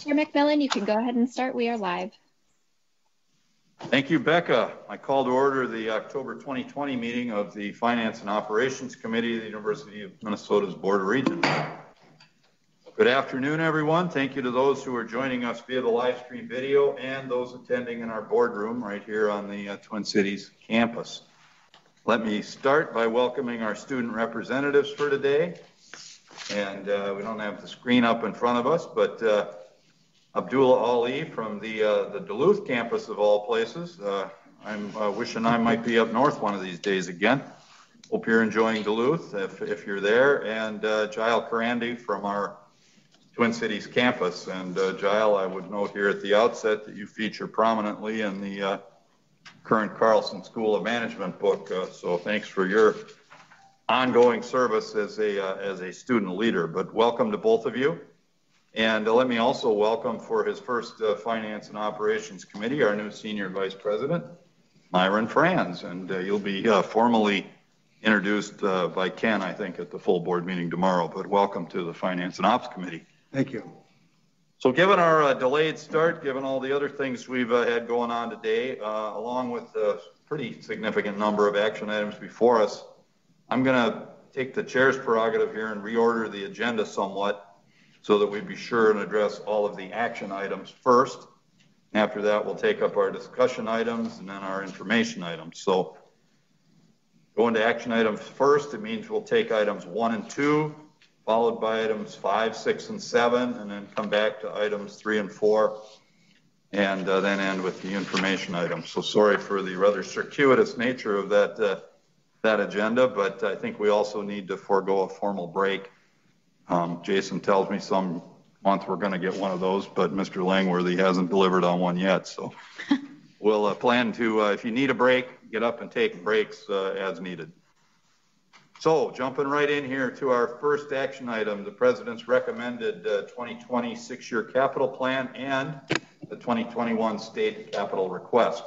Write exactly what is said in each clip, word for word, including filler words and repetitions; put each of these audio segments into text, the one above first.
Chair McMillan, you can go ahead and start. We are live. Thank you, Becca. I call to order the October twenty twenty meeting of the Finance and Operations Committee of the University of Minnesota's Board of Regents. Good afternoon, everyone. Thank you to those who are joining us via the live stream video and those attending in our boardroom right here on the uh, Twin Cities campus. Let me start by welcoming our student representatives for today. And uh, we don't have the screen up in front of us, but uh, Abdullah Ali from the uh, the Duluth campus of all places. Uh, I'm uh, wishing I might be up north one of these days again. Hope you're enjoying Duluth if, if you're there. And uh, Jael Karandi from our Twin Cities campus. And uh, Jael, I would note here at the outset that you feature prominently in the uh, current Carlson School of Management book. Uh, so thanks for your ongoing service as a uh, as a student leader. But welcome to both of you. And uh, let me also welcome for his first uh, Finance and Operations Committee, our new Senior Vice President, Myron Franz. And uh, you'll be uh, formally introduced uh, by Ken, I think, at the full board meeting tomorrow. But welcome to the Finance and Ops Committee. Thank you. So given our uh, delayed start, given all the other things we've uh, had going on today, uh, along with a pretty significant number of action items before us, I'm going to take the chair's prerogative here and reorder the agenda somewhat, so that we be sure and address all of the action items first. After that, we'll take up our discussion items and then our information items. So going to action items first, it means we'll take items one and two, followed by items five, six, and seven, and then come back to items three and four, and uh, then end with the information items. So sorry for the rather circuitous nature of that, uh, that agenda, but I think we also need to forego a formal break. Um, Jason tells me some month we're going to get one of those, but Mister Langworthy hasn't delivered on one yet. So we'll uh, plan to, uh, if you need a break, get up and take breaks uh, as needed. So jumping right in here to our first action item, the President's recommended uh, twenty twenty six-year capital plan and the twenty twenty-one state capital request.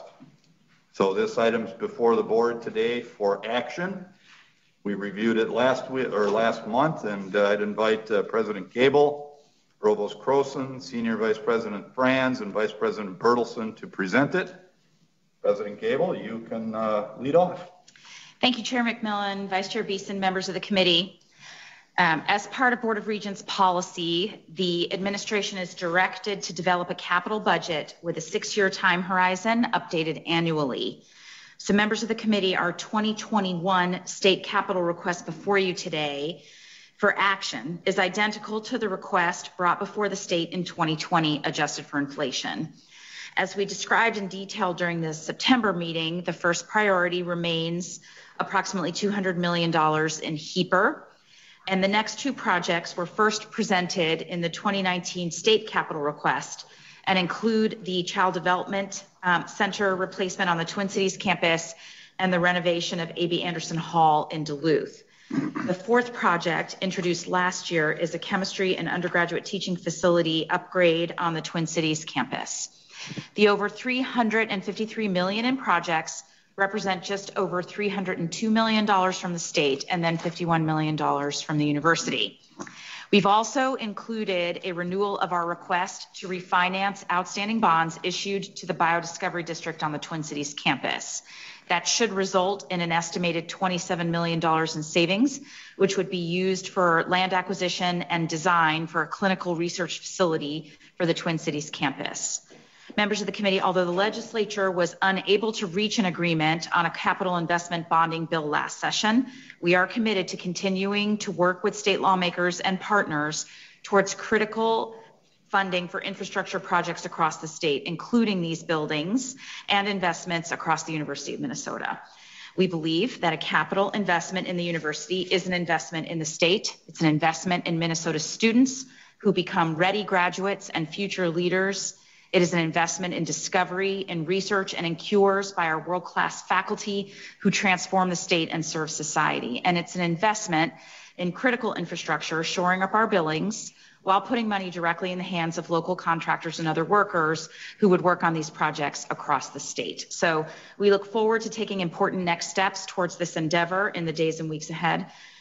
So this item's before the board today for action. We reviewed it last week or last month, and uh, I'd invite uh, President Gable, Provost Croson, Senior Vice President Franz, and Vice President Bertelsen to present it. President Gable, you can uh, lead off. Thank you, Chair McMillan, Vice Chair Beeson, members of the committee. Um, as part of Board of Regents policy, the administration is directed to develop a capital budget with a six-year time horizon updated annually. So members of the committee, our twenty twenty-one state capital request before you today for action is identical to the request brought before the state in twenty twenty, adjusted for inflation. As we described in detail during the September meeting, the first priority remains approximately two hundred million dollars in HEAPR. And the next two projects were first presented in the twenty nineteen state capital request and include the Child Development um, Center replacement on the Twin Cities campus and the renovation of A B Anderson Hall in Duluth. The fourth project, introduced last year, is a chemistry and undergraduate teaching facility upgrade on the Twin Cities campus. The over three hundred fifty-three million dollars in projects represent just over three hundred two million dollars from the state and then fifty-one million dollars from the university. We've also included a renewal of our request to refinance outstanding bonds issued to the Biodiscovery District on the Twin Cities campus. That should result in an estimated twenty-seven million dollars in savings, which would be used for land acquisition and design for a clinical research facility for the Twin Cities campus. Members of the committee, although the legislature was unable to reach an agreement on a capital investment bonding bill last session, we are committed to continuing to work with state lawmakers and partners towards critical funding for infrastructure projects across the state, including these buildings and investments across the University of Minnesota. We believe that a capital investment in the university is an investment in the state. It's an investment in Minnesota students who become ready graduates and future leaders. It is an investment in discovery, in research, and in cures by our world-class faculty who transform the state and serve society. And it's an investment in critical infrastructure, shoring up our billings, while putting money directly in the hands of local contractors and other workers who would work on these projects across the state. So we look forward to taking important next steps towards this endeavor in the days and weeks ahead.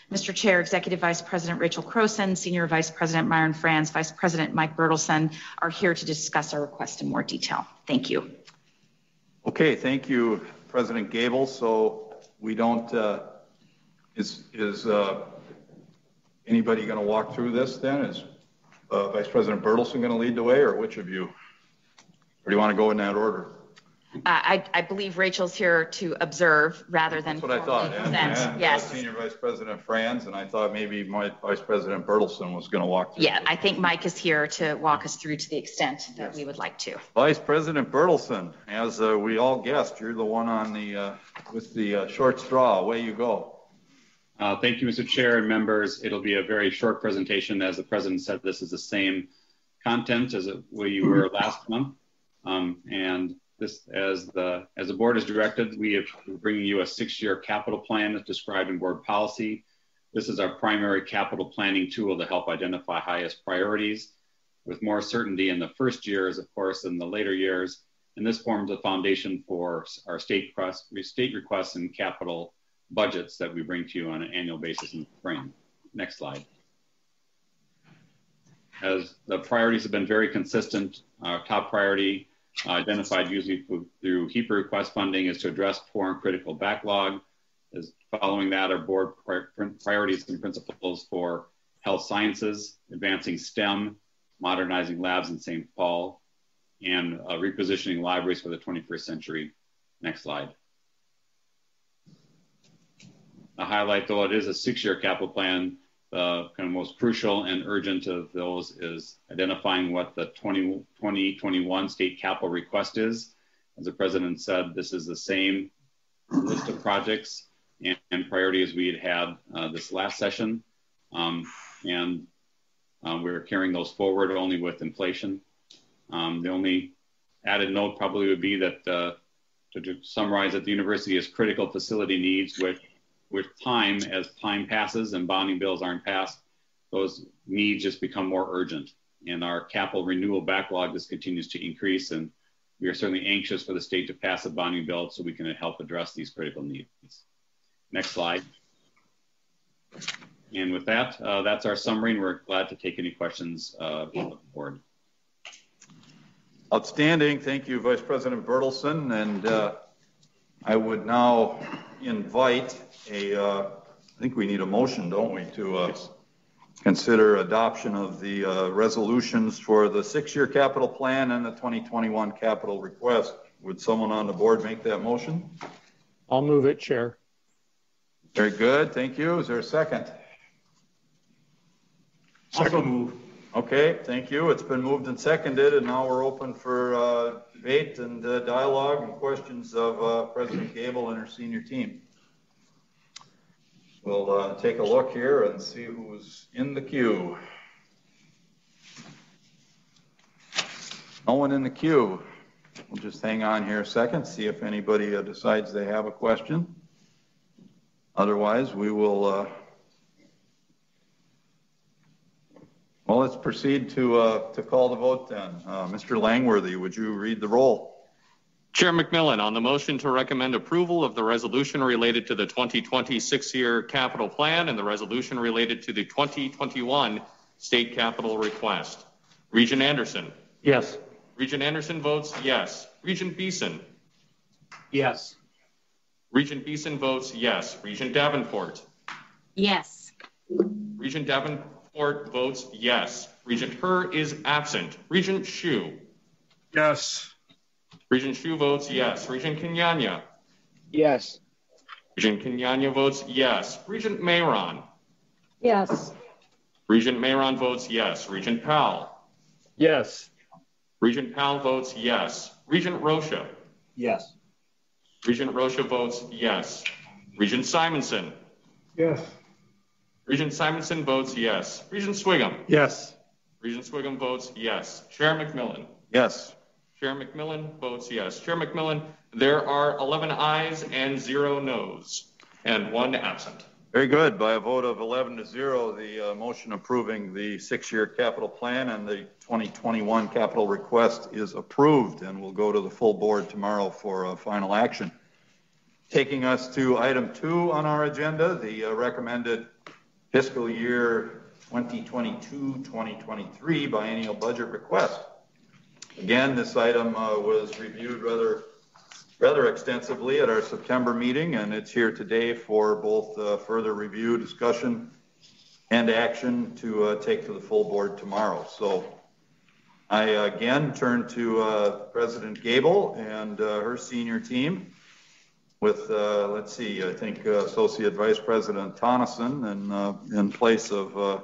Mister Chair, Executive Vice President Rachel Croson, Senior Vice President Myron Franz, Vice President Mike Bertelson are here to discuss our request in more detail. Thank you. Okay, thank you, President Gable. So we don't, uh, is, is uh, anybody going to walk through this then? Is uh, Vice President Bertelson going to lead the way, or which of you? Or do you want to go in that order? Uh, I, I believe Rachel's here to observe rather than That's what I thought. And, and yes. Senior Vice President Franz, and I thought maybe my Vice President Bertelson was going to walk through. Yeah, I think Mike is here to walk us through to the extent that yes. we would like to. Vice President Bertelson, as uh, we all guessed, you're the one on the uh, with the uh, short straw. Away you go. Uh, thank you, Mister Chair and members. It'll be a very short presentation. As the President said, this is the same content as it, we were last month, um, and. This, as the as the board has directed, we are bringing you a six-year capital plan as described in board policy. This is our primary capital planning tool to help identify highest priorities with more certainty in the first years, of course, than the later years. And this forms a foundation for our state, state requests and capital budgets that we bring to you on an annual basis in the spring. Next slide. As the priorities have been very consistent, our top priority Uh, identified usually through H E P A request funding is to address poor and critical backlog. As following that are board priorities and principles for health sciences, advancing STEM, modernizing labs in Saint Paul, and uh, repositioning libraries for the twenty-first century. Next slide. A highlight, though it is a six-year capital plan, the kind of most crucial and urgent of those is identifying what the twenty twenty-one state capital request is. As the President said, this is the same list of projects and, and priorities we had had uh, this last session. Um, and um, we're carrying those forward only with inflation. Um, the only added note probably would be that uh, to, to summarize that the university has critical facility needs, which with time, as time passes and bonding bills aren't passed, those needs just become more urgent. And our capital renewal backlog just continues to increase. And we are certainly anxious for the state to pass a bonding bill so we can help address these critical needs. Next slide. And with that, uh, that's our summary, and we're glad to take any questions uh, from the board. Outstanding. Thank you, Vice President Bertelson. And uh, I would now invite a, uh, I think we need a motion, don't we, to uh, yes. consider adoption of the uh, resolutions for the six-year capital plan and the twenty twenty-one capital request. Would someone on the board make that motion? I'll move it, Chair. Very good. Thank you. Is there a second? Second move. Okay. Thank you. It's been moved and seconded, and now we're open for uh, debate and uh, dialogue and questions of uh, President Gable and her senior team. We'll uh, take a look here and see who's in the queue. No one in the queue. We'll just hang on here a second, see if anybody uh, decides they have a question. Otherwise, we will, uh, well, let's proceed to, uh, to call the vote then. Uh, Mister Langworthy, would you read the roll? Chair McMillan, on the motion to recommend approval of the resolution related to the twenty twenty six-year capital plan and the resolution related to the twenty twenty-one state capital request. Regent Anderson. Yes. Regent Anderson votes yes. Regent Beeson. Yes. Regent Beeson votes yes. Regent Davenport. Yes. Regent Davenport votes yes. Regent Herr is absent. Regent Hsu. Yes. Regent Hsu votes yes. Regent Kenyanya. Yes. Regent Kenyanya votes yes. Regent Mayron. Yes. Regent Mayron votes yes. Regent Powell. Yes. Regent Powell votes yes. Regent Rocha. Yes. Regent Rocha votes yes. Regent Simonson. Yes. Regent Simonson votes yes. Regent Swigum. Yes. Regent Swigum votes yes. Chair McMillan. Yes. Chair McMillan votes yes. Chair McMillan, there are eleven ayes and zero noes and one absent. Very good. By a vote of eleven to zero, the uh, motion approving the six-year capital plan and the twenty twenty-one capital request is approved, and will go to the full board tomorrow for uh, final action. Taking us to item two on our agenda, the uh, recommended fiscal year twenty twenty-two twenty twenty-three biennial budget request. Again, this item uh, was reviewed rather rather extensively at our September meeting, and it's here today for both uh, further review, discussion, and action to uh, take to the full board tomorrow. So I again turn to uh, President Gable and uh, her senior team with, uh, let's see, I think uh, Associate Vice President Tonneson and uh, in place of, uh,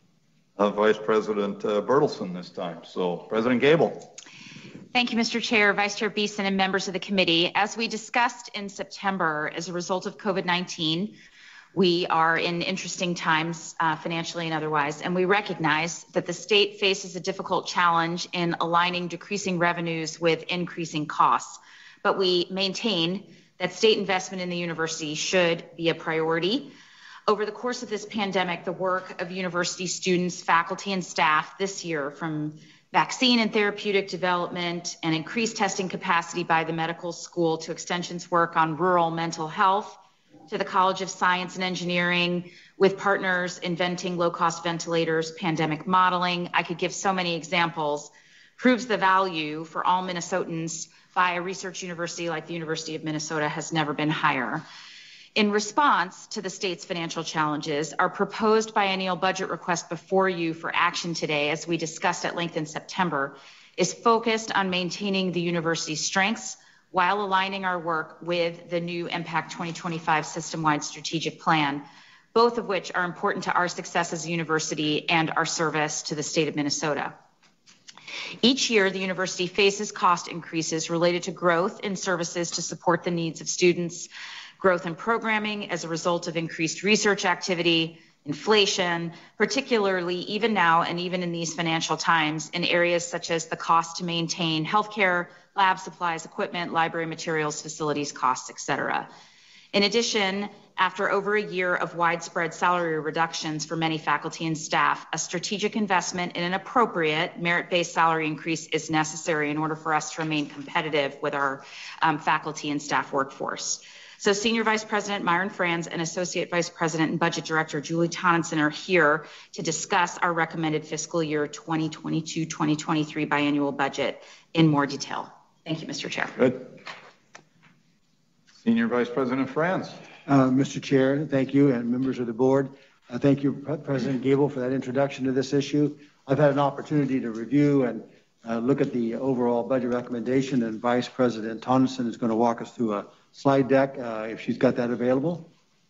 of Vice President uh, Bertelsen this time. So President Gable. Thank you, Mister Chair, Vice Chair Beeson, and members of the committee. As we discussed in September, as a result of COVID nineteen, we are in interesting times uh, financially and otherwise, and we recognize that the state faces a difficult challenge in aligning decreasing revenues with increasing costs. But we maintain that state investment in the university should be a priority. Over the course of this pandemic, the work of university students, faculty, and staff this year, from vaccine and therapeutic development and increased testing capacity by the medical school to extensions work on rural mental health, to the College of Science and Engineering with partners inventing low-cost ventilators, pandemic modeling. I could give so many examples, proves the value for all Minnesotans by a research university like the University of Minnesota has never been higher. In response to the state's financial challenges, our proposed biennial budget request before you for action today, as we discussed at length in September, is focused on maintaining the university's strengths while aligning our work with the new Impact twenty twenty-five system-wide strategic plan, both of which are important to our success as a university and our service to the state of Minnesota. Each year, the university faces cost increases related to growth in services to support the needs of students, growth in programming as a result of increased research activity, inflation, particularly even now and even in these financial times in areas such as the cost to maintain healthcare, lab supplies, equipment, library materials, facilities costs, et cetera. In addition, after over a year of widespread salary reductions for many faculty and staff, a strategic investment in an appropriate merit-based salary increase is necessary in order for us to remain competitive with our um, faculty and staff workforce. So Senior Vice President Myron Franz and Associate Vice President and Budget Director Julie Tonneson are here to discuss our recommended fiscal year twenty twenty-two twenty twenty-three biannual budget in more detail. Thank you, Mister Chair. Good. Senior Vice President Franz. Uh, Mister Chair, thank you, and members of the board. Uh, thank you, President Gable, for that introduction to this issue. I've had an opportunity to review and uh, look at the overall budget recommendation, and Vice President Tonneson is going to walk us through a slide deck, uh, if she's got that available.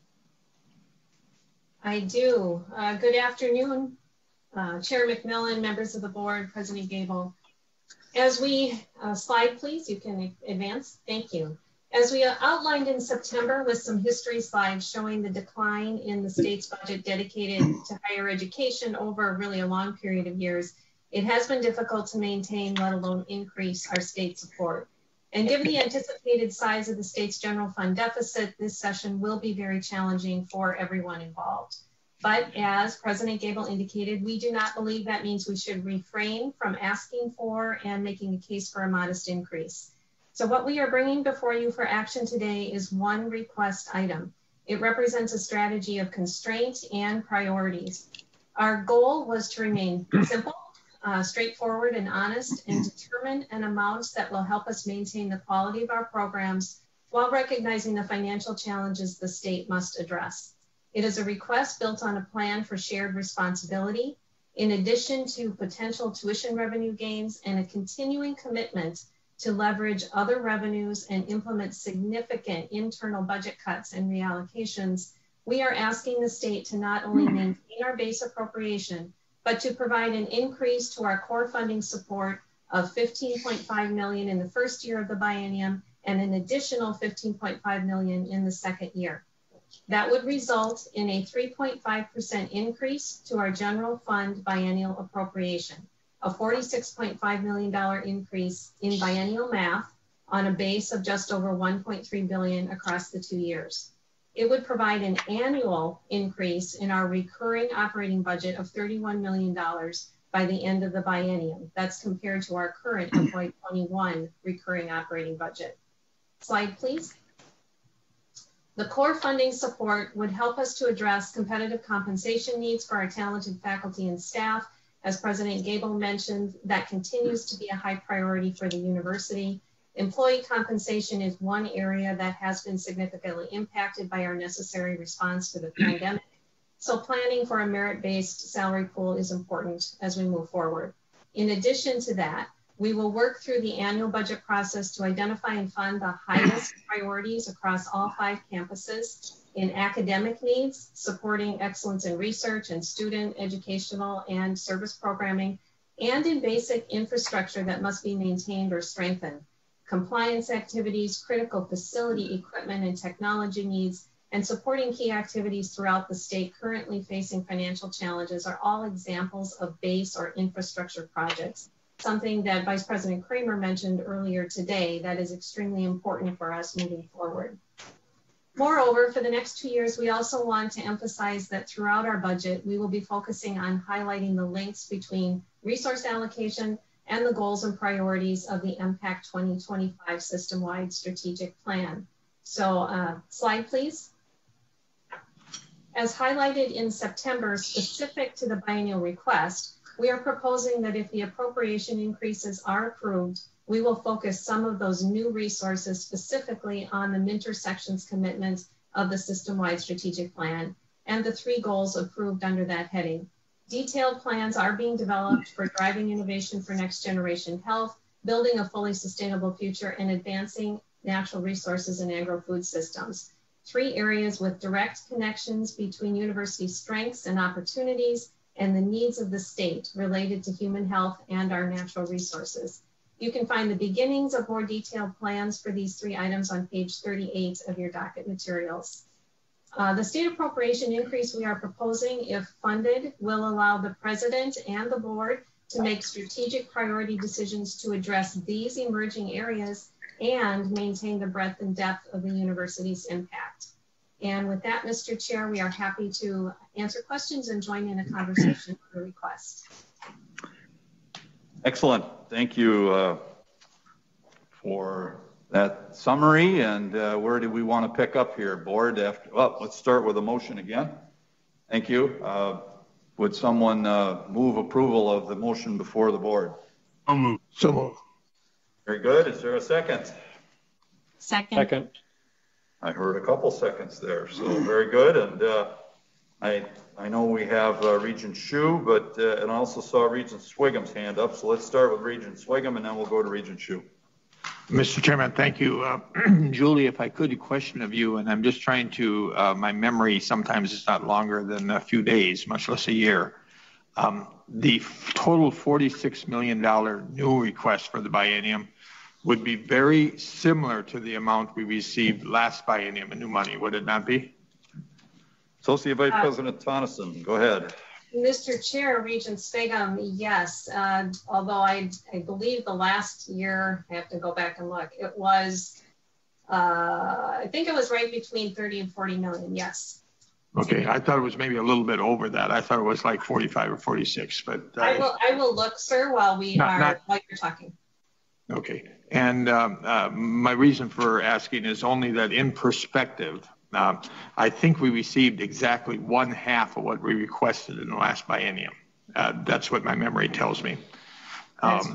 I do. Uh, good afternoon, uh, Chair McMillan, members of the board, President Gable. As we, uh, slide please, you can advance, thank you. As we outlined in September with some history slides showing the decline in the state's budget dedicated to higher education over really a long period of years, it has been difficult to maintain, let alone increase our state support. And given the anticipated size of the state's general fund deficit, this session will be very challenging for everyone involved. But as President Gable indicated, we do not believe that means we should refrain from asking for and making a case for a modest increase. So what we are bringing before you for action today is one request item. It represents a strategy of constraint and priorities. Our goal was to remain simple, Uh, straightforward and honest, and determine an amount that will help us maintain the quality of our programs while recognizing the financial challenges the state must address. It is a request built on a plan for shared responsibility, in addition to potential tuition revenue gains and a continuing commitment to leverage other revenues and implement significant internal budget cuts and reallocations. We are asking the state to not only maintain our base appropriation, but to provide an increase to our core funding support of fifteen point five million dollars in the first year of the biennium and an additional fifteen point five million dollars in the second year. That would result in a three point five percent increase to our general fund biennial appropriation, a forty-six point five million dollars increase in biennial math on a base of just over one point three billion dollars across the two years. It would provide an annual increase in our recurring operating budget of thirty-one million dollars by the end of the biennium. That's compared to our current F Y twenty-one recurring operating budget. Slide, please. The core funding support would help us to address competitive compensation needs for our talented faculty and staff. As President Gable mentioned, that continues to be a high priority for the university. Employee compensation is one area that has been significantly impacted by our necessary response to the pandemic. So planning for a merit-based salary pool is important as we move forward. In addition to that, we will work through the annual budget process to identify and fund the highest priorities across all five campuses in academic needs, supporting excellence in research and student educational and service programming, and in basic infrastructure that must be maintained or strengthened. Compliance activities, critical facility equipment and technology needs, and supporting key activities throughout the state currently facing financial challenges are all examples of base or infrastructure projects, something that Vice President Kramer mentioned earlier today that is extremely important for us moving forward. Moreover, for the next two years, we also want to emphasize that throughout our budget, we will be focusing on highlighting the links between resource allocation and the goals and priorities of the M PAC twenty twenty-five system-wide strategic plan. So uh, slide, please. As highlighted in September, specific to the biennial request, we are proposing that if the appropriation increases are approved, we will focus some of those new resources specifically on the Minter sections commitments of the system-wide strategic plan and the three goals approved under that heading. Detailed plans are being developed for driving innovation for next generation health, building a fully sustainable future, and advancing natural resources and agro-food systems. Three areas with direct connections between university strengths and opportunities and the needs of the state related to human health and our natural resources. You can find the beginnings of more detailed plans for these three items on page thirty-eight of your docket materials. Uh, the state appropriation increase we are proposing, if funded, will allow the president and the board to make strategic priority decisions to address these emerging areas and maintain the breadth and depth of the university's impact. And with that, Mister Chair, we are happy to answer questions and join in a conversation on the request. Excellent. Thank you uh, for that summary. And uh, where do we want to pick up here, board? After, well, let's start with a motion again. Thank you. Uh, would someone uh, move approval of the motion before the board? So move. So move. Very good. Is there a second? Second. Second. I heard a couple seconds there, so very good. And uh, I I know we have uh, Regent Shu, but uh, and I also saw Regent Swigham's hand up. So let's start with Regent Swigham, and then we'll go to Regent Shu. Mister Chairman, thank you. Uh, Julie, if I could, a question of you, and I'm just trying to, uh, my memory sometimes is not longer than a few days, much less a year. Um, the total forty-six million dollars new request for the biennium would be very similar to the amount we received last biennium in new money, would it not be? Associate Vice Uh, President Tonneson, go ahead. Mister Chair, Regent Swigam, yes. Uh, although I, I believe the last year, I have to go back and look, it was, uh, I think it was right between thirty and forty million, yes. Okay, I thought it was maybe a little bit over that. I thought it was like forty-five or forty-six, but. Uh, I will, I will look, sir, while we Not- are, not- while you're talking. Okay, and um, uh, my reason for asking is only that in perspective, uh, I think we received exactly one half of what we requested in the last biennium. Uh, that's what my memory tells me. Um,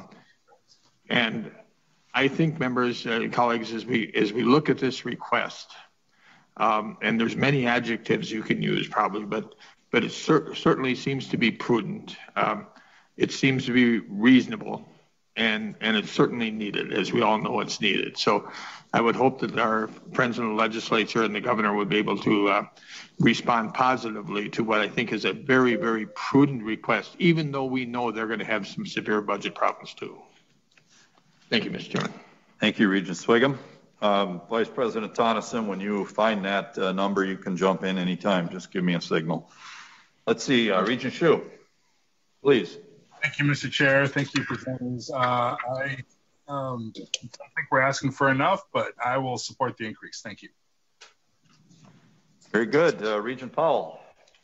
and I think, members, uh, colleagues, as we as we look at this request, um, and there's many adjectives you can use probably, but but it cer certainly seems to be prudent. Um, it seems to be reasonable. And, and it's certainly needed, as we all know it's needed. So I would hope that our friends in the legislature and the governor would be able to uh, respond positively to what I think is a very, very prudent request, even though we know they're going to have some severe budget problems too. Thank you, Mister Chairman. Thank you, Regent Swigam. Um, Vice President Tonneson, when you find that uh, number, you can jump in anytime. Just give me a signal. Let's see, uh, Regent Shu, please. Thank you, Mister Chair. Thank you for things. Uh, I um, don't think we're asking for enough, but I will support the increase. Thank you. Very good. Uh, Regent Powell.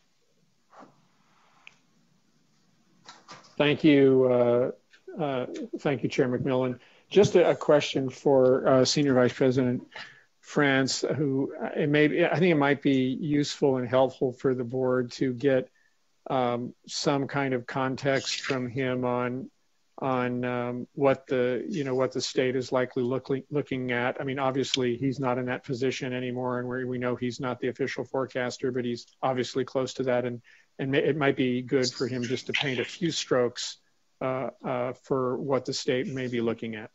Thank you. Uh, uh, thank you, Chair McMillan. Just a, a question for uh, Senior Vice President France, who it may, I think it might be useful and helpful for the board to get um, some kind of context from him on on um, what the you know what the state is likely looking looking at. I mean, obviously he's not in that position anymore, and we we know he's not the official forecaster, but he's obviously close to that, and and it might be good for him just to paint a few strokes uh, uh, for what the state may be looking at.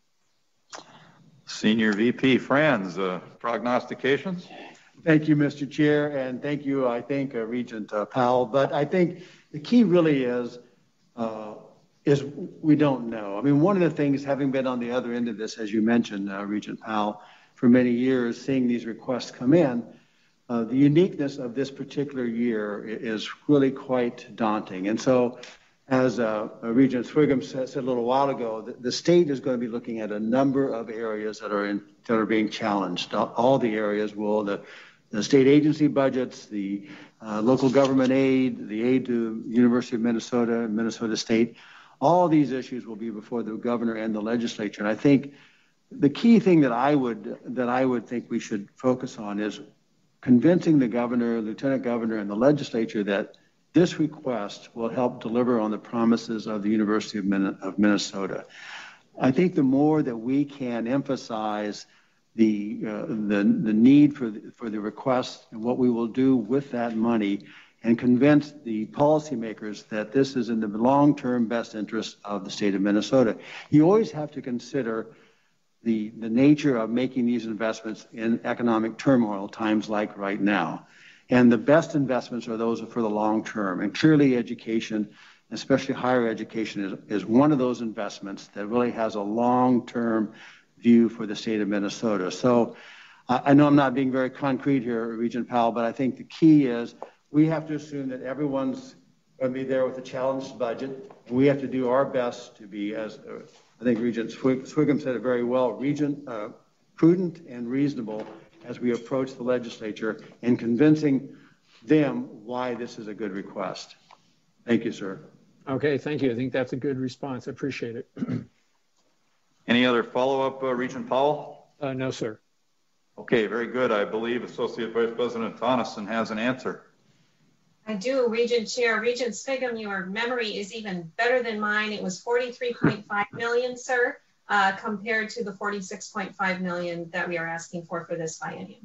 Senior V P Franz, uh, prognostications? Thank you, Mister Chair, and thank you, I think, uh, Regent uh, Powell. But I think the key really is, uh, is we don't know. I mean, one of the things, having been on the other end of this, as you mentioned, uh, Regent Powell, for many years, seeing these requests come in, uh, the uniqueness of this particular year is really quite daunting. And so, as uh, Regent Swigum said, said a little while ago, the, the state is going to be looking at a number of areas that are in, that are being challenged. All, all the areas will, the, the state agency budgets, the uh, local government aid, the aid to University of Minnesota, Minnesota State, all these issues will be before the governor and the legislature. And I think the key thing that I would that I would think we should focus on is convincing the governor, lieutenant governor, and the legislature that this request will help deliver on the promises of the University of, Min- of Minnesota. I think the more that we can emphasize the uh, the, the need for the, for the request and what we will do with that money, and convince the policymakers that this is in the long-term best interest of the state of Minnesota. You always have to consider the, the nature of making these investments in economic turmoil, times like right now. And the best investments are those for the long term. And clearly education, especially higher education, is, is one of those investments that really has a long-term view for the state of Minnesota. So uh, I know I'm not being very concrete here, Regent Powell, but I think the key is we have to assume that everyone's going to be there with a challenged budget. And we have to do our best to be, as uh, I think Regent Swigum said it very well, Regent, uh, prudent and reasonable as we approach the legislature in convincing them why this is a good request. Thank you, sir. Okay, thank you. I think that's a good response. I appreciate it. Any other follow-up, uh, Regent Powell? Uh, no, sir. Okay, very good. I believe Associate Vice President Tonneson has an answer. I do, Regent Chair. Regent Swigum, your memory is even better than mine. It was forty-three point five million, sir, uh, compared to the forty-six point five million that we are asking for for this biennium.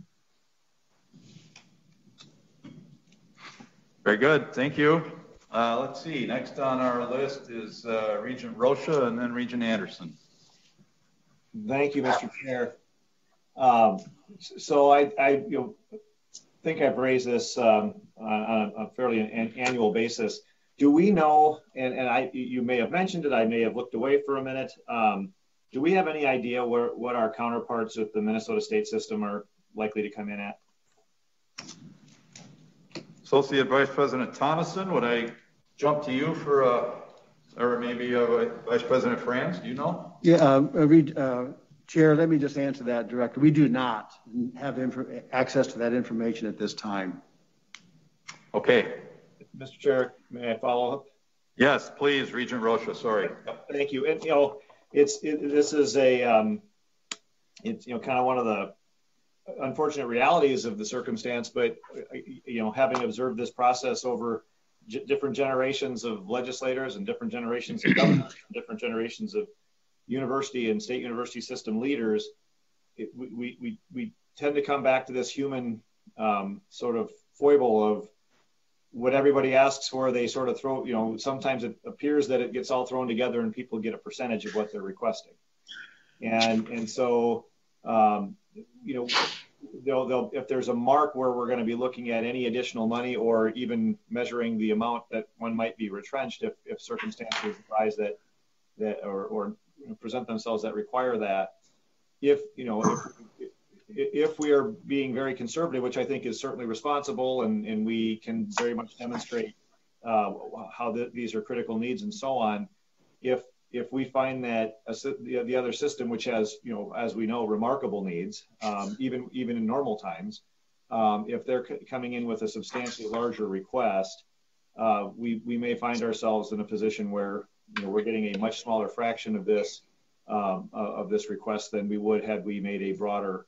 Very good, thank you. Uh, let's see, next on our list is uh, Regent Rocha and then Regent Anderson. Thank you, Mister Chair. Um, so I, I you know, think I've raised this um, on a fairly an annual basis. Do we know, and, and I, you may have mentioned it, I may have looked away for a minute. Um, do we have any idea where, what our counterparts with the Minnesota state system are likely to come in at? Associate Vice President Tonneson, would I jump to you for, uh, or maybe uh, Vice President Franz, do you know? Yeah, uh, read, uh, Chair, let me just answer that directly. We do not have access to that information at this time. Okay. Mister Chair, may I follow up? Yes, please, Regent Rocha, sorry. Thank you. And, you know, it's, it, this is a, um, it's, you know, kind of one of the unfortunate realities of the circumstance, but, you know, having observed this process over different generations of legislators and different generations of governors, different generations of university and state university system leaders, it, we, we, we tend to come back to this human um, sort of foible of what everybody asks for, they sort of throw, you know, sometimes it appears that it gets all thrown together and people get a percentage of what they're requesting. And, and so, um, you know, they'll, they'll, if there's a mark where we're going to be looking at any additional money or even measuring the amount that one might be retrenched if, if circumstances arise that, that or, or present themselves that require that, if, you know, if, if we are being very conservative, which I think is certainly responsible, and, and we can very much demonstrate uh, how the, these are critical needs and so on, if if we find that a, the, the other system, which has, you know, as we know, remarkable needs, um, even even in normal times, um, if they're c coming in with a substantially larger request, uh, we we may find ourselves in a position where, you know, we're getting a much smaller fraction of this um, of this request than we would had we made a broader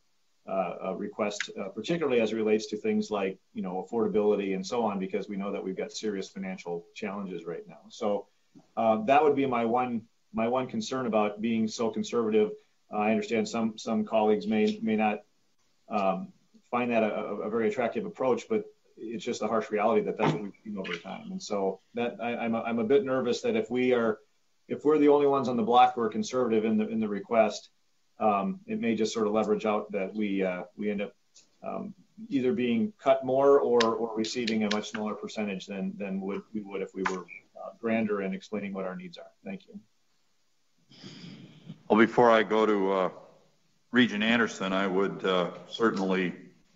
uh, uh, request, uh, particularly as it relates to things like, you know, affordability and so on, because we know that we've got serious financial challenges right now. So uh, that would be my one my one concern about being so conservative. Uh, I understand some some colleagues may may not um, find that a, a very attractive approach, but it's just a harsh reality that that's what we've seen over time. And so that I, I'm a, I'm a bit nervous that if we are if we're the only ones on the block who are conservative in the in the request, um, it may just sort of leverage out that we uh, we end up um, either being cut more or or receiving a much smaller percentage than than would we would if we were uh, grander in explaining what our needs are. Thank you. Well, before I go to uh, Regent Anderson, I would uh, certainly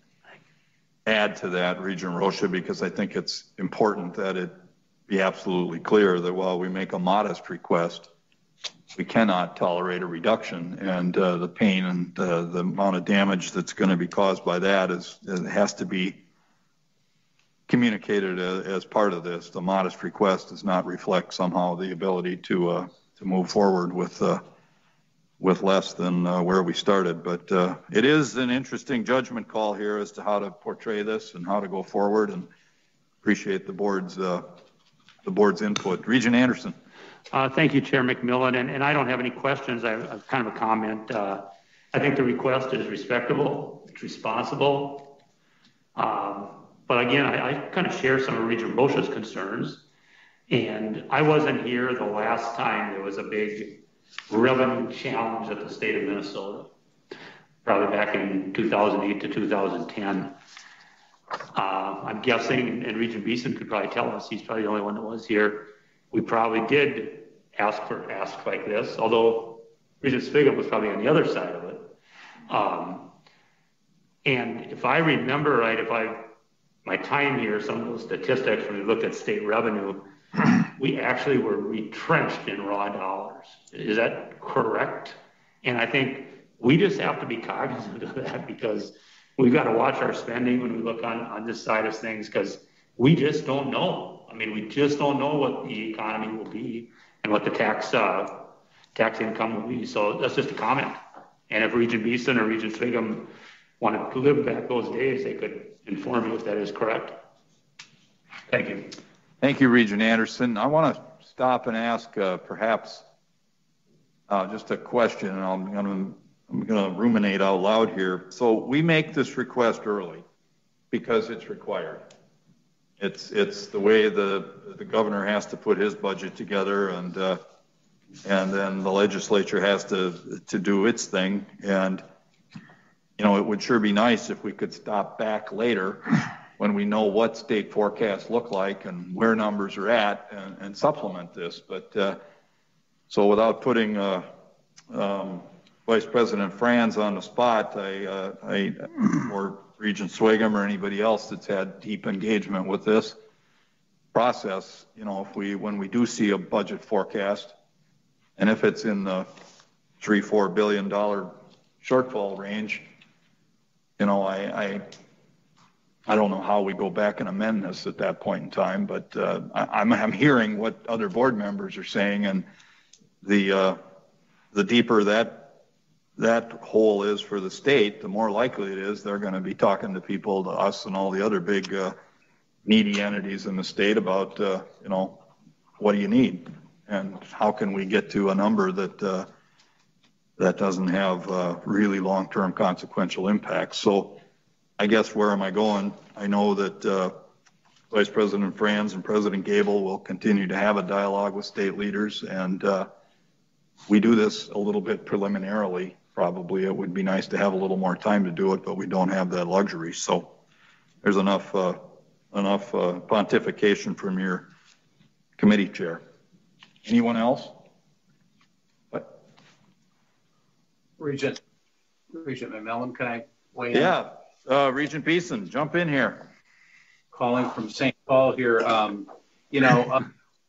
add to that, Regent Rocha, because I think it's important that it be absolutely clear that while we make a modest request, we cannot tolerate a reduction, and uh, the pain and uh, the amount of damage that's going to be caused by that is it has to be communicated as, as part of this. The modest request does not reflect somehow the ability to uh, to move forward with uh, with less than uh, where we started. But uh, it is an interesting judgment call here as to how to portray this and how to go forward, and appreciate the board's uh, the board's input. Regent Anderson. Uh, thank you, Chair McMillan. And, and I don't have any questions. I have kind of a comment. Uh, I think the request is respectable. It's responsible. Um, but again, I, I kind of share some of Regent Rocha's concerns. And I wasn't here the last time there was a big revenue challenge at the state of Minnesota, probably back in two thousand eight to two thousand ten. Uh, I'm guessing, and Regent Beeson could probably tell us, he's probably the only one that was here, we probably did ask for asks like this, although Regent Spigham was probably on the other side of it. Um, and if I remember right, if I, my time here, some of those statistics when we looked at state revenue, we actually were retrenched in raw dollars. Is that correct? And I think we just have to be cognizant of that, because we've got to watch our spending when we look on, on this side of things, because we just don't know. I mean, we just don't know what the economy will be and what the tax uh, tax income will be. So that's just a comment. And if Regent Beeson or Regent Spigham wanted to live back those days, they could inform me if that is correct. Thank you. Thank you, Regent Anderson. I want to stop and ask uh, perhaps uh, just a question, and I'm going to I'm going to ruminate out loud here. So we make this request early because it's required. It's it's the way the the governor has to put his budget together, and uh, and then the legislature has to to do its thing. And you know, it would sure be nice if we could stop back later when we know what state forecasts look like and where numbers are at, and, and supplement this. But uh, so without putting uh, um, Vice President Franz on the spot, I, uh, I or Regent Swigum or anybody else that's had deep engagement with this process, you know, if we, when we do see a budget forecast, and if it's in the three, four billion dollar shortfall range, you know, I, I, I don't know how we go back and amend this at that point in time, but uh, I, I'm, I'm hearing what other board members are saying, and the, uh, the deeper that that hole is for the state, the more likely it is they're going to be talking to people, to us and all the other big uh, needy entities in the state about, uh, you know, what do you need? And how can we get to a number that uh, that doesn't have uh, really long-term consequential impacts? So I guess where am I going? I know that uh, Vice President Franz and President Gable will continue to have a dialogue with state leaders, and uh, we do this a little bit preliminarily. Probably it would be nice to have a little more time to do it, but we don't have that luxury. So there's enough uh, enough uh, pontification from your committee chair. Anyone else? What? Regent, Regent McMillan, can I weigh in? Yeah, uh, Regent Beeson, jump in here. Calling from Saint Paul here. Um, you know, uh,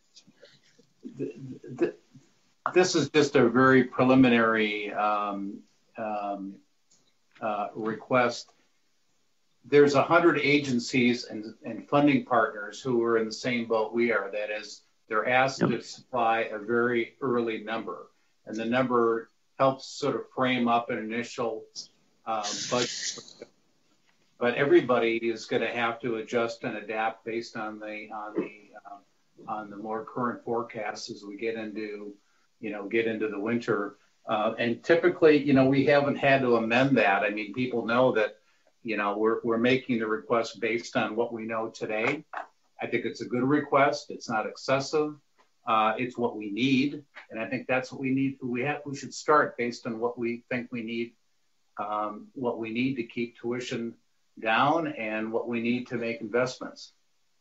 th th this is just a very preliminary um, um, uh, request. There's a hundred agencies and, and funding partners who are in the same boat we are. That is, they're asked yep. to supply a very early number, and the number helps sort of frame up an initial uh, budget. But everybody is going to have to adjust and adapt based on the on the um, on the more current forecasts as we get into, you know, get into the winter. Uh, and typically, you know, we haven't had to amend that. I mean, people know that, you know, we're we're making the request based on what we know today. I think it's a good request. It's not excessive. Uh, it's what we need, and I think that's what we need. We have we should start based on what we think we need, um, what we need to keep tuition down and what we need to make investments.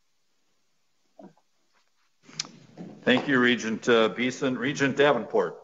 Thank you, Regent uh, Beeson. Regent Davenport,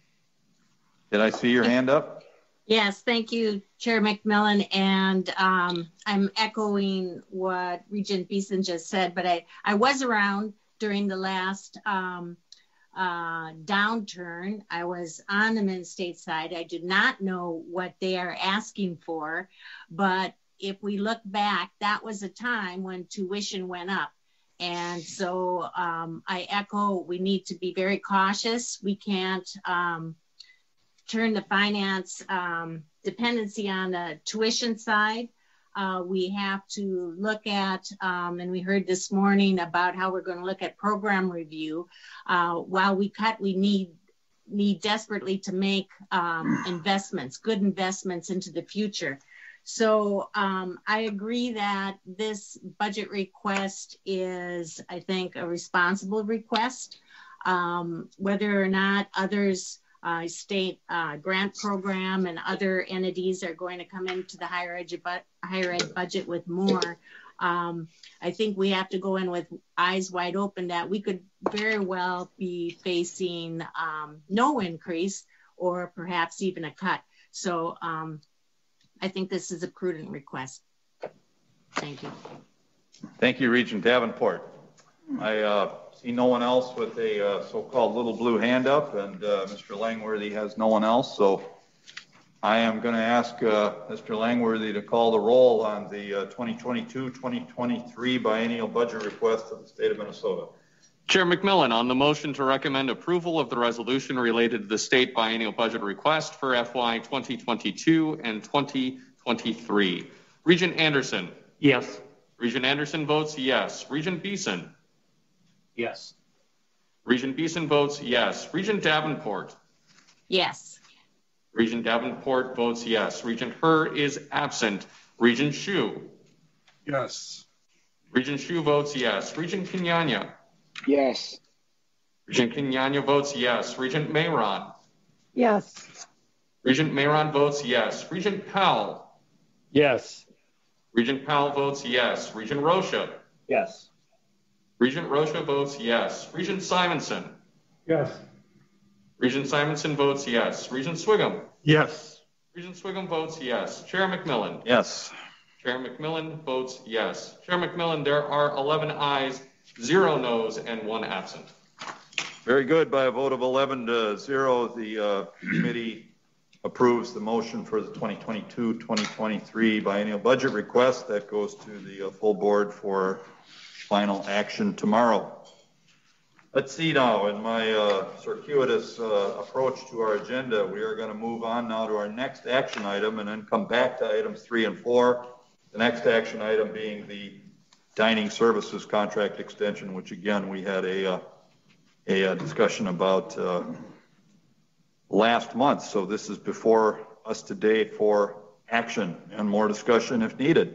did I see your hand up? Yes, thank you, Chair McMillan. And um, I'm echoing what Regent Beeson just said, but I, I was around during the last um, uh, downturn. I was on the Mid-State side. I did not know what they are asking for, but if we look back, that was a time when tuition went up. And so um, I echo, we need to be very cautious. We can't um, turn the finance um, dependency on the tuition side. Uh, we have to look at, um, and we heard this morning about how we're going to look at program review. Uh, while we cut, we need need desperately to make um, investments, good investments into the future. So um, I agree that this budget request is, I think, a responsible request. Um, whether or not others, uh, state uh, grant program and other entities are going to come into the higher ed, higher ed budget with more, um, I think we have to go in with eyes wide open that we could very well be facing um, no increase or perhaps even a cut. So um, I think this is a prudent request. Thank you. Thank you, Regent Davenport. I uh, see no one else with a uh, so-called little blue hand up, and uh, Mister Langworthy has no one else. So I am going to ask uh, Mister Langworthy to call the roll on the uh, twenty twenty-two twenty twenty-three biennial budget request of the state of Minnesota. Chair McMillan, on the motion to recommend approval of the resolution related to the state biennial budget request for F Y twenty twenty-two and twenty twenty-three. Regent Anderson. Yes. Regent Anderson votes yes. Regent Beeson. Yes. Regent Beeson votes yes. Regent Davenport. Yes. Regent Davenport votes yes. Regent Herr is absent. Regent Hsu. Yes. Regent Hsu votes yes. Regent Kenyanya. Yes. Regent Kenyanya votes yes. Regent Mayron. Yes. Regent Mayron votes yes. Regent Powell. Yes. Regent Powell votes yes. Regent Rocha. Yes. Regent Rocha votes yes. Regent Simonson. Yes. Regent Simonson votes yes. Regent Swigum. Yes. Regent Swigum votes yes. Chair McMillan. Yes. Chair McMillan votes yes. Chair McMillan, there are eleven ayes, zero noes, and one absent. Very good. By a vote of eleven to zero, the uh, committee approves the motion for the twenty twenty-two twenty twenty-three biennial budget request. That goes to the uh, full board for final action tomorrow. Let's see now, in my uh, circuitous uh, approach to our agenda, we are going to move on now to our next action item and then come back to items three and four. The next action item being the dining services contract extension, which again, we had a, uh, a, a discussion about uh, last month. So this is before us today for action and more discussion if needed.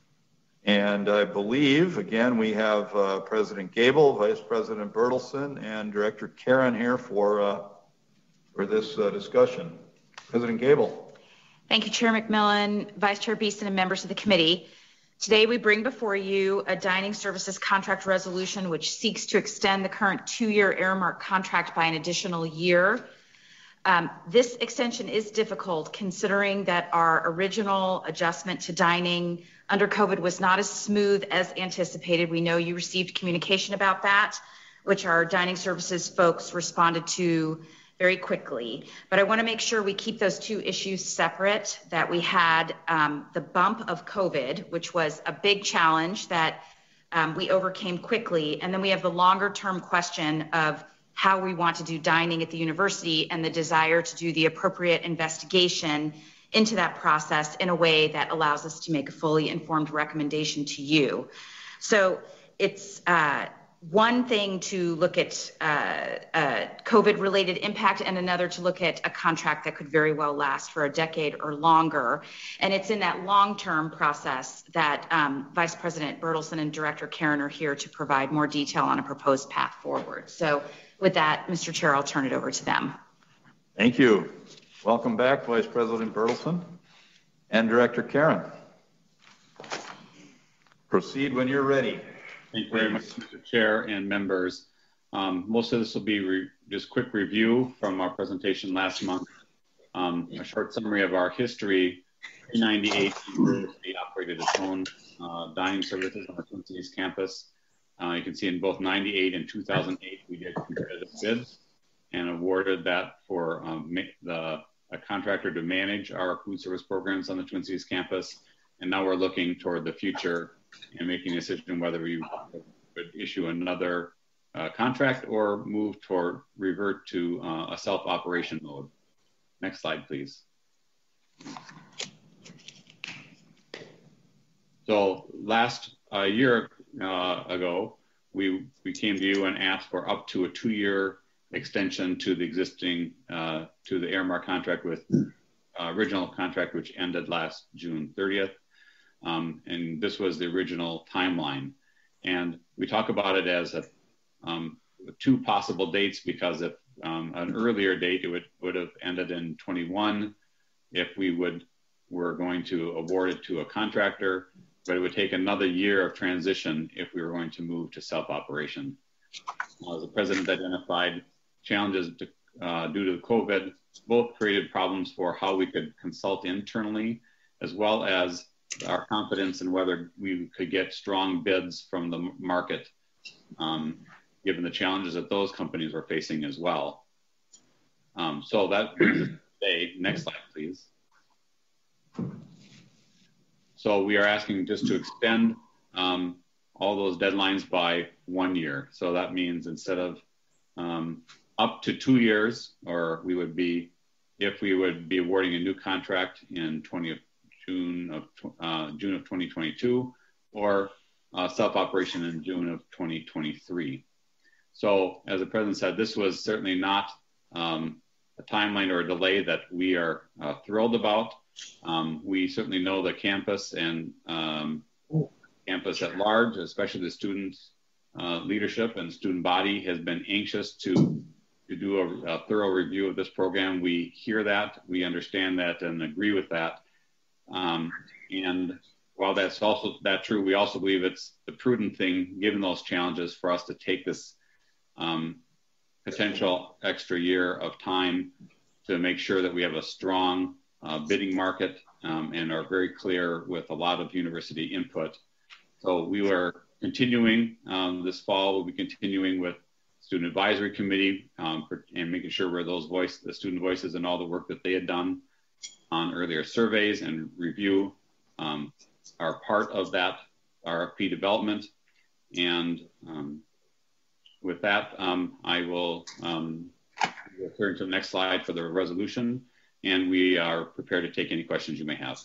And I believe, again, we have uh, President Gable, Vice President Bertelsen, and Director Karen here for, uh, for this uh, discussion. President Gable. Thank you, Chair McMillan, Vice Chair Beeson, and members of the committee. Today, we bring before you a dining services contract resolution which seeks to extend the current two-year Aramark contract by an additional year. Um, this extension is difficult considering that our original adjustment to dining under COVID was not as smooth as anticipated. We know you received communication about that, which our dining services folks responded to very quickly. But I want to make sure we keep those two issues separate, that we had um, the bump of COVID, which was a big challenge that um, we overcame quickly. And then we have the longer term question of how we want to do dining at the university and the desire to do the appropriate investigation into that process in a way that allows us to make a fully informed recommendation to you. So it's uh, one thing to look at uh, uh, COVID-related impact and another to look at a contract that could very well last for a decade or longer. And it's in that long-term process that um, Vice President Bertelsen and Director Karen are here to provide more detail on a proposed path forward. So with that, Mister Chair, I'll turn it over to them. Thank you. Welcome back, Vice President Bertelsen and Director Karen. Proceed when you're ready. Thank you very much, Mister Chair and members. Um, most of this will be re just quick review from our presentation last month. Um, a short summary of our history. In nineteen ninety-eight, the university operated its own uh, dining services on the Twin Cities campus. Uh, you can see in both ninety-eight and two thousand eight, we did competitive bids and awarded that for um, the, a contractor to manage our food service programs on the Twin Cities campus. And now we're looking toward the future and making a decision whether we would issue another uh, contract or move toward revert to uh, a self-operation mode. Next slide, please. So last uh, year uh, ago, we, we came to you and asked for up to a two-year extension to the existing, uh, to the Aramark contract with uh, original contract, which ended last June thirtieth. Um, and this was the original timeline. And we talk about it as a, um, two possible dates because if um, an earlier date, it would, would have ended in twenty-one if we would, were going to award it to a contractor, but it would take another year of transition if we were going to move to self-operation. As the president identified, challenges to, uh, due to COVID both created problems for how we could consult internally, as well as our confidence in whether we could get strong bids from the market, um, given the challenges that those companies were facing as well. Um, so that brings us to today. Next slide, please. So we are asking just to extend um, all those deadlines by one year. So that means instead of um, up to two years, or we would be, if we would be awarding a new contract in June of uh, June of twenty twenty-two, or uh, self-operation in June of twenty twenty-three. So as the president said, this was certainly not um, a timeline or a delay that we are uh, thrilled about. Um, we certainly know the campus and um, campus at large, especially the students' uh, leadership and student body, has been anxious to, to do a, a thorough review of this program. We hear that, we understand that, and agree with that. Um, and while that's also that true, we also believe it's the prudent thing, given those challenges, for us to take this um, potential extra year of time to make sure that we have a strong uh, bidding market um, and are very clear with a lot of university input. So we are continuing um, this fall. We'll be continuing with Student Advisory Committee um, and making sure we're those voice, the student voices and all the work that they had done on earlier surveys and review um, are part of that R F P development. And um, with that, um, I will um, turn to the next slide for the resolution, and we are prepared to take any questions you may have.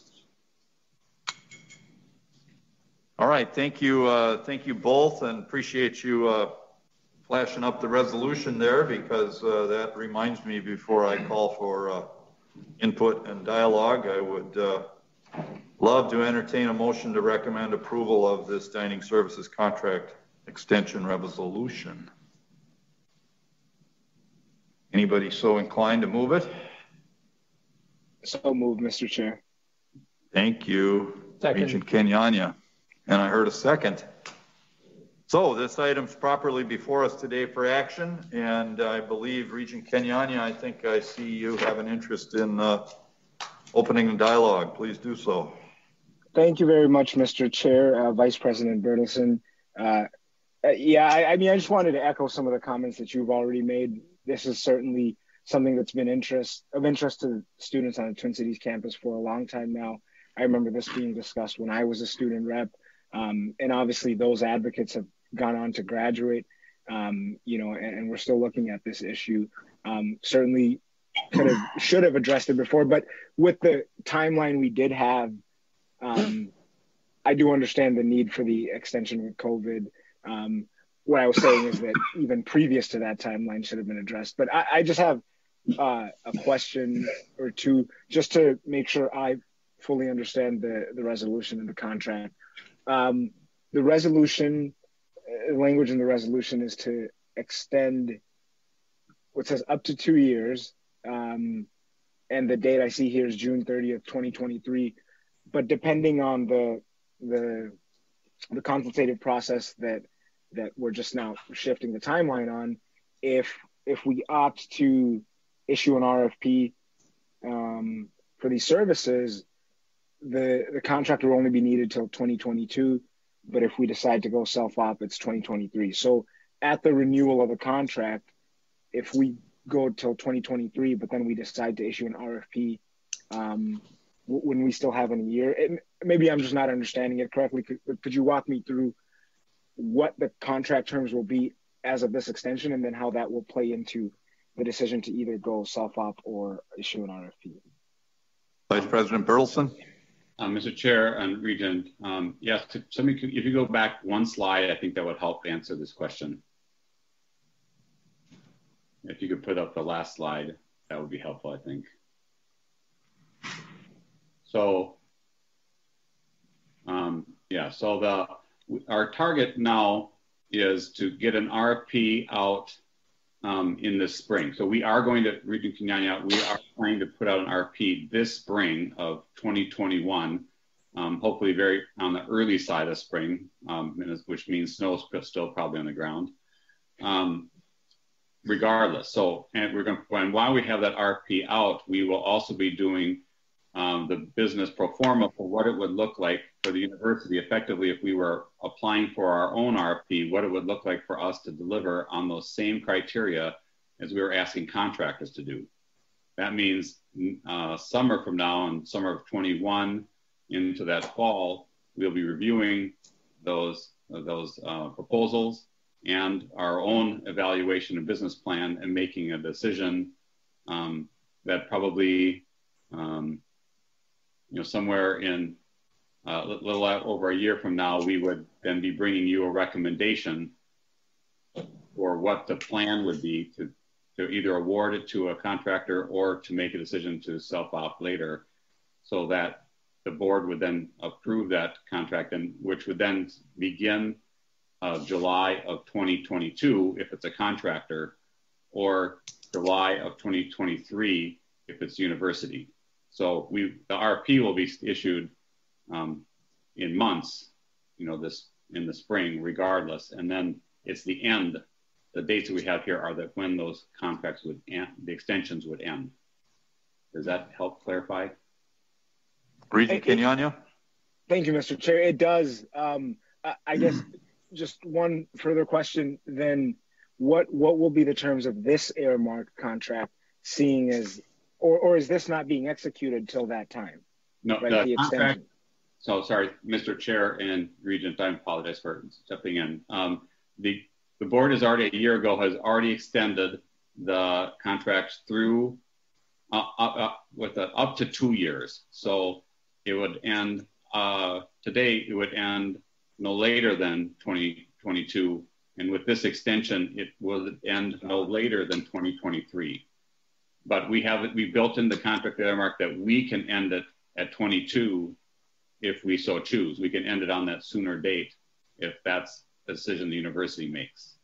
All right, thank you, uh, thank you both, and appreciate you uh, flashing up the resolution there, because uh, that reminds me, before I call for uh, input and dialogue, I would uh, love to entertain a motion to recommend approval of this dining services contract extension resolution. Anybody so inclined to move it? So moved, Mister Chair. Thank you, Second. Regent Kenyanya. And I heard a second. So this item's properly before us today for action, and I believe Regent Kenyanya, I think I see you have an interest in uh, opening the dialogue. Please do so. Thank you very much, Mister Chair, uh, Vice President Bertelsen. Uh, yeah, I, I mean, I just wanted to echo some of the comments that you've already made. This is certainly something that's been interest of interest to students on the Twin Cities campus for a long time now. I remember this being discussed when I was a student rep, um, and obviously those advocates have gone on to graduate, um, you know, and, and we're still looking at this issue. Um, certainly, could have, should have addressed it before. But with the timeline we did have, um, I do understand the need for the extension with COVID. Um, what I was saying is that even previous to that timeline should have been addressed. But I, I just have uh, a question or two, just to make sure I fully understand the, the resolution and the contract. Um, the resolution, uh, language in the resolution is to extend what says up to two years. Um, and the date I see here is June thirtieth, twenty twenty-three. But depending on the, the, the consultative process that, that we're just now shifting the timeline on, if, if we opt to issue an R F P um, for these services, the, the contract will only be needed till twenty twenty-two. But if we decide to go self-op, it's twenty twenty-three. So at the renewal of a contract, if we go till twenty twenty-three, but then we decide to issue an R F P, um, when we still have a year, it, maybe I'm just not understanding it correctly. Could, could you walk me through what the contract terms will be as of this extension, and then how that will play into the decision to either go self-op or issue an R F P? Vice President Bertelsen. Uh, Mister Chair and Regent, um, yes, to, somebody could, if you go back one slide, I think that would help answer this question. If you could put up the last slide, that would be helpful, I think. So, um, yeah, so the our target now is to get an R F P out um, in the spring. So we are going to, Regent Kenyanya, we are planning to put out an R F P this spring of twenty twenty-one, um, hopefully very on the early side of spring, um, which means snow is still probably on the ground. Um, regardless, so, and we're going to, and while we have that R F P out, we will also be doing um, the business pro forma for what it would look like for the university effectively if we were applying for our own R F P, what it would look like for us to deliver on those same criteria as we were asking contractors to do. That means uh, summer from now and summer of twenty-one into that fall, we'll be reviewing those, uh, those uh, proposals and our own evaluation and business plan and making a decision um, that probably, um, you know, somewhere in uh, a little over a year from now, we would then be bringing you a recommendation for what the plan would be to, to either award it to a contractor or to make a decision to self-op later, so that the board would then approve that contract, and which would then begin Uh, July of twenty twenty-two if it's a contractor, or July of twenty twenty-three if it's university. So we, the R F P will be issued um, in months, you know, this in the spring regardless, and then it's the end. The dates that we have here are that when those contracts would end, the extensions would end. Does that help clarify? Regent Kenyanya. Thank you, Mister Chair. It does. Um, I, I guess. Just one further question then, what what will be the terms of this earmark contract, seeing as, or, or is this not being executed till that time? No, right, the, the contract, extension. So sorry, Mister Chair and Regent, I apologize for stepping in. Um, the, the board has already, a year ago, has already extended the contracts through uh, uh, uh, with a, up to two years. So it would end, uh, today it would end no later than twenty twenty-two, and with this extension, it will end no later than twenty twenty-three. But we have it, we built in the contract earmark that we can end it at twenty-two if we so choose. We can end it on that sooner date if that's the decision the university makes.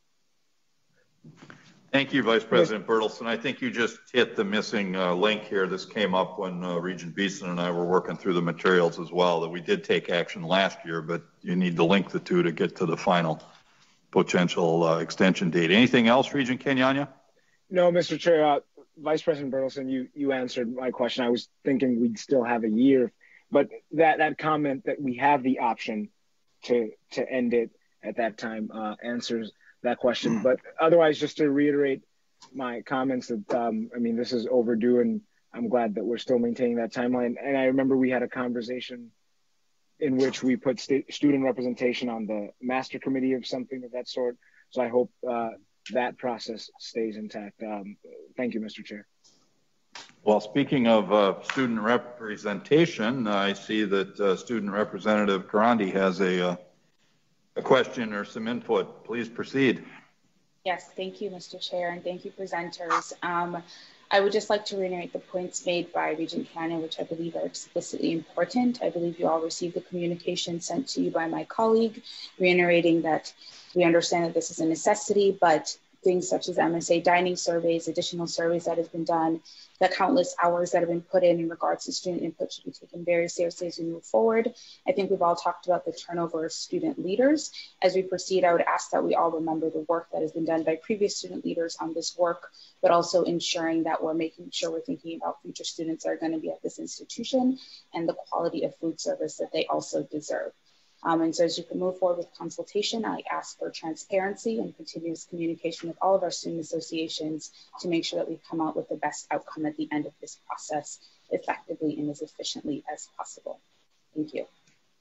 Thank you, Vice President Bertelsen. I think you just hit the missing uh, link here. This came up when uh, Regent Beeson and I were working through the materials as well, that we did take action last year, but you need to link the two to get to the final potential uh, extension date. Anything else, Regent Kenyanya? No, Mister Chair. Uh, Vice President Bertelsen, you, you answered my question. I was thinking we'd still have a year, but that, that comment that we have the option to, to end it at that time uh, answers that question. But otherwise, just to reiterate my comments that, um, I mean, this is overdue, and I'm glad that we're still maintaining that timeline. And I remember we had a conversation in which we put st student representation on the master committee of something of that sort. So I hope uh, that process stays intact. Um, thank you, Mister Chair. Well, speaking of uh, student representation, I see that uh, Student Representative Karandi has a, uh, a question or some input. Please proceed. Yes, thank you, Mister Chair, and thank you, presenters. Um, I would just like to reiterate the points made by Regent Cannon, which I believe are explicitly important. I believe you all received the communication sent to you by my colleague, reiterating that we understand that this is a necessity, but things such as M S A dining surveys, additional surveys that have been done, the countless hours that have been put in in regards to student input should be taken very seriously as we move forward. I think we've all talked about the turnover of student leaders. As we proceed, I would ask that we all remember the work that has been done by previous student leaders on this work, but also ensuring that we're making sure we're thinking about future students that are going to be at this institution and the quality of food service that they also deserve. Um, and so as you can move forward with consultation, I ask for transparency and continuous communication with all of our student associations to make sure that we come out with the best outcome at the end of this process effectively and as efficiently as possible. Thank you.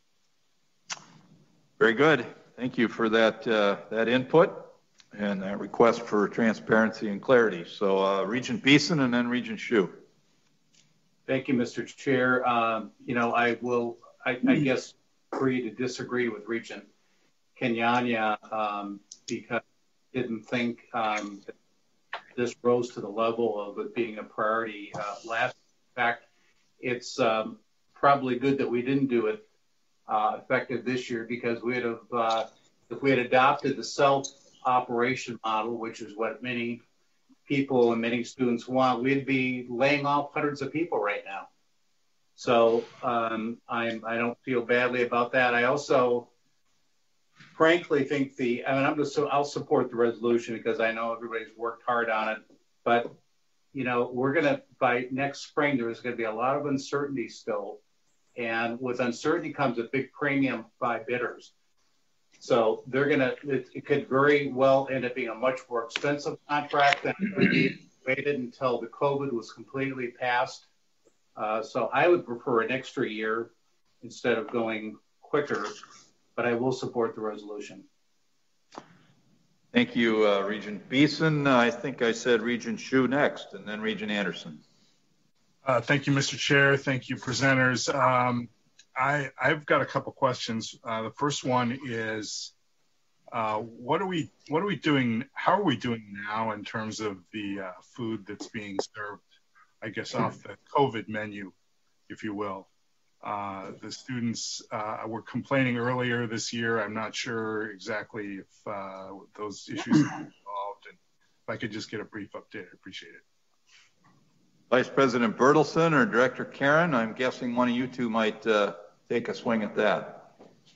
Very good. Thank you for that, uh, that input and that request for transparency and clarity. So uh, Regent Beeson and then Regent Hsu. Thank you, Mister Chair. Um, you know, I will, I, I guess, agree to disagree with Regent Kenyanya um, because I didn't think um, that this rose to the level of it being a priority uh, last. In fact, it's um, probably good that we didn't do it uh, effective this year, because we'd have, uh, if we had adopted the self-operation model, which is what many people and many students want, we'd be laying off hundreds of people right now. So um, I'm, I don't feel badly about that. I also, frankly, think the, I mean, I'm just, so I'll support the resolution because I know everybody's worked hard on it. But, you know, we're going to, by next spring, there's going to be a lot of uncertainty still. And with uncertainty comes a big premium by bidders. So they're going to, it, it could very well end up being a much more expensive contract than we waited until the COVID was completely past. Uh, so I would prefer an extra year instead of going quicker, but I will support the resolution. Thank you, uh, Regent Beeson. Uh, I think I said Regent Hsu next, and then Regent Anderson. Uh, thank you, Mister Chair. Thank you, presenters. Um, I, I've got a couple questions. Uh, the first one is, uh, what are we what are we doing? How are we doing now in terms of the uh, food that's being served, I guess, off the COVID menu, if you will? Uh, the students uh, were complaining earlier this year. I'm not sure exactly if uh, those issues are involved. And if I could just get a brief update, I appreciate it. Vice President Bertelsen or Director Karen, I'm guessing one of you two might uh, take a swing at that.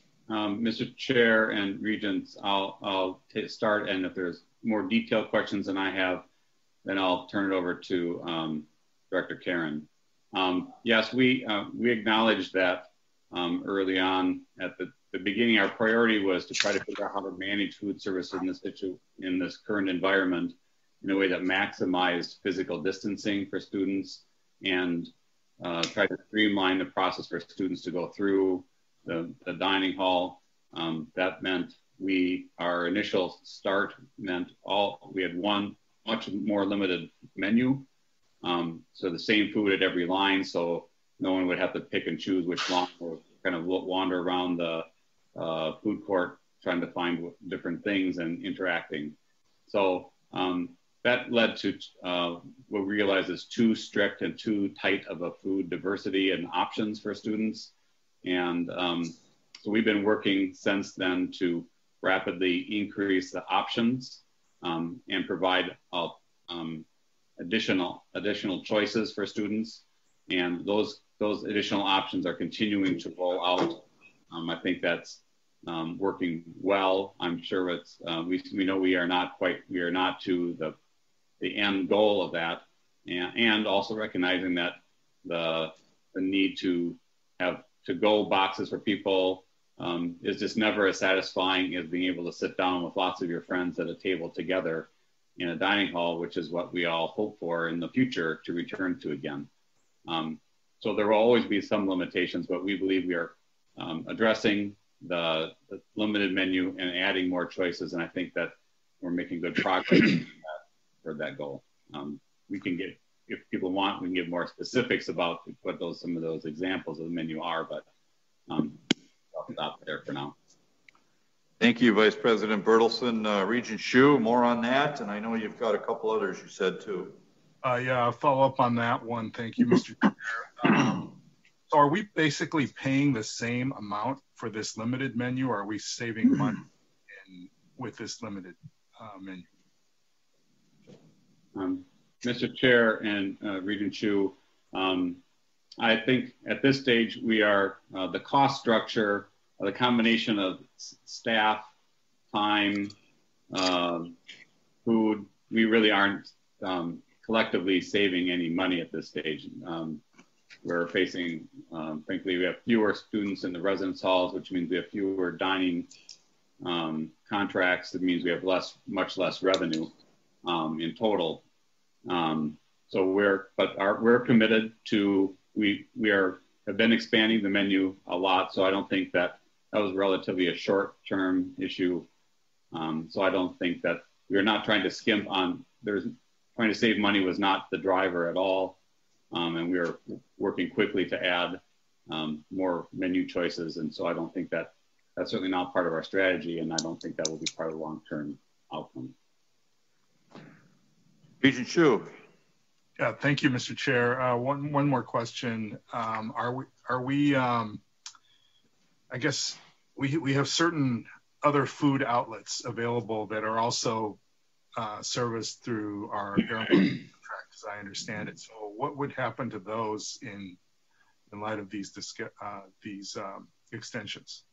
Um, Mister Chair and Regents, I'll, I'll start, and if there's more detailed questions than I have, then I'll turn it over to um, Director Karen. Um, yes, we uh, we acknowledge that um, early on at the, the beginning, our priority was to try to figure out how to manage food service in this situ in this current environment in a way that maximized physical distancing for students and uh, try to streamline the process for students to go through the, the dining hall. Um, that meant we, our initial start meant all, we had one much more limited menu. Um, so the same food at every line, so no one would have to pick and choose which line or kind of wander around the uh, food court trying to find different things and interacting. So um, that led to uh, what we realized is too strict and too tight of a food diversity and options for students. And um, so we've been working since then to rapidly increase the options um, and provide uh, um, additional additional choices for students. And those those additional options are continuing to roll out. Um, I think that's um, working well. I'm sure it's uh, we we know we are not quite we are not to the the end goal of that, and, and also recognizing that the the need to have to go boxes for people um, is just never as satisfying as being able to sit down with lots of your friends at a table together in a dining hall, which is what we all hope for in the future to return to again. Um, so there will always be some limitations, but we believe we are um, addressing the, the limited menu and adding more choices. And I think that we're making good progress toward that goal. Um, we can get if people want, we can give more specifics about what those some of those examples of the menu are, but um, I'll stop there for now. Thank you, Vice President Bertelsen. Uh, Regent Hsu, more on that, and I know you've got a couple others you said too. Uh, yeah, I'll follow up on that one. Thank you, Mister Chair. Um, so are we basically paying the same amount for this limited menu, or are we saving money in, with this limited uh, menu? Um, Mister Chair and uh, Regent Hsu, um, I think at this stage we are, uh, the cost structure, uh, the combination of staff, time, uh, food, we really aren't um, collectively saving any money at this stage. Um, we're facing, um, frankly, we have fewer students in the residence halls, which means we have fewer dining um, contracts. That means we have less, much less revenue um, in total. Um, so we're, but our, we're committed to, we, we are, have been expanding the menu a lot. So I don't think that that was relatively a short-term issue. Um, so I don't think that we're not trying to skimp on, there's trying to save money was not the driver at all. Um, and we are working quickly to add um, more menu choices. And so I don't think that that's certainly not part of our strategy. And I don't think that will be part of the long-term outcome. Regent Hsu. Yeah, thank you, Mister Chair. Uh, one one more question. Um, are we are we? Um, I guess we we have certain other food outlets available that are also uh, serviced through our airline contract, as I understand it. So, what would happen to those in in light of these uh, these um, extensions?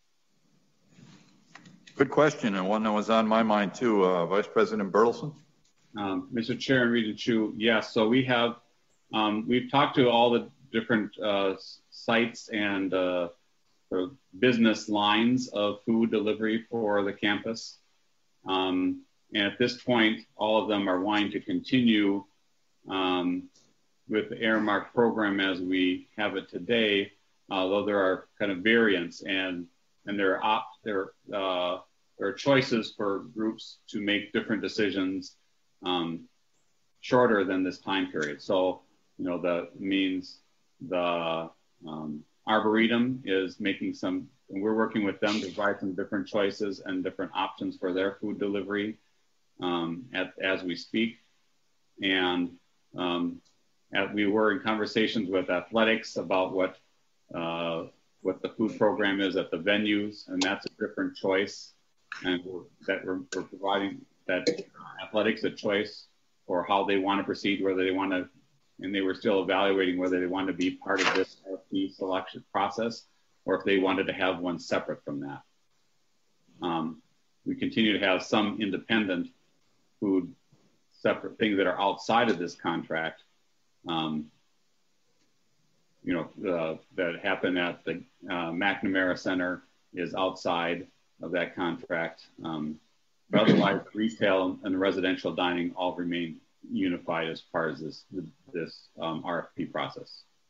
Good question, and one that was on my mind too, uh, Vice President Bertelsen. Um, Mister Chair and Regent Hsu, yes. So we have, um, we've talked to all the different uh, sites and uh, sort of business lines of food delivery for the campus. Um, and at this point, all of them are wanting to continue um, with the Airmark program as we have it today, although there are kind of variants and, and there are, op there, uh, there are choices for groups to make different decisions Um, shorter than this time period. So, you know, that means the um, Arboretum is making some, and we're working with them to provide some different choices and different options for their food delivery um, at, as we speak. And um, at, we were in conversations with athletics about what, uh, what the food program is at the venues, and that's a different choice. And we're, that we're, we're providing that athletics a choice for how they want to proceed, whether they want to, and they were still evaluating whether they want to be part of this R F P selection process or if they wanted to have one separate from that. Um, we continue to have some independent food, separate things that are outside of this contract, um, you know, uh, that happen at the uh, McNamara Center is outside of that contract. Um, But otherwise, retail and residential dining all remain unified as part of this this um, R F P process.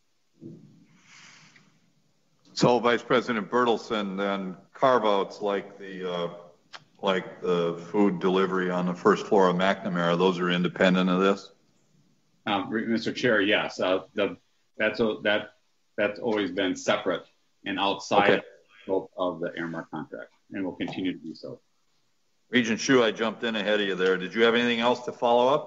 So, Vice President Bertelsen, then carve-outs like the uh, like the food delivery on the first floor of McNamara, those are independent of this? Um, Mister Chair, yes, uh, the, that's a, that that's always been separate and outside okay. of the Airmark contract, and will continue to be so. Regent Hsu, I jumped in ahead of you there. Did you have anything else to follow up?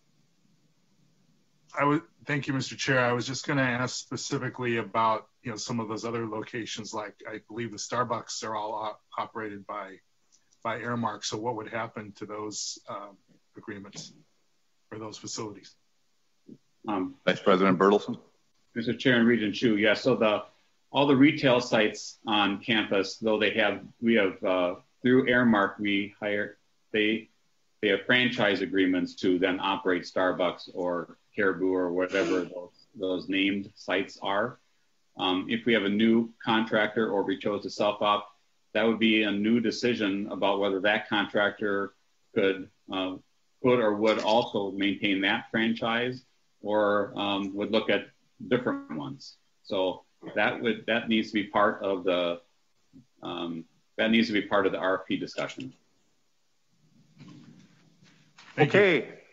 I would thank you, Mister Chair. I was just going to ask specifically about you know some of those other locations, like I believe the Starbucks are all op operated by by Airmark. So what would happen to those um, agreements or those facilities? Um, Vice President Bertelsen. Mister Chair and Regent Hsu, yes. Yeah, so the all the retail sites on campus, though they have we have. Uh, Through Airmark, we hire, they, they have franchise agreements to then operate Starbucks or Caribou or whatever those, those named sites are. Um, if we have a new contractor or we chose to self-op, that would be a new decision about whether that contractor could, uh, could or would also maintain that franchise or um, would look at different ones. So that would, that needs to be part of the, um, That needs to be part of the R F P discussion. Okay.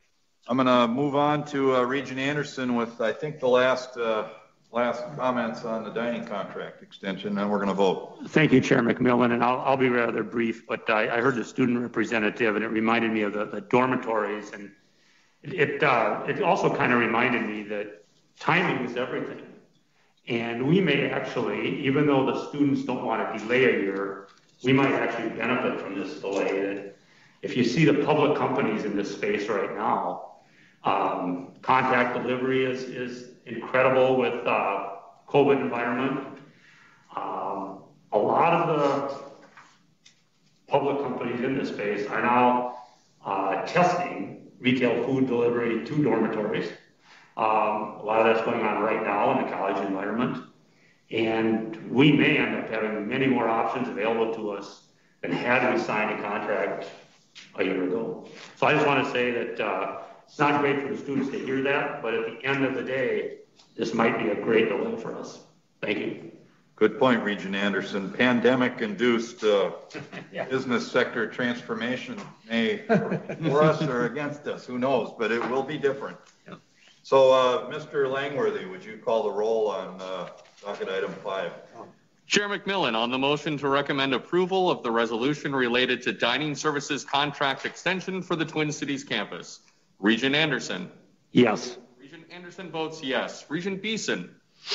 I'm going to move on to uh, Regent Anderson with, I think, the last uh, last comments on the dining contract extension, and we're going to vote. Thank you, Chair McMillan, and I'll, I'll be rather brief, but I, I heard the student representative, and it reminded me of the, the dormitories, and it it, uh, it also kind of reminded me that timing is everything. And we may actually, even though the students don't want to delay a year, we might actually benefit from this delay. And if you see the public companies in this space right now, um, contact delivery is, is incredible with uh, COVID environment. Um, a lot of the public companies in this space are now uh, testing retail food delivery to dormitories. Um, a lot of that's going on right now in the college environment. And we may end up having many more options available to us than had we signed a contract a year ago. So I just want to say that uh, it's not great for the students to hear that, but at the end of the day, this might be a great delay for us. Thank you. Good point, Regent Anderson. Pandemic-induced uh, Yeah. business sector transformation may for us or against us, who knows, but it will be different. Yeah. So, uh, Mister Langworthy, would you call the roll on uh, docket item five? Chair McMillan, on the motion to recommend approval of the resolution related to dining services contract extension for the Twin Cities campus. Regent Anderson. Yes. Regent Anderson votes yes. Regent Beeson.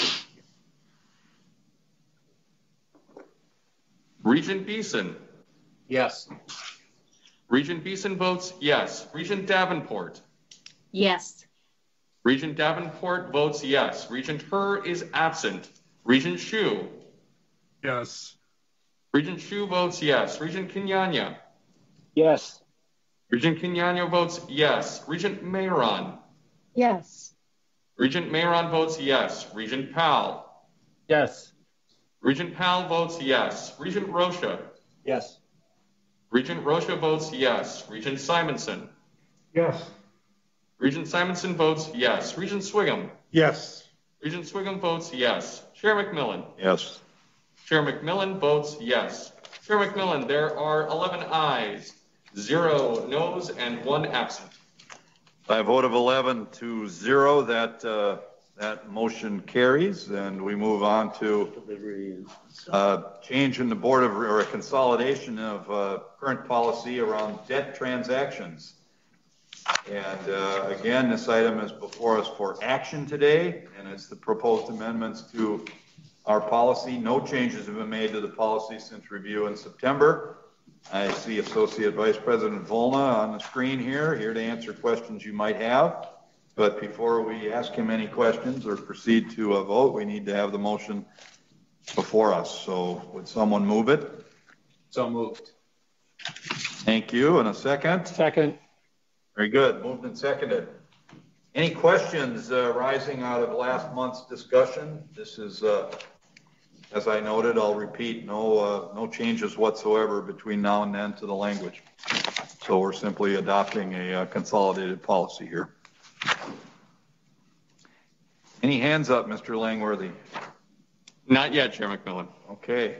Regent Beeson. Yes. Regent Beeson votes yes. Regent Davenport. Yes. Regent Davenport votes yes. Regent Herr is absent. Regent Hsu. Yes. Regent Hsu votes yes. Regent Kenyanya. Yes. Regent Kenyanya votes yes. Regent Mayron. Yes. Regent Mayron votes yes. Regent Powell. Yes. Regent Powell votes yes. Regent Rocha. Yes. Regent Rocha votes yes. Regent Simonson. Yes. Regent Simonson votes yes. Regent Swigum. Yes. Regent Swigum votes yes. Chair McMillan. Yes. Chair McMillan votes yes. Chair McMillan, there are eleven ayes, zero noes, and one absent. By a vote of eleven to zero, that uh, that motion carries, and we move on to uh, change in the board of, or a consolidation of uh, current policy around debt transactions. And uh, again, this item is before us for action today, and it's the proposed amendments to our policy. No changes have been made to the policy since review in September. I see Associate Vice President Volna on the screen here, here to answer questions you might have. But before we ask him any questions or proceed to a vote, we need to have the motion before us. So would someone move it? So moved. Thank you. And a second? Second. Very good. Moved and seconded. Any questions uh, rising out of last month's discussion? This is, uh, as I noted, I'll repeat, no, uh, no changes whatsoever between now and then to the language. So we're simply adopting a uh, consolidated policy here. Any hands up, Mister Langworthy? Not yet, Chair McMillan. Okay.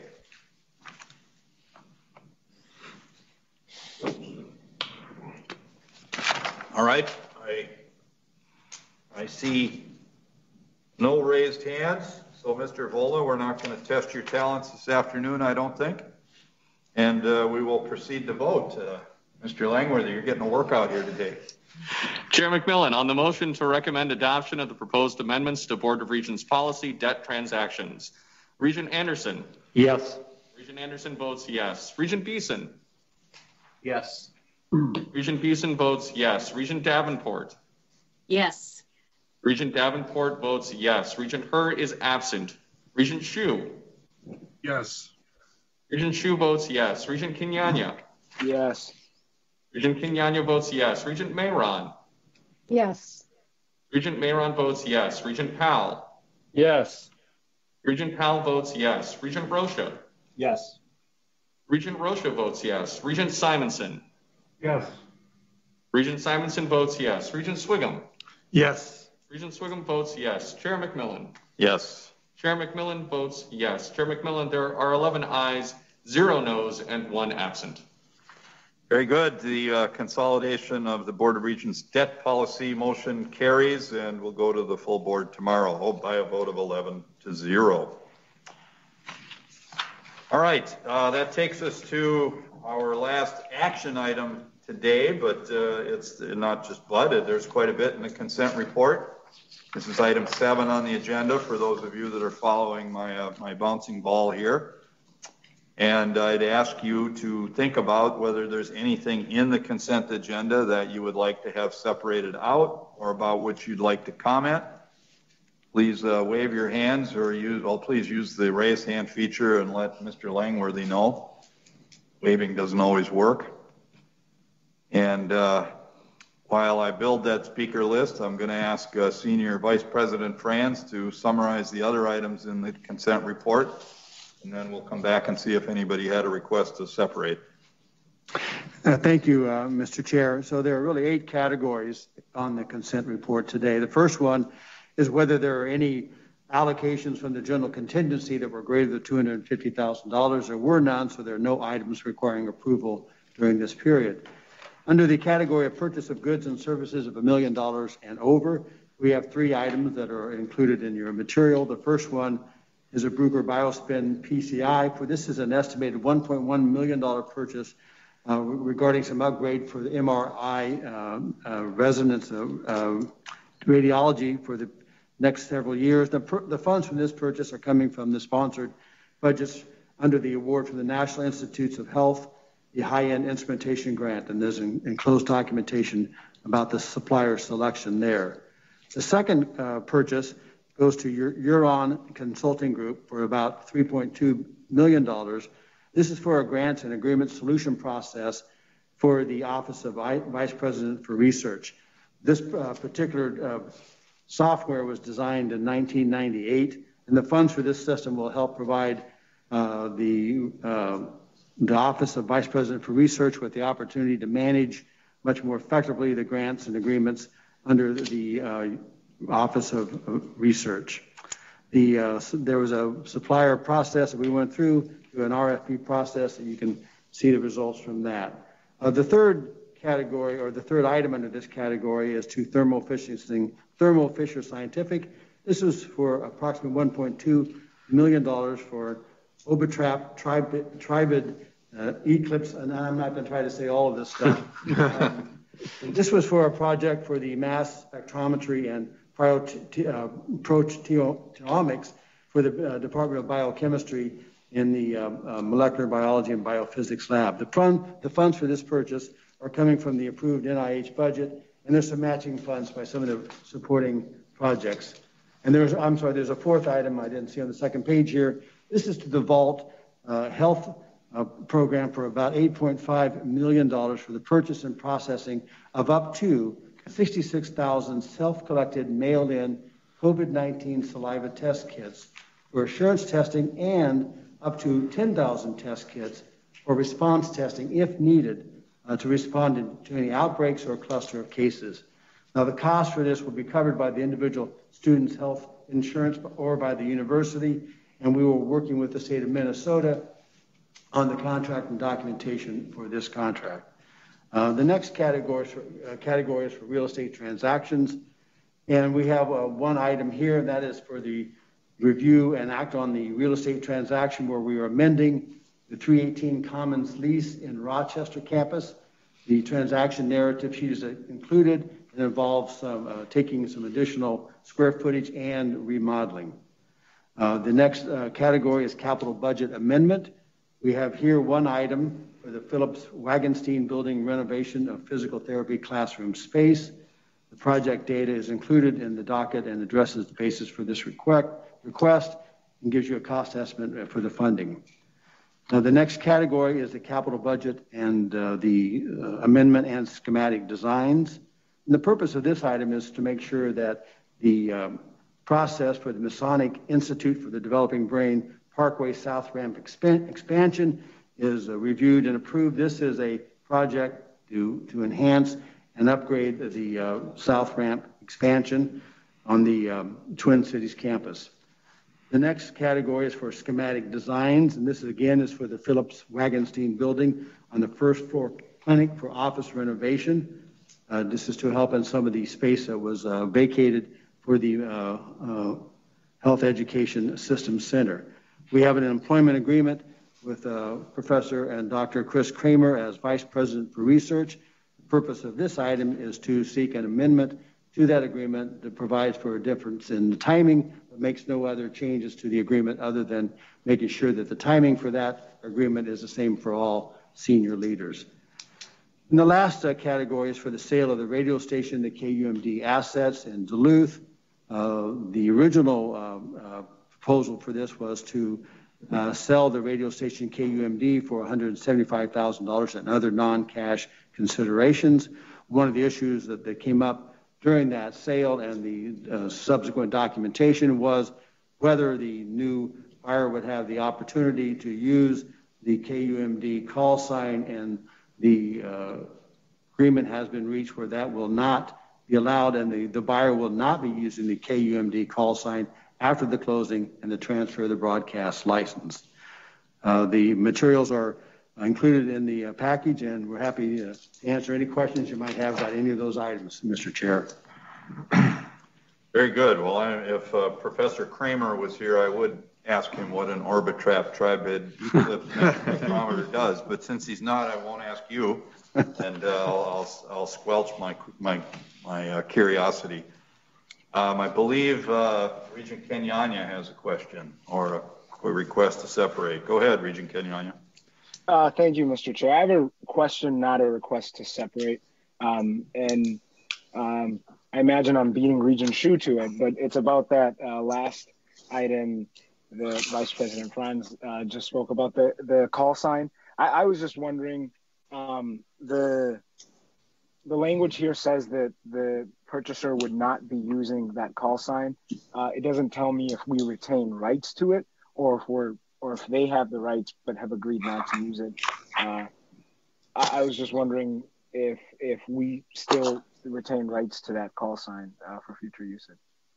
All right. I, I see no raised hands. So, Mister Volna, we're not going to test your talents this afternoon, I don't think. And uh, we will proceed to vote. Uh, Mister Langworthy, you're getting a workout here today. Chair McMillan, on the motion to recommend adoption of the proposed amendments to Board of Regents policy debt transactions. Regent Anderson. Yes. Regent Anderson votes yes. Regent Beeson. Yes. Regent Beeson votes yes. Regent Davenport. Yes. Regent Davenport votes yes. Regent Herr is absent. Regent Hsu. Yes. Regent Hsu votes yes. Regent Kenyanya. Yes. Regent Kenyanya votes yes. Regent Mayron. Yes. Regent Mayron votes yes. Regent Powell. Yes. Regent Powell votes yes. Regent Rocha. Yes. Regent Rocha votes yes. Regent Simonson. Yes. Regent Simonson votes yes. Regent Swigum. Yes. Regent Swigum votes yes. Chair McMillan. Yes. Chair McMillan votes yes. Chair McMillan, there are eleven ayes, zero noes, and one absent. Very good. The uh, consolidation of the Board of Regents debt policy motion carries, and we'll go to the full board tomorrow by a vote of eleven to zero. All right, uh, that takes us to our last action item today, but uh, it's not just blooded. There's quite a bit in the consent report. This is item seven on the agenda for those of you that are following my, uh, my bouncing ball here. And I'd ask you to think about whether there's anything in the consent agenda that you would like to have separated out or about which you'd like to comment. Please uh, wave your hands or use, well, please use the raise hand feature and let Mister Langworthy know. Waving doesn't always work. And uh, while I build that speaker list, I'm going to ask uh, Senior Vice President Franz to summarize the other items in the consent report. And then we'll come back and see if anybody had a request to separate. Uh, thank you, uh, Mister Chair. So there are really eight categories on the consent report today. The first one is whether there are any allocations from the general contingency that were greater than two hundred fifty thousand dollars. There were none, so there are no items requiring approval during this period. Under the category of purchase of goods and services of a million dollars and over, we have three items that are included in your material. The first one is a Bruker Biospin P C I. For this is an estimated one point one million dollars purchase uh, regarding some upgrade for the M R I um, uh, resonance uh, uh, radiology for the next several years. The, the funds from this purchase are coming from the sponsored budgets under the award from the National Institutes of Health, the high-end instrumentation grant, and there's an enclosed documentation about the supplier selection there. The second uh, purchase goes to Euron Consulting Group for about three point two million dollars. This is for a grants and agreement solution process for the Office of Vice President for Research. This uh, particular uh, software was designed in nineteen ninety-eight, and the funds for this system will help provide uh, the, uh, the Office of Vice President for Research with the opportunity to manage much more effectively the grants and agreements under the uh, Office of, of Research. The, uh, so there was a supplier process that we went through, through an R F P process, and you can see the results from that. Uh, the third category, or the third item under this category, is to Thermo Fisher, Thermo Fisher Scientific. This was for approximately one point two million dollars for Obitrap, Tribid, Tribid uh, Eclipse, and I'm not going to try to say all of this stuff. um, this was for a project for the mass spectrometry and proteomics for the uh, Department of Biochemistry in the uh, uh, molecular biology and biophysics lab. The, fund, the funds for this purchase are coming from the approved N I H budget, and there's some matching funds by some of the supporting projects. And there's, I'm sorry, there's a fourth item I didn't see on the second page here. This is to the Vault uh, Health uh, program for about eight point five million dollars for the purchase and processing of up to sixty-six thousand self-collected mailed-in COVID nineteen saliva test kits for assurance testing and up to ten thousand test kits for response testing if needed uh, to respond to any outbreaks or cluster of cases. Now, the cost for this will be covered by the individual student's health insurance or by the university, and we were working with the state of Minnesota on the contract and documentation for this contract. Uh, the next category is, for, uh, category is for real estate transactions, and we have uh, one item here, and that is for the review and act on the real estate transaction where we are amending the three eighteen Commons lease in Rochester campus. The transaction narrative sheet is included and involves some, uh, taking some additional square footage and remodeling. Uh, the next uh, category is capital budget amendment. We have here one item for the Phillips Wagenstein building renovation of physical therapy classroom space. The project data is included in the docket and addresses the basis for this request, request and gives you a cost estimate for the funding. Now, the next category is the capital budget and uh, the uh, amendment and schematic designs. And the purpose of this item is to make sure that the um, process for the Masonic Institute for the Developing Brain Parkway South Ramp expan expansion is uh, reviewed and approved. This is a project to, to enhance and upgrade the uh, South Ramp expansion on the um, Twin Cities campus. The next category is for schematic designs, and this again is for the Phillips Wagenstein building on the first floor clinic for office renovation. Uh, this is to help in some of the space that was uh, vacated for the uh, uh, Health Education Systems Center. We have an employment agreement with uh, Professor and Doctor Chris Kramer as Vice President for Research. The purpose of this item is to seek an amendment to that agreement that provides for a difference in the timing, but makes no other changes to the agreement other than making sure that the timing for that agreement is the same for all senior leaders. And the last uh, category is for the sale of the radio station, the K U M D assets in Duluth. Uh, the original uh, uh, proposal for this was to uh, sell the radio station K U M D for one hundred seventy-five thousand dollars and other non-cash considerations. One of the issues that, that came up during that sale and the uh, subsequent documentation was whether the new buyer would have the opportunity to use the K U M D call sign, and the uh, agreement has been reached where that will not be allowed, and the, the buyer will not be using the K U M D call sign after the closing and the transfer of the broadcast license. Uh, the materials are included in the uh, package, and we're happy to answer any questions you might have about any of those items, Mister Chair. Very good. Well, I, if uh, Professor Kramer was here, I would ask him what an Orbitrap tri-bid eclipse spectrometer does, but since he's not, I won't ask you, and uh, I'll, I'll, I'll squelch my, my, my uh, curiosity. Um, I believe uh, Regent Kenyanya has a question or a, a request to separate. Go ahead, Regent Kenyanya. Uh, thank you, Mister Chair. I have a question, not a request to separate. Um, and um, I imagine I'm beating Regent Shu to it, but it's about that uh, last item the Vice President Franz uh, just spoke about, the, the call sign. I, I was just wondering, um, the, the language here says that the purchaser would not be using that call sign. Uh, it doesn't tell me if we retain rights to it or if we're or if they have the rights but have agreed not to use it. Uh, I, I was just wondering if if we still retain rights to that call sign uh, for future usage.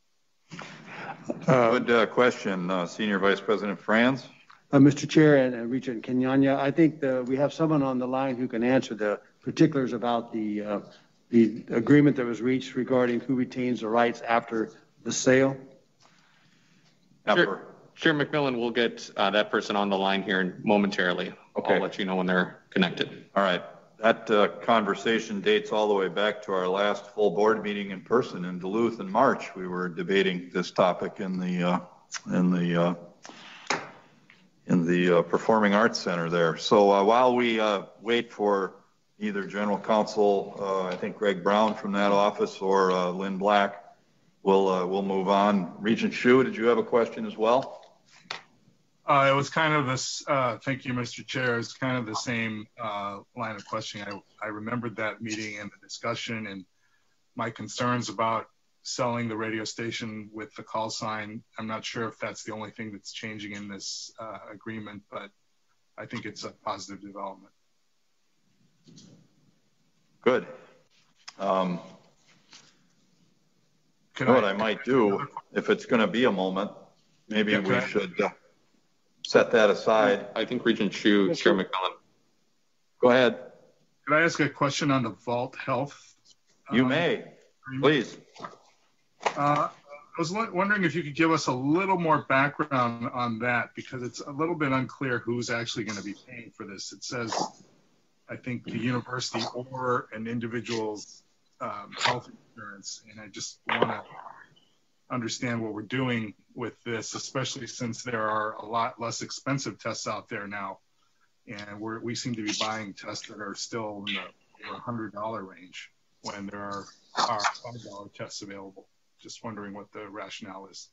Uh, Good uh, question, uh, Senior Vice President Franz. Uh, Mister Chair and uh, Regent Kenyanya, I think the, we have someone on the line who can answer the particulars about the uh, the agreement that was reached regarding who retains the rights after the sale. Sure. Chair McMillan will get uh, that person on the line here momentarily. Okay. I'll let you know when they're connected. All right. That uh, conversation dates all the way back to our last full board meeting in person in Duluth in March. We were debating this topic in the uh, in the uh, in the uh, Performing Arts Center there. So uh, while we uh, wait for either General Counsel, uh, I think Greg Brown from that office, or uh, Lynn Black, we'll uh, we'll move on. Regent Shu, did you have a question as well? Uh, it was kind of this, uh, thank you, Mister Chair. It's kind of the same uh, line of questioning. I, I remembered that meeting and the discussion and my concerns about selling the radio station with the call sign. I'm not sure if that's the only thing that's changing in this uh, agreement, but I think it's a positive development. Good. Um, Can you know I, what I might do, if it's going to be a moment, maybe yeah, we I, should uh, set that aside. I think Regent Shu, Mister Chair McMillan. Go ahead. Could I ask a question on the Vault Health? You um, may, please. Uh, I was wondering if you could give us a little more background on that, because it's a little bit unclear who's actually going to be paying for this. It says, I think, the university or an individual's um, health insurance, and I just want to understand what we're doing with this, especially since there are a lot less expensive tests out there now, and we're, we seem to be buying tests that are still in the one hundred dollar range when there are, are five dollar tests available. Just wondering what the rationale is.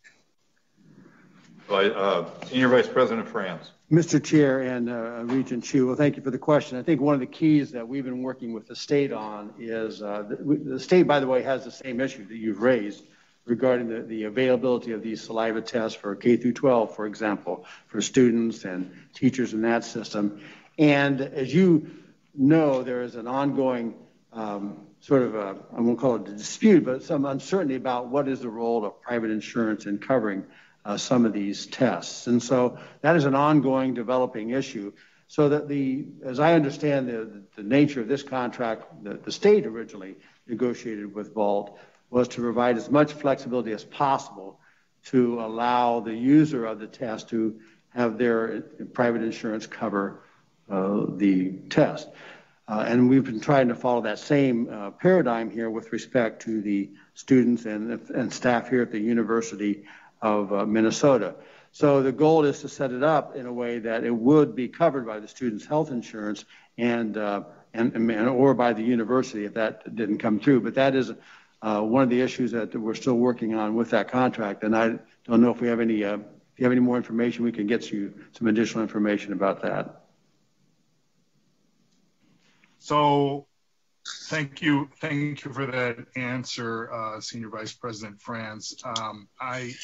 Uh, Senior Vice President Franz. Mister Chair and uh, Regent Chu, well, thank you for the question. I think one of the keys that we've been working with the state on is, uh, the, the state, by the way, has the same issue that you've raised regarding the, the availability of these saliva tests for K through twelve, for example, for students and teachers in that system. And as you know, there is an ongoing um, sort of a, I won't call it a dispute, but some uncertainty about what is the role of private insurance in covering uh, some of these tests. And so that is an ongoing developing issue. So that the, as I understand the, the nature of this contract, the, the state originally negotiated with Vault was to provide as much flexibility as possible to allow the user of the test to have their private insurance cover uh, the test. Uh, and we've been trying to follow that same uh, paradigm here with respect to the students and, and staff here at the University of uh, Minnesota. So the goal is to set it up in a way that it would be covered by the student's health insurance and, uh, and, and or by the university if that didn't come through. But that is uh, one of the issues that we're still working on with that contract. And I don't know if we have any, uh, if you have any more information, we can get you some additional information about that. So thank you. Thank you for that answer, uh, Senior Vice President Franz. Um, I,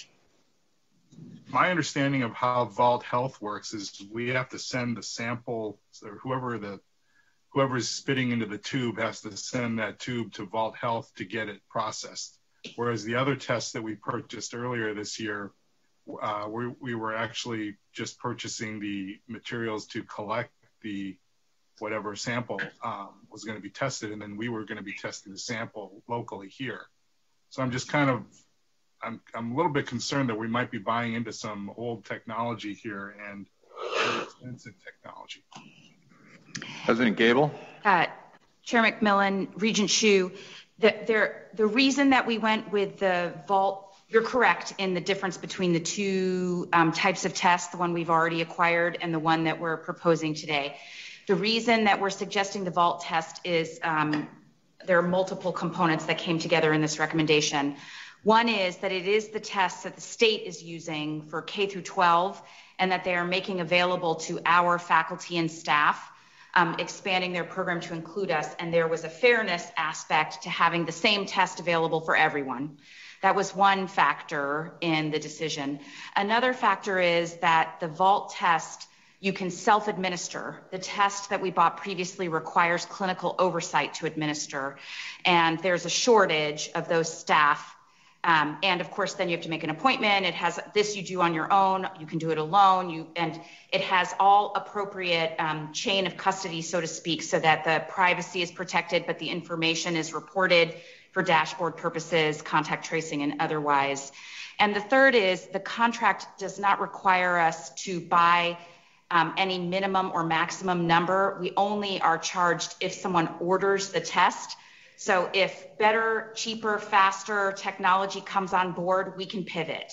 my understanding of how Vault Health works is we have to send the sample, or whoever the whoever is spitting into the tube has to send that tube to Vault Health to get it processed. Whereas the other tests that we purchased earlier this year, uh, we, we were actually just purchasing the materials to collect the whatever sample um, was going to be tested, and then we were going to be testing the sample locally here. So I'm just kind of, I'm, I'm a little bit concerned that we might be buying into some old technology here and very expensive technology. President Gable. Uh, Chair McMillan, Regent Hsu, the, there, the reason that we went with the Vault, you're correct in the difference between the two um, types of tests, the one we've already acquired and the one that we're proposing today. The reason that we're suggesting the Vault test is um, there are multiple components that came together in this recommendation. One is that it is the test that the state is using for K through twelve and that they are making available to our faculty and staff, um, expanding their program to include us. And there was a fairness aspect to having the same test available for everyone. That was one factor in the decision. Another factor is that the Vault test you can self-administer. The test that we bought previously requires clinical oversight to administer, and there's a shortage of those staff. Um, and of course, then you have to make an appointment. It has this you do on your own. You can do it alone. You and it has all appropriate um, chain of custody, so to speak, so that the privacy is protected, but the information is reported for dashboard purposes, contact tracing, and otherwise. And the third is the contract does not require us to buy Um, any minimum or maximum number. We only are charged if someone orders the test. So if better, cheaper, faster technology comes on board, we can pivot.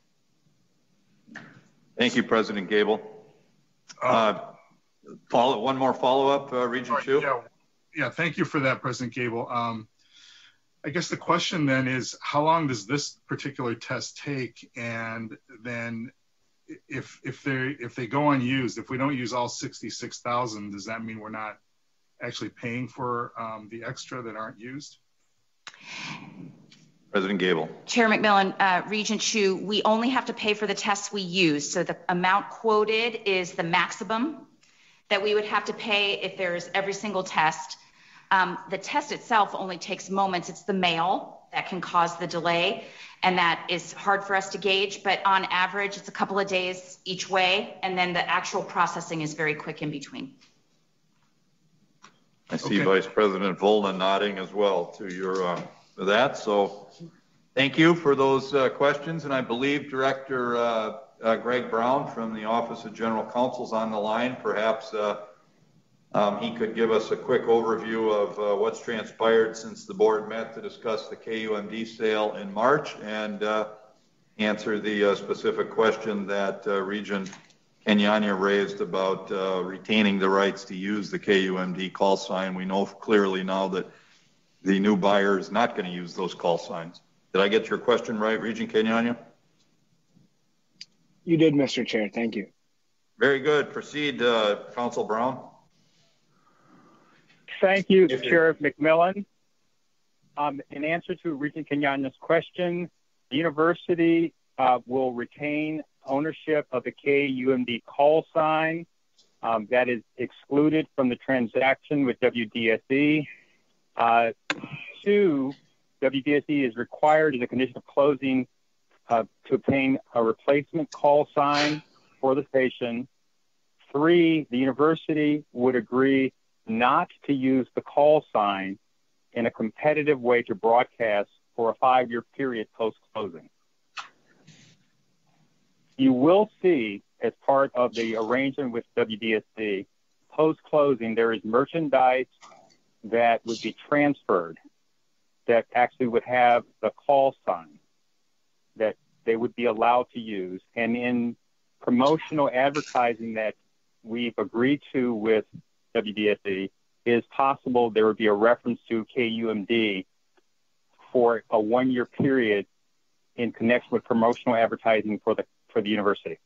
Thank you, President Gable. Uh, follow, one more follow-up, uh, Regent Hsu. Yeah, yeah, thank you for that, President Gable. Um, I guess the question then is, how long does this particular test take? And then if if they if they go unused, if we don't use all sixty-six thousand, does that mean we're not actually paying for um, the extra that aren't used? President Gable. Chair McMillan, uh, Regent Hsu, we only have to pay for the tests we use. So the amount quoted is the maximum that we would have to pay if there's every single test. Um, the test itself only takes moments. It's the mail that can cause the delay, and that is hard for us to gauge, but on average, it's a couple of days each way, and then the actual processing is very quick in between. I see Okay. Vice President Volna nodding as well to your uh, to that. So thank you for those uh, questions, and I believe Director uh, uh, Greg Brown from the Office of General Counsel is on the line. Perhaps uh, Um, he could give us a quick overview of uh, what's transpired since the board met to discuss the K U M D sale in March and uh, answer the uh, specific question that uh, Regent Kenyanya raised about uh, retaining the rights to use the K U M D call sign. We know clearly now that the new buyer is not going to use those call signs. Did I get your question right, Regent Kenyanya? You did, Mister Chair. Thank you. Very good. Proceed, uh, Council Brown. Thank you, Sheriff McMillan. Um, in answer to Regent Kenyanya's question, the university uh, will retain ownership of the K U M D call sign. Um, that is excluded from the transaction with W D S E. Uh, two, W D S E is required as a condition of closing uh, to obtain a replacement call sign for the station. Three, the university would agree not to use the call sign in a competitive way to broadcast for a five-year period post-closing. You will see, as part of the arrangement with W D S C, post-closing, there is merchandise that would be transferred that actually would have the call sign that they would be allowed to use. And in promotional advertising that we've agreed to with W D S C, it is possible there would be a reference to K U M D for a one-year period in connection with promotional advertising for the for the university.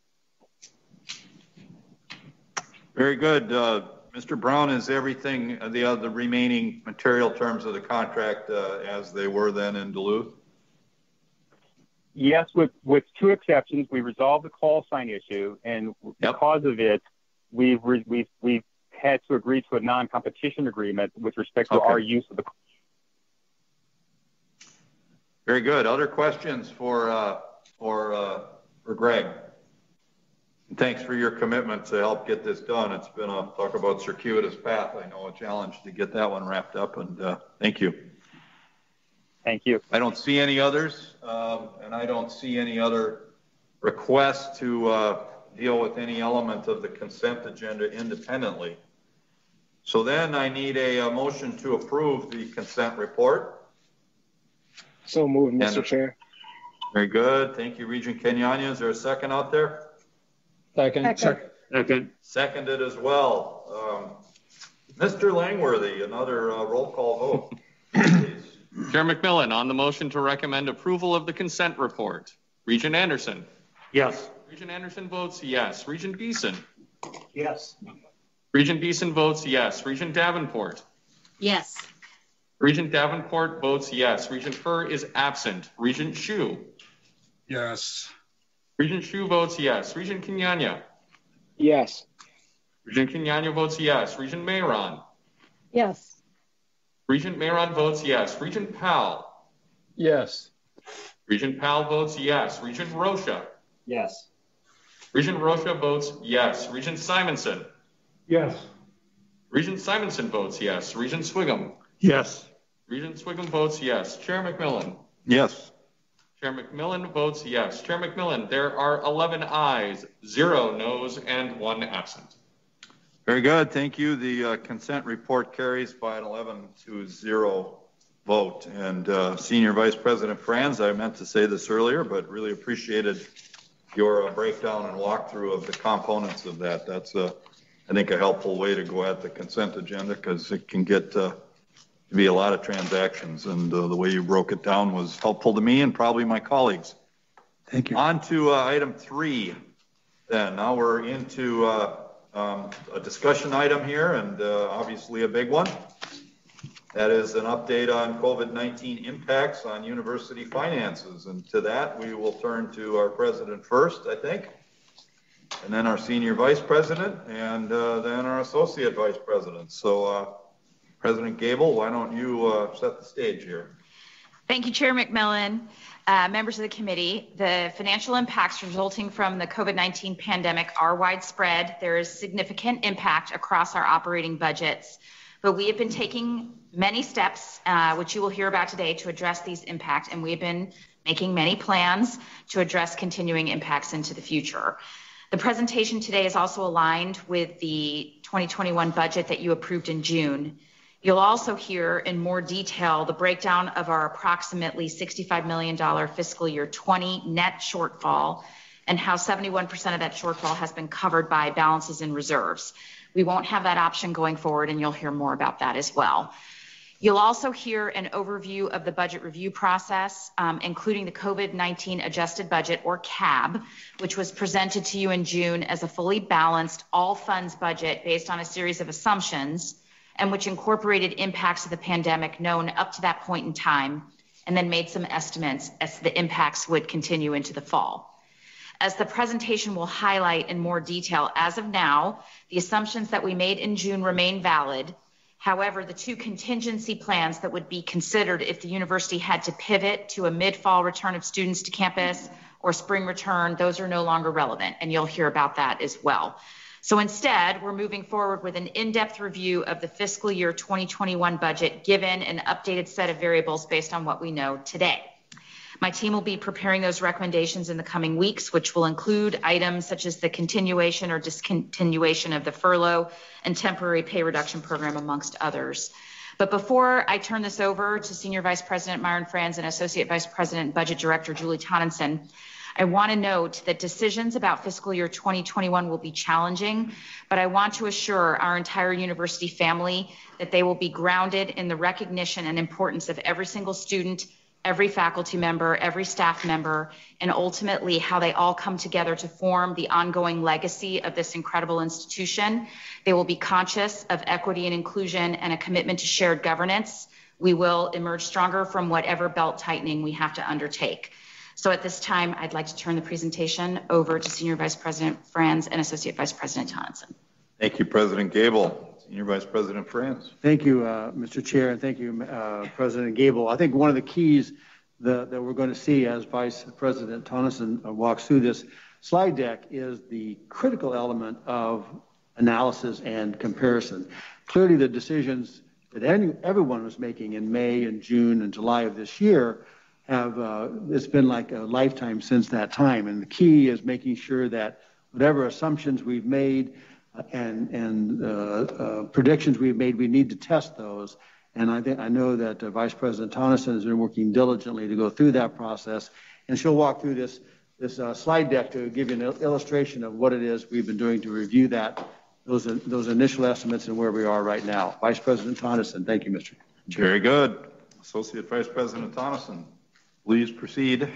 Very good. Uh, Mister Brown, is everything, uh, the other remaining material terms of the contract uh, as they were then in Duluth? Yes, with, with two exceptions. We resolved the call sign issue, and yep. because of it, we've, re, we've, we've had to agree to a non-competition agreement with respect to okay. our use of the call. Very good. Other questions for, uh, for, uh, for Greg? Thanks for your commitment to help get this done. It's been a, talk about circuitous path, I know, a challenge to get that one wrapped up, and uh, thank you. Thank you. I don't see any others, um, and I don't see any other requests to uh, deal with any element of the consent agenda independently. So then I need a, a motion to approve the consent report. So moved, Mister And, Chair. Very good. Thank you, Regent Kenyanya. Is there a second out there? Second. Second. Second. Seconded as well. Um, Mister Langworthy, another uh, roll call vote, please. Chair McMillan, on the motion to recommend approval of the consent report. Regent Anderson. Yes. Regent Anderson votes yes. Regent Beeson. Yes. Regent Beeson votes yes. Regent Davenport. Yes. Regent Davenport votes yes. Regent Furr is absent. Regent Hsu. Yes. Regent Hsu votes yes. Regent Kenyanya. Yes. Regent Kenyanya votes yes. Regent Mayron. Yes. Regent Mayron votes yes. Regent Powell. Yes. Regent Powell votes yes. Regent Rocha. Yes. Regent Rocha votes yes. Regent Simonson. Yes. Regent Simonson votes yes. Regent Swigum. Yes. Regent Swigum votes yes. Chair McMillan. Yes. Chair McMillan votes yes. Chair McMillan, there are eleven ayes, zero noes, and one absent. Very good. Thank you. The uh, consent report carries by an eleven to zero vote. And uh, Senior Vice President Franz, I meant to say this earlier, but really appreciated your uh, breakdown and walkthrough of the components of that. That's, uh, I think, a helpful way to go at the consent agenda, because it can get uh, to be a lot of transactions. And uh, the way you broke it down was helpful to me and probably my colleagues. Thank you. On to uh, item three then. Now we're into uh, um, a discussion item here, and uh, obviously a big one. That is an update on COVID nineteen impacts on university finances. And to that, we will turn to our president first, I think, and then our senior vice president, and uh, then our associate vice president. So uh, President Gable, why don't you uh, set the stage here? Thank you, Chair McMillan. Uh, members of the committee, the financial impacts resulting from the COVID nineteen pandemic are widespread. There is significant impact across our operating budgets, but we have been taking many steps, uh, which you will hear about today, to address these impacts, and we've been making many plans to address continuing impacts into the future. The presentation today is also aligned with the twenty twenty-one budget that you approved in June. You'll also hear in more detail the breakdown of our approximately sixty-five million dollars fiscal year twenty net shortfall, and how seventy-one percent of that shortfall has been covered by balances and reserves. We won't have that option going forward, and you'll hear more about that as well. You'll also hear an overview of the budget review process, um, including the COVID nineteen adjusted budget, or C A B, which was presented to you in June as a fully balanced all funds budget based on a series of assumptions, and which incorporated impacts of the pandemic known up to that point in time, and then made some estimates as the impacts would continue into the fall. As the presentation will highlight in more detail, as of now, the assumptions that we made in June remain valid. However, the two contingency plans that would be considered if the university had to pivot to a mid-fall return of students to campus or spring return, those are no longer relevant, and you'll hear about that as well. So instead, we're moving forward with an in-depth review of the fiscal year twenty twenty-one budget, given an updated set of variables based on what we know today. My team will be preparing those recommendations in the coming weeks, which will include items such as the continuation or discontinuation of the furlough and temporary pay reduction program, amongst others. But before I turn this over to Senior Vice President Myron Franz and Associate Vice President and Budget Director Julie Tonneson, I want to note that decisions about fiscal year twenty twenty-one will be challenging, but I want to assure our entire university family that they will be grounded in the recognition and importance of every single student, every faculty member, every staff member, and ultimately how they all come together to form the ongoing legacy of this incredible institution. They will be conscious of equity and inclusion and a commitment to shared governance. We will emerge stronger from whatever belt tightening we have to undertake. So at this time, I'd like to turn the presentation over to Senior Vice President Franz and Associate Vice President Tonneson. Thank you, President Gable. Senior Vice President Franz. Thank you, uh, Mister Chair, and thank you, uh, President Gable. I think one of the keys the, that we're going to see as Vice President Tonneson uh, walks through this slide deck is the critical element of analysis and comparison. Clearly, the decisions that any, everyone was making in May and June and July of this year have, uh, it's been like a lifetime since that time. And the key is making sure that whatever assumptions we've made and, and uh, uh, predictions we've made, we need to test those. And I think I know that uh, Vice President Tonneson has been working diligently to go through that process, and she'll walk through this this uh, slide deck to give you an illustration of what it is we've been doing to review that those uh, those initial estimates and where we are right now. Vice President Tonneson, thank you, Mister Chair. Very good. Associate Vice President Tonneson, please proceed.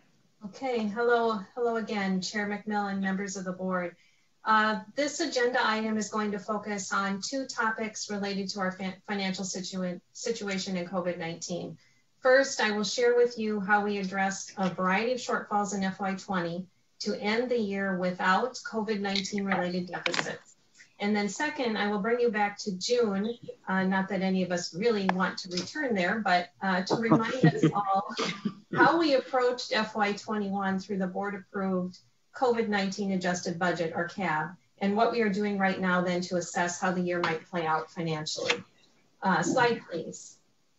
Okay. Hello, hello again, Chair McMillan, members of the board. Uh, this agenda item is going to focus on two topics related to our financial situa situation in COVID nineteen. First, I will share with you how we addressed a variety of shortfalls in F Y twenty to end the year without COVID nineteen related deficits. And then second, I will bring you back to June, uh, not that any of us really want to return there, but uh, to remind us all how we approached F Y twenty-one through the board approved COVID nineteen adjusted budget, or C A B, and what we are doing right now then to assess how the year might play out financially. Uh, slide, please.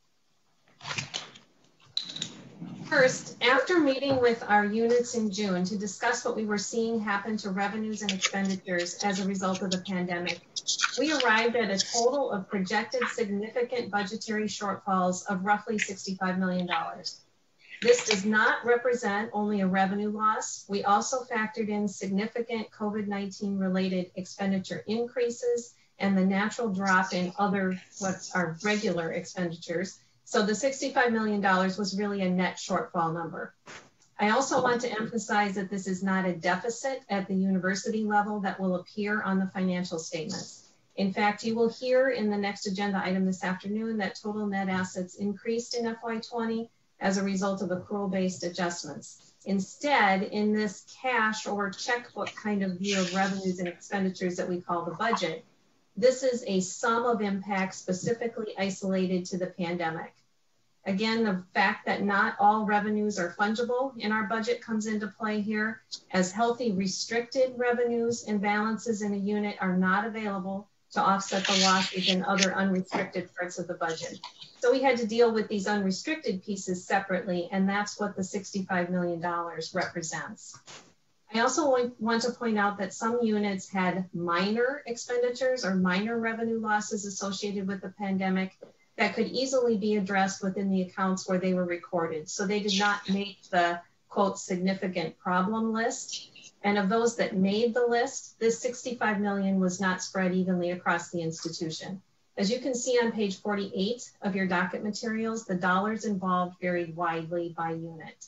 First, after meeting with our units in June to discuss what we were seeing happen to revenues and expenditures as a result of the pandemic, we arrived at a total of projected significant budgetary shortfalls of roughly sixty-five million dollars. This does not represent only a revenue loss. We also factored in significant COVID nineteen related expenditure increases and the natural drop in other what are regular expenditures. So the sixty-five million dollars was really a net shortfall number. I also want to emphasize that this is not a deficit at the university level that will appear on the financial statements. In fact, you will hear in the next agenda item this afternoon that total net assets increased in F Y twenty as a result of accrual-based adjustments. Instead, in this cash or checkbook kind of view of revenues and expenditures that we call the budget, this is a sum of impacts specifically isolated to the pandemic. Again, the fact that not all revenues are fungible in our budget comes into play here, as healthy restricted revenues and balances in a unit are not available to offset the losses in other unrestricted parts of the budget. So we had to deal with these unrestricted pieces separately, and that's what the sixty-five million dollars represents. I also want to point out that some units had minor expenditures or minor revenue losses associated with the pandemic that could easily be addressed within the accounts where they were recorded. So they did not make the, quote, significant problem list. And of those that made the list, this sixty-five million dollars was not spread evenly across the institution. As you can see on page forty-eight of your docket materials, the dollars involved varied widely by unit.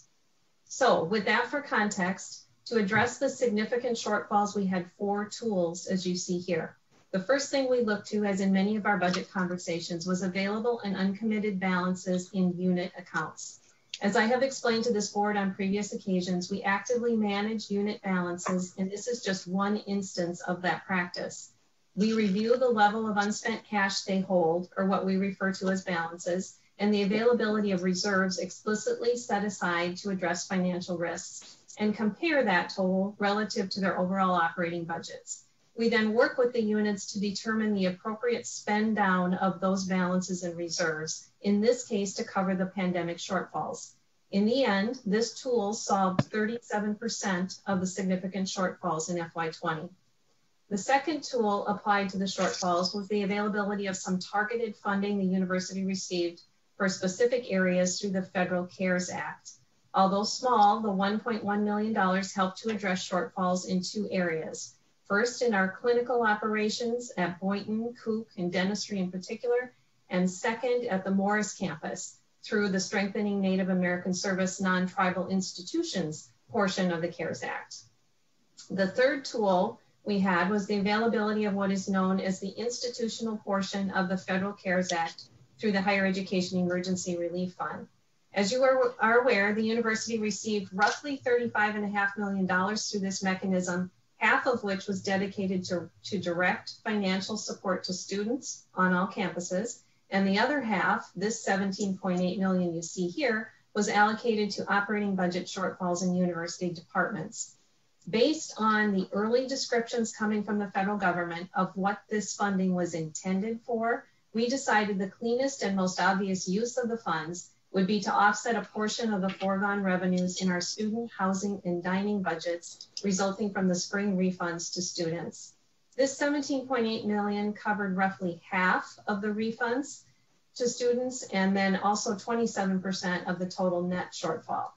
So with that for context, to address the significant shortfalls, we had four tools, as you see here. The first thing we looked to, as in many of our budget conversations, was available and uncommitted balances in unit accounts. As I have explained to this board on previous occasions, we actively manage unit balances, and this is just one instance of that practice. We review the level of unspent cash they hold, or what we refer to as balances, and the availability of reserves explicitly set aside to address financial risks, and compare that total relative to their overall operating budgets. We then work with the units to determine the appropriate spend down of those balances and reserves, in this case to cover the pandemic shortfalls. In the end, this tool solved thirty-seven percent of the significant shortfalls in F Y twenty. The second tool applied to the shortfalls was the availability of some targeted funding the university received for specific areas through the Federal CARES Act. Although small, the one point one million dollars helped to address shortfalls in two areas. First, in our clinical operations at Boynton, Cook, and dentistry in particular, and second, at the Morris campus through the Strengthening Native American Service Non-Tribal Institutions portion of the CARES Act. The third tool we had was the availability of what is known as the institutional portion of the Federal CARES Act through the Higher Education Emergency Relief Fund. As you are, are aware, the university received roughly thirty-five point five million dollars through this mechanism, half of which was dedicated to, to direct financial support to students on all campuses, and the other half, this seventeen point eight million dollars you see here, was allocated to operating budget shortfalls in university departments. Based on the early descriptions coming from the federal government of what this funding was intended for, we decided the cleanest and most obvious use of the funds would be to offset a portion of the foregone revenues in our student housing and dining budgets resulting from the spring refunds to students. This seventeen point eight million dollars covered roughly half of the refunds to students and then also twenty-seven percent of the total net shortfall.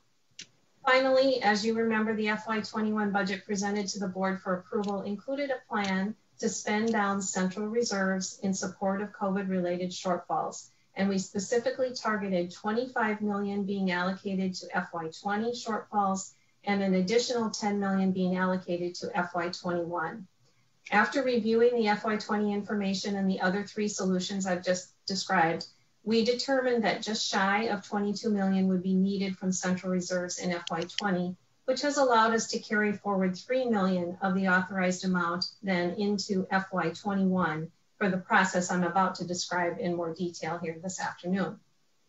Finally, as you remember, the F Y twenty-one budget presented to the board for approval included a plan to spend down central reserves in support of COVID-related shortfalls. And we specifically targeted twenty-five million dollars being allocated to F Y twenty shortfalls and an additional ten million dollars being allocated to F Y twenty-one. After reviewing the F Y twenty information and the other three solutions I've just described, we determined that just shy of twenty-two million dollars would be needed from central reserves in F Y twenty, which has allowed us to carry forward three million dollars of the authorized amount then into F Y twenty-one for the process I'm about to describe in more detail here this afternoon.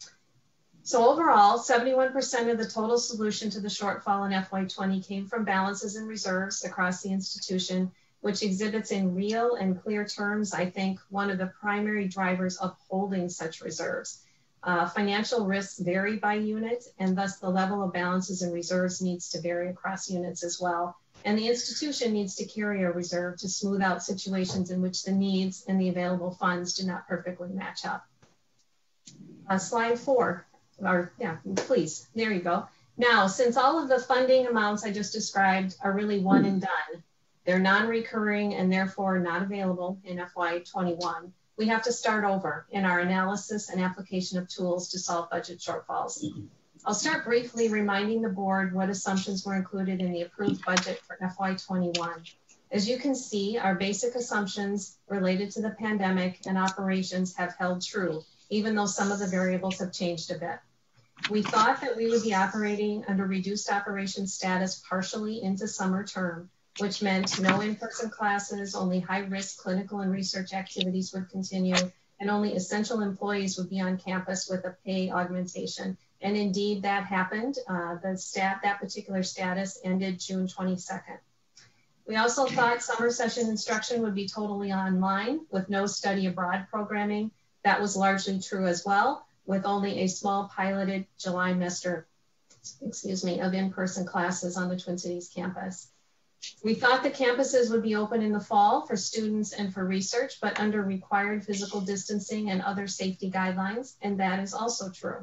So overall, seventy-one percent of the total solution to the shortfall in F Y twenty came from balances and reserves across the institution, which exhibits in real and clear terms, I think, one of the primary drivers of holding such reserves. Uh, financial risks vary by unit, and thus the level of balances and reserves needs to vary across units as well. And the institution needs to carry a reserve to smooth out situations in which the needs and the available funds do not perfectly match up. Uh, slide four, or yeah, please, there you go. Now, since all of the funding amounts I just described are really one and done, they're non-recurring and therefore not available in F Y twenty-one. We have to start over in our analysis and application of tools to solve budget shortfalls. I'll start briefly reminding the board what assumptions were included in the approved budget for F Y twenty-one. As you can see, our basic assumptions related to the pandemic and operations have held true, even though some of the variables have changed a bit. We thought that we would be operating under reduced operation status partially into summer term, which meant no in-person classes, only high-risk clinical and research activities would continue, and only essential employees would be on campus with a pay augmentation. And indeed, that happened. Uh, the stat, that particular status ended June twenty-second. We also thought summer session instruction would be totally online with no study abroad programming. That was largely true as well, with only a small piloted July semester, excuse me, of in-person classes on the Twin Cities campus. We thought the campuses would be open in the fall for students and for research, but under required physical distancing and other safety guidelines, and that is also true.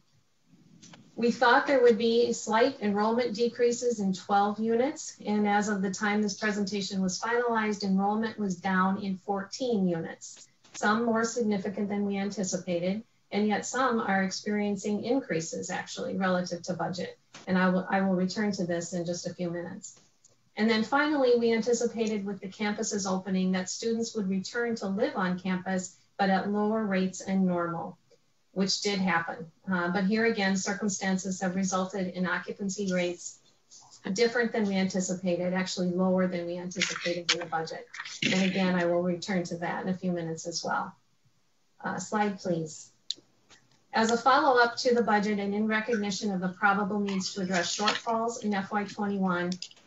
We thought there would be slight enrollment decreases in twelve units, and as of the time this presentation was finalized, enrollment was down in fourteen units, some more significant than we anticipated, and yet some are experiencing increases actually relative to budget. And I will, I will return to this in just a few minutes. And then finally, we anticipated with the campuses opening that students would return to live on campus, but at lower rates than normal, which did happen. Uh, but here again, circumstances have resulted in occupancy rates different than we anticipated, actually lower than we anticipated in the budget. And again, I will return to that in a few minutes as well. Uh, slide, please. As a follow-up to the budget and in recognition of the probable needs to address shortfalls in F Y twenty-one,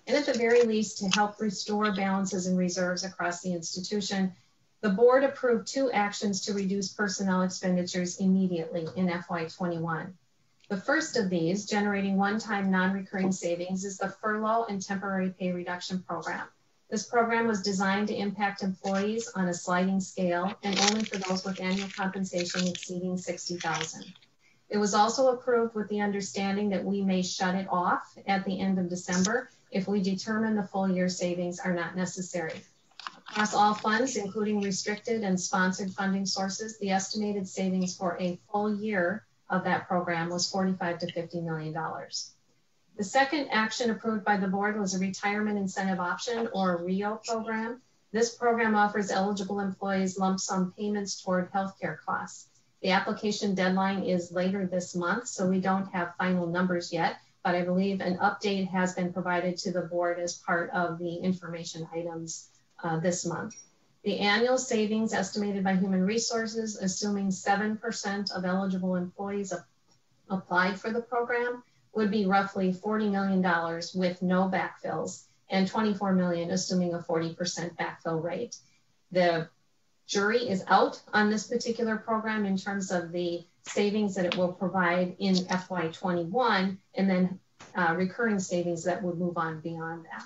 and at the very least to help restore balances and reserves across the institution, the board approved two actions to reduce personnel expenditures immediately in F Y twenty-one. The first of these, generating one-time non-recurring savings, is the furlough and temporary pay reduction program. This program was designed to impact employees on a sliding scale and only for those with annual compensation exceeding sixty thousand dollars. It was also approved with the understanding that we may shut it off at the end of December if we determine the full year savings are not necessary. Across all funds, including restricted and sponsored funding sources, the estimated savings for a full year of that program was forty-five to fifty million dollars. The second action approved by the board was a retirement incentive option, or R I O program. This program offers eligible employees lump sum payments toward healthcare costs. The application deadline is later this month, so we don't have final numbers yet, but I believe an update has been provided to the board as part of the information items uh, this month. The annual savings estimated by Human Resources, assuming seven percent of eligible employees applied for the program, would be roughly forty million dollars with no backfills, and twenty-four million dollars assuming a forty percent backfill rate. The jury is out on this particular program in terms of the savings that it will provide in F Y twenty-one, and then uh, recurring savings that would move on beyond that.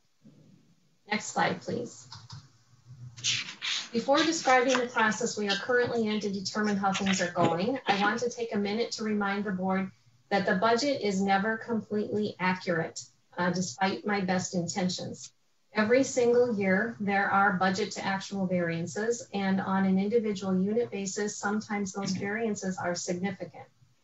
Next slide, please. Before describing the process we are currently in to determine how things are going, I want to take a minute to remind the board that the budget is never completely accurate, uh, despite my best intentions. Every single year, there are budget to actual variances, and on an individual unit basis, sometimes those variances are significant.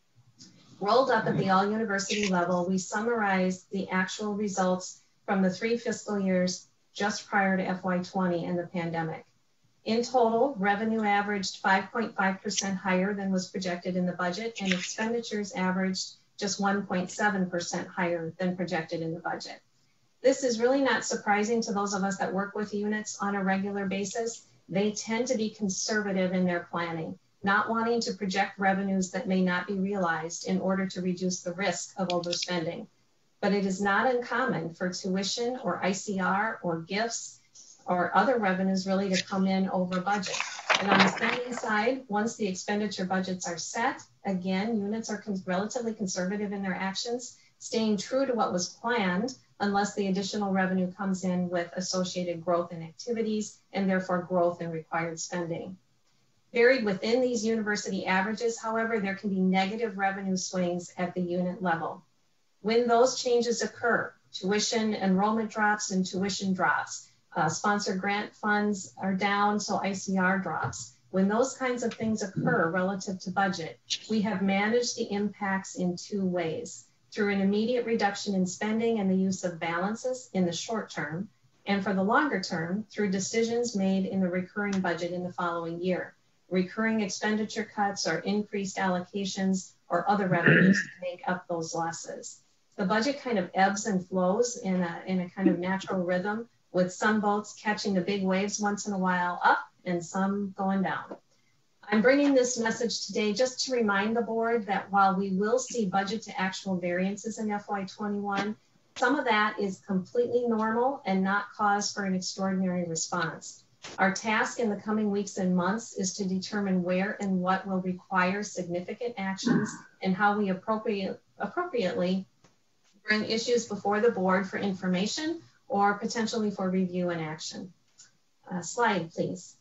Rolled up at the all university level, we summarize the actual results from the three fiscal years just prior to F Y twenty and the pandemic. In total, revenue averaged five point five percent higher than was projected in the budget, and expenditures averaged just one point seven percent higher than projected in the budget. This is really not surprising to those of us that work with units on a regular basis. They tend to be conservative in their planning, not wanting to project revenues that may not be realized in order to reduce the risk of overspending. But it is not uncommon for tuition or I C R or gifts or other revenues really to come in over budget. And on the spending side, once the expenditure budgets are set, again, units are con- relatively conservative in their actions, staying true to what was planned unless the additional revenue comes in with associated growth in activities and therefore growth in required spending. Buried within these university averages, however, there can be negative revenue swings at the unit level. When those changes occur, tuition enrollment drops and tuition drops, uh, sponsored grant funds are down, so I C R drops. When those kinds of things occur relative to budget, we have managed the impacts in two ways: through an immediate reduction in spending and the use of balances in the short term, and for the longer term, through decisions made in the recurring budget in the following year. Recurring expenditure cuts or increased allocations or other revenues to make up those losses. The budget kind of ebbs and flows in a, in a kind of natural rhythm, with some boats catching the big waves once in a while up and some going down. I'm bringing this message today just to remind the board that while we will see budget to actual variances in F Y twenty-one, some of that is completely normal and not cause for an extraordinary response. Our task in the coming weeks and months is to determine where and what will require significant actions and how we appropriate, appropriately bring issues before the board for information or potentially for review and action. Uh, slide, please.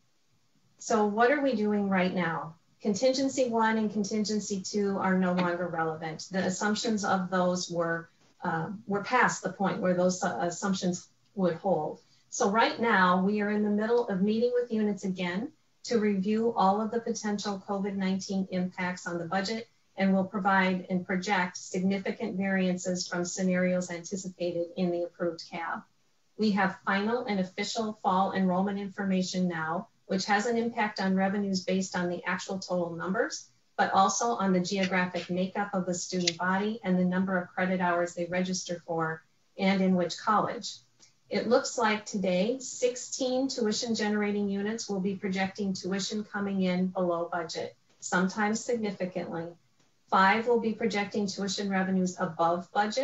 So what are we doing right now? Contingency one and contingency two are no longer relevant. The assumptions of those were, uh, were past the point where those uh, assumptions would hold. So right now we are in the middle of meeting with units again to review all of the potential COVID nineteen impacts on the budget, and will provide and project significant variances from scenarios anticipated in the approved C A B. We have final and official fall enrollment information now, which has an impact on revenues based on the actual total numbers, but also on the geographic makeup of the student body and the number of credit hours they register for and in which college. It looks like today, sixteen tuition generating units will be projecting tuition coming in below budget, sometimes significantly. Five will be projecting tuition revenues above budget,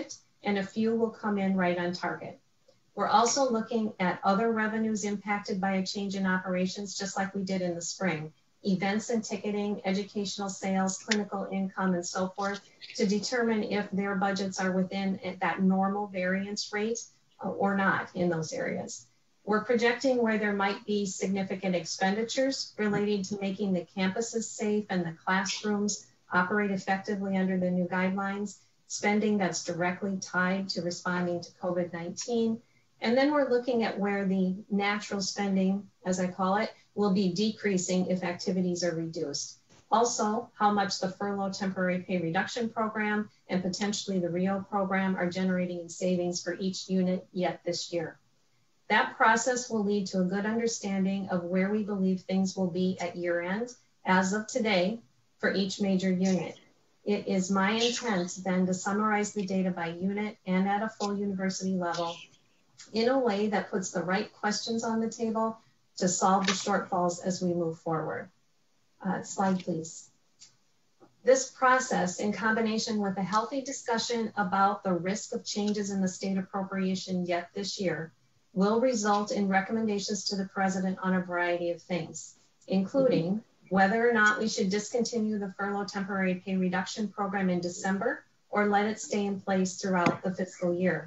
and a few will come in right on target. We're also looking at other revenues impacted by a change in operations, just like we did in the spring. Events and ticketing, educational sales, clinical income, and so forth, to determine if their budgets are within that normal variance rate or not in those areas. We're projecting where there might be significant expenditures relating to making the campuses safe and the classrooms operate effectively under the new guidelines, spending that's directly tied to responding to COVID nineteen. And then we're looking at where the natural spending, as I call it, will be decreasing if activities are reduced. Also, how much the furlough temporary pay reduction program and potentially the R I O program are generating in savings for each unit yet this year. That process will lead to a good understanding of where we believe things will be at year end as of today for each major unit. It is my intent then to summarize the data by unit and at a full university level in a way that puts the right questions on the table to solve the shortfalls as we move forward. Uh, slide, please. This process, in combination with a healthy discussion about the risk of changes in the state appropriation yet this year, will result in recommendations to the president on a variety of things, including whether or not we should discontinue the furlough temporary pay reduction program in December or let it stay in place throughout the fiscal year.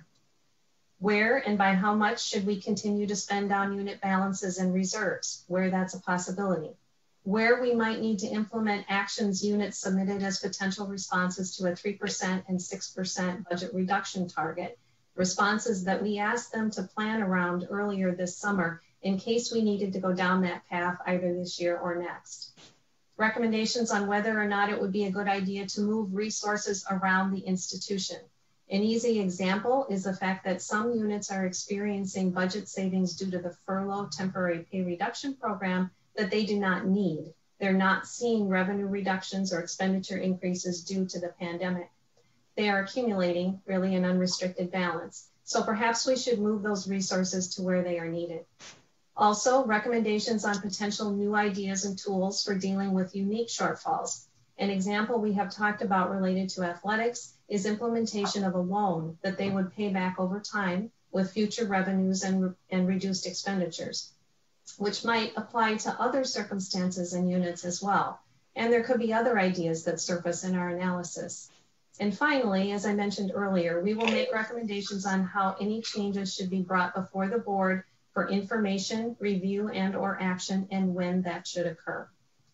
Where and by how much should we continue to spend on unit balances and reserves, where that's a possibility. Where we might need to implement actions units submitted as potential responses to a three percent and six percent budget reduction target, responses that we asked them to plan around earlier this summer in case we needed to go down that path either this year or next. Recommendations on whether or not it would be a good idea to move resources around the institution. An easy example is the fact that some units are experiencing budget savings due to the furlough temporary pay reduction program that they do not need. They're not seeing revenue reductions or expenditure increases due to the pandemic. They are accumulating really an unrestricted balance. So perhaps we should move those resources to where they are needed. Also, recommendations on potential new ideas and tools for dealing with unique shortfalls. An example we have talked about related to athletics is implementation of a loan that they would pay back over time with future revenues and, and reduced expenditures, which might apply to other circumstances and units as well. And there could be other ideas that surface in our analysis. And finally, as I mentioned earlier, we will make recommendations on how any changes should be brought before the board for information, review, and or action, and when that should occur.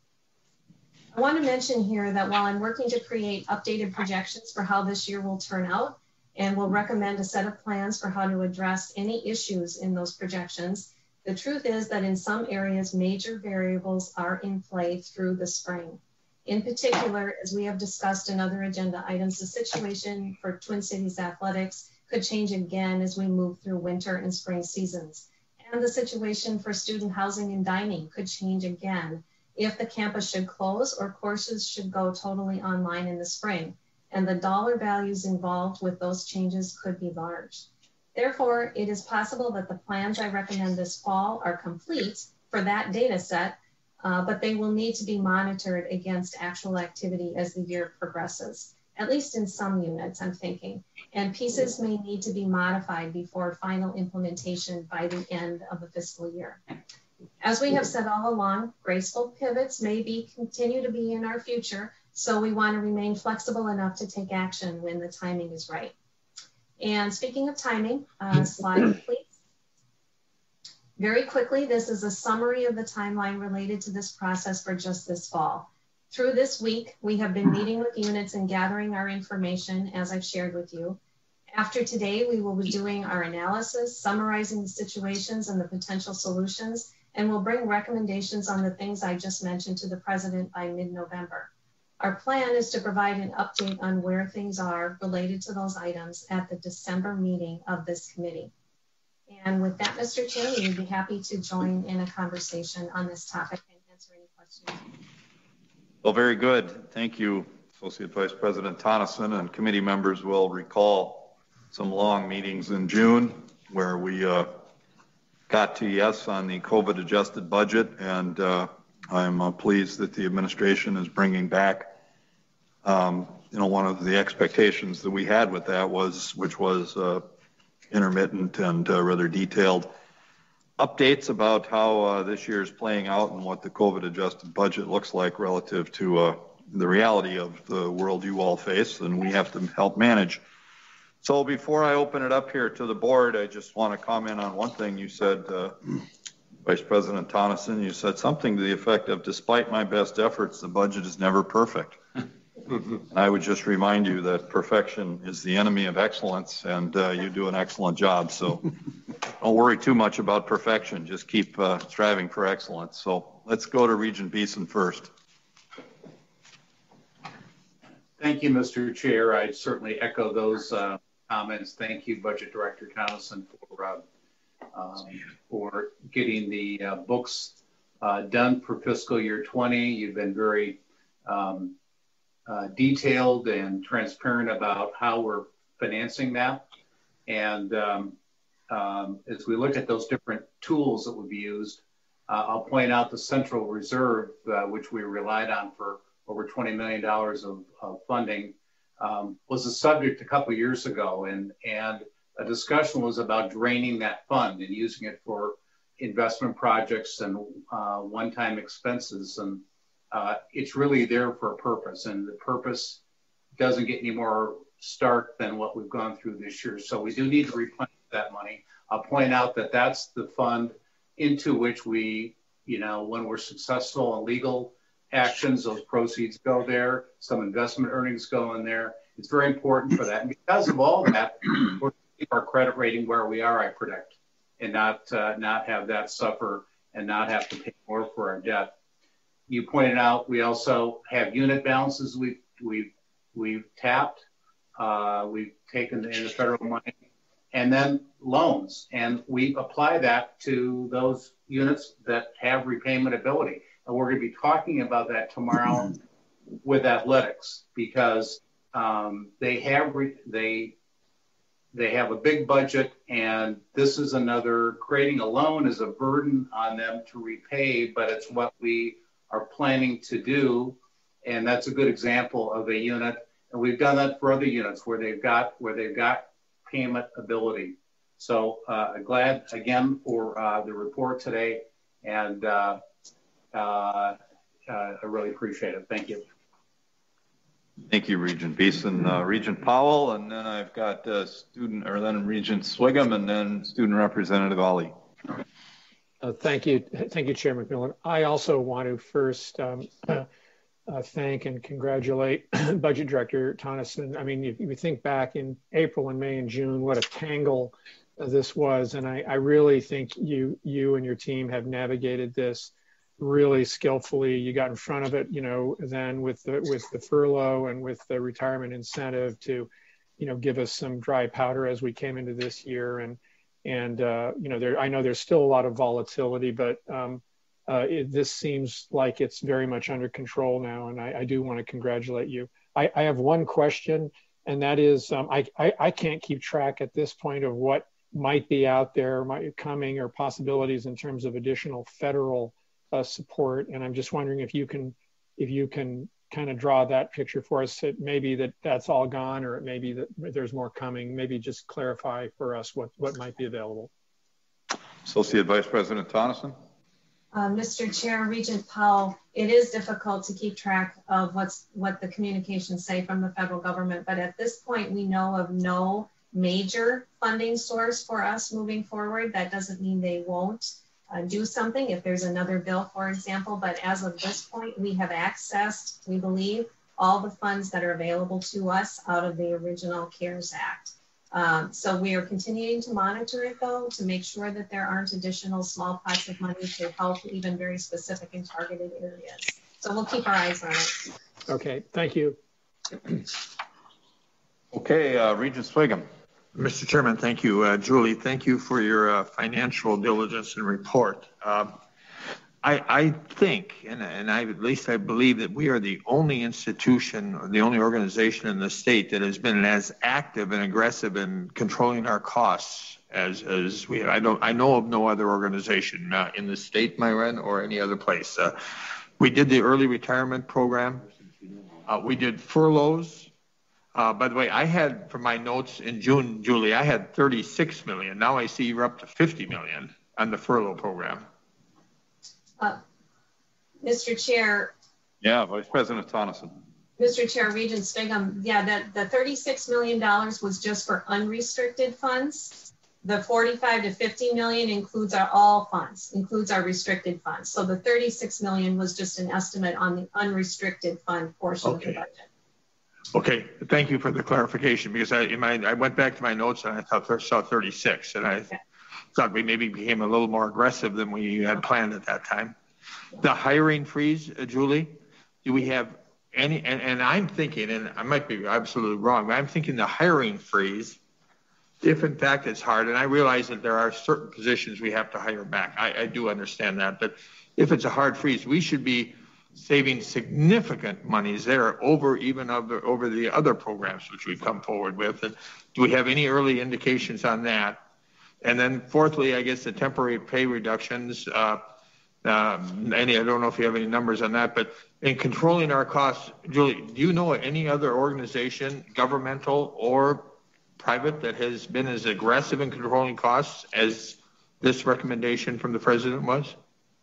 I want to mention here that while I'm working to create updated projections for how this year will turn out, and will recommend a set of plans for how to address any issues in those projections, the truth is that in some areas, major variables are in play through the spring. In particular, as we have discussed in other agenda items, the situation for Twin Cities athletics could change again as we move through winter and spring seasons. And the situation for student housing and dining could change again if the campus should close or courses should go totally online in the spring. And the dollar values involved with those changes could be large. Therefore, it is possible that the plans I recommend this fall are complete for that data set, uh, but they will need to be monitored against actual activity as the year progresses, at least in some units, I'm thinking. And pieces may need to be modified before final implementation by the end of the fiscal year. As we have said all along, graceful pivots may be continue to be in our future, so we want to remain flexible enough to take action when the timing is right. And speaking of timing, uh, slide please. Very quickly, this is a summary of the timeline related to this process for just this fall. Through this week, we have been meeting with units and gathering our information as I've shared with you. After today, we will be doing our analysis, summarizing the situations and the potential solutions, and we'll bring recommendations on the things I just mentioned to the president by mid-November. Our plan is to provide an update on where things are related to those items at the December meeting of this committee. And with that, Mister Chair, we'd be happy to join in a conversation on this topic and answer any questions. Well, very good. Thank you, Associate Vice President Tonneson, and committee members will recall some long meetings in June where we uh, got to yes on the COVID adjusted budget, and uh, I'm uh, pleased that the administration is bringing back Um, you know, one of the expectations that we had with that was, which was uh, intermittent and uh, rather detailed updates about how uh, this year is playing out and what the COVID adjusted budget looks like relative to uh, the reality of the world you all face and we have to help manage. So before I open it up here to the board, I just want to comment on one thing you said, uh, Vice President Tonneson. You said something to the effect of, despite my best efforts, the budget is never perfect. And I would just remind you that perfection is the enemy of excellence, and uh, you do an excellent job. So don't worry too much about perfection. Just keep uh, striving for excellence. So let's go to Regent Beeson first. Thank you, Mister Chair. I certainly echo those uh, comments. Thank you, Budget Director Tonneson, for uh, um, for getting the uh, books uh, done for fiscal year twenty. You've been very um, uh, detailed and transparent about how we're financing that. And um, um, as we look at those different tools that would be used, uh, I'll point out the Central Reserve, uh, which we relied on for over twenty million dollars of, of funding, um, was a subject a couple of years ago, and, and a discussion was about draining that fund and using it for investment projects and uh, one-time expenses. And uh, it's really there for a purpose, and the purpose doesn't get any more stark than what we've gone through this year. So we do need to replenish that money. I'll point out that that's the fund into which we, you know, when we're successful in legal actions, those proceeds go there. Some investment earnings go in there. It's very important for that. And because of all that, we're keep our credit rating where we are, I predict, and not uh, not have that suffer and not have to pay more for our debt. You pointed out we also have unit balances we've we've we've tapped. Uh, we've taken in the federal money, and then loans, and we apply that to those units that have repayment ability. And we're going to be talking about that tomorrow with athletics, because um, they have re they they have a big budget, and this is another, creating a loan is a burden on them to repay, but it's what we are planning to do, and that's a good example of a unit. And we've done that for other units where they've got where they've got payment ability. So uh, glad again for uh, the report today, and. Uh, Uh, uh, I really appreciate it. Thank you. Thank you, Regent Beeson. Uh, Regent Powell, and then I've got uh, student, or then Regent Swigum, and then Student Representative Ali. Uh, thank you. Thank you, Chair McMillan. I also want to first um, uh, uh, thank and congratulate Budget Director Tonneson. I mean, if you think back in April and May and June, what a tangle this was. And I, I really think you, you and your team have navigated this really skillfully. You got in front of it, you know, then with the with the furlough and with the retirement incentive to, you know, give us some dry powder as we came into this year. And and uh, you know, there I know there's still a lot of volatility, but um, uh, it, this seems like it's very much under control now. And I, I do want to congratulate you. I, I have one question, and that is, um, I, I I can't keep track at this point of what might be out there, might coming, or possibilities in terms of additional federal Uh, support, and I'm just wondering if you can, if you can kind of draw that picture for us. It may be that that's all gone, or it may be that there's more coming. Maybe just clarify for us what what might be available. Associate Vice President Tonneson. Uh, Mister Chair, Regent Powell, it is difficult to keep track of what's what the communications say from the federal government, but at this point we know of no major funding source for us moving forward. That doesn't mean they won't Uh, do something if there's another bill, for example, but as of this point, we have accessed, we believe, all the funds that are available to us out of the original CARES Act. Um, so we are continuing to monitor it, though, to make sure that there aren't additional small pots of money to help even very specific and targeted areas. So we'll keep our eyes on it. Okay, thank you. Okay, uh, Regent Swigum. Mister Chairman, thank you. Uh, Julie, thank you for your uh, financial diligence and report. Um, I, I think, and, and I, at least I believe, that we are the only institution, or the only organization in the state that has been as active and aggressive in controlling our costs as, as we have. I, don't, I know of no other organization uh, in the state, Myron, or any other place. Uh, we did the early retirement program. Uh, we did furloughs. Uh, by the way, I had, for my notes in June, Julie, I had thirty-six million. Now I see you're up to fifty million on the furlough program. Uh, Mister Chair. Yeah, Vice President Tonneson. Mister Chair, Regent Sviggum, yeah, that the thirty-six million dollars was just for unrestricted funds. The forty-five to fifty million includes our all funds, includes our restricted funds. So the thirty-six million was just an estimate on the unrestricted fund portion Okay. of the budget. Okay, thank you for the clarification, because I, in my, I went back to my notes and I thought I saw thirty-six, and I okay. thought we maybe became a little more aggressive than we had planned at that time. The hiring freeze, uh, Julie, do we have any, and, and I'm thinking, and I might be absolutely wrong, but I'm thinking the hiring freeze, if in fact it's hard, and I realize that there are certain positions we have to hire back. I, I do understand that, but if it's a hard freeze, we should be saving significant monies there over even over, over the other programs which we've come forward with. And do we have any early indications on that? And then fourthly, I guess the temporary pay reductions, uh, um, any, I don't know if you have any numbers on that, but in controlling our costs, Julie, do you know any other organization, governmental or private, that has been as aggressive in controlling costs as this recommendation from the president was?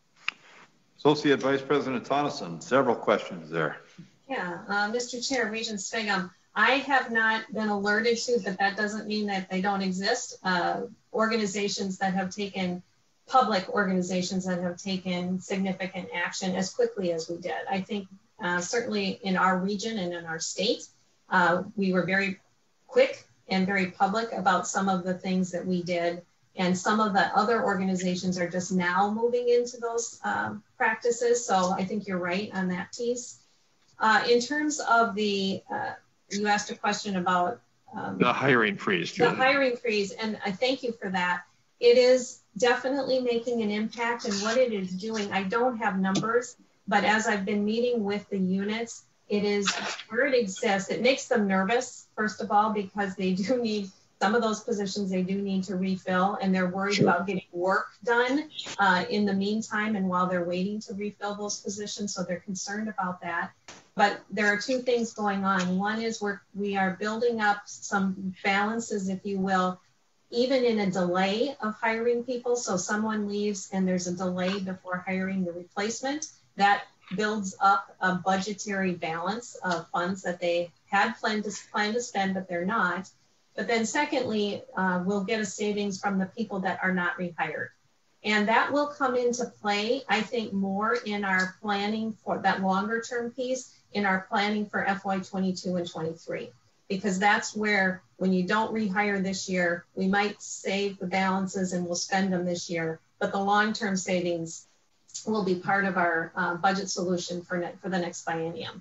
Associate Vice President Tonneson, several questions there. Yeah, uh, Mister Chair, Regent Sviggum, I have not been alerted to, but that doesn't mean that they don't exist. Uh, organizations that have taken, public organizations that have taken significant action as quickly as we did. I think uh, certainly in our region and in our state, uh, we were very quick and very public about some of the things that we did. And some of the other organizations are just now moving into those uh, practices. So I think you're right on that piece. Uh, in terms of the, uh, you asked a question about um, the hiring freeze. Julie. The hiring freeze, and I thank you for that. It is definitely making an impact, and what it is doing, I don't have numbers, but as I've been meeting with the units, it is where it exists. It makes them nervous, first of all, because they do need some of those positions they do need to refill, and they're worried sure. about getting work done uh, in the meantime and while they're waiting to refill those positions, so they're concerned about that. But there are two things going on. One is we're, we are building up some balances, if you will, even in a delay of hiring people. So someone leaves and there's a delay before hiring the replacement. That builds up a budgetary balance of funds that they had planned to, planned to spend, but they're not. But then secondly, uh, we'll get a savings from the people that are not rehired. And that will come into play, I think, more in our planning for that longer term piece, in our planning for F Y twenty-two and twenty-three. Because that's where, when you don't rehire this year, we might save the balances and we'll spend them this year. But the long-term savings will be part of our uh, budget solution for, ne- for the next biennium.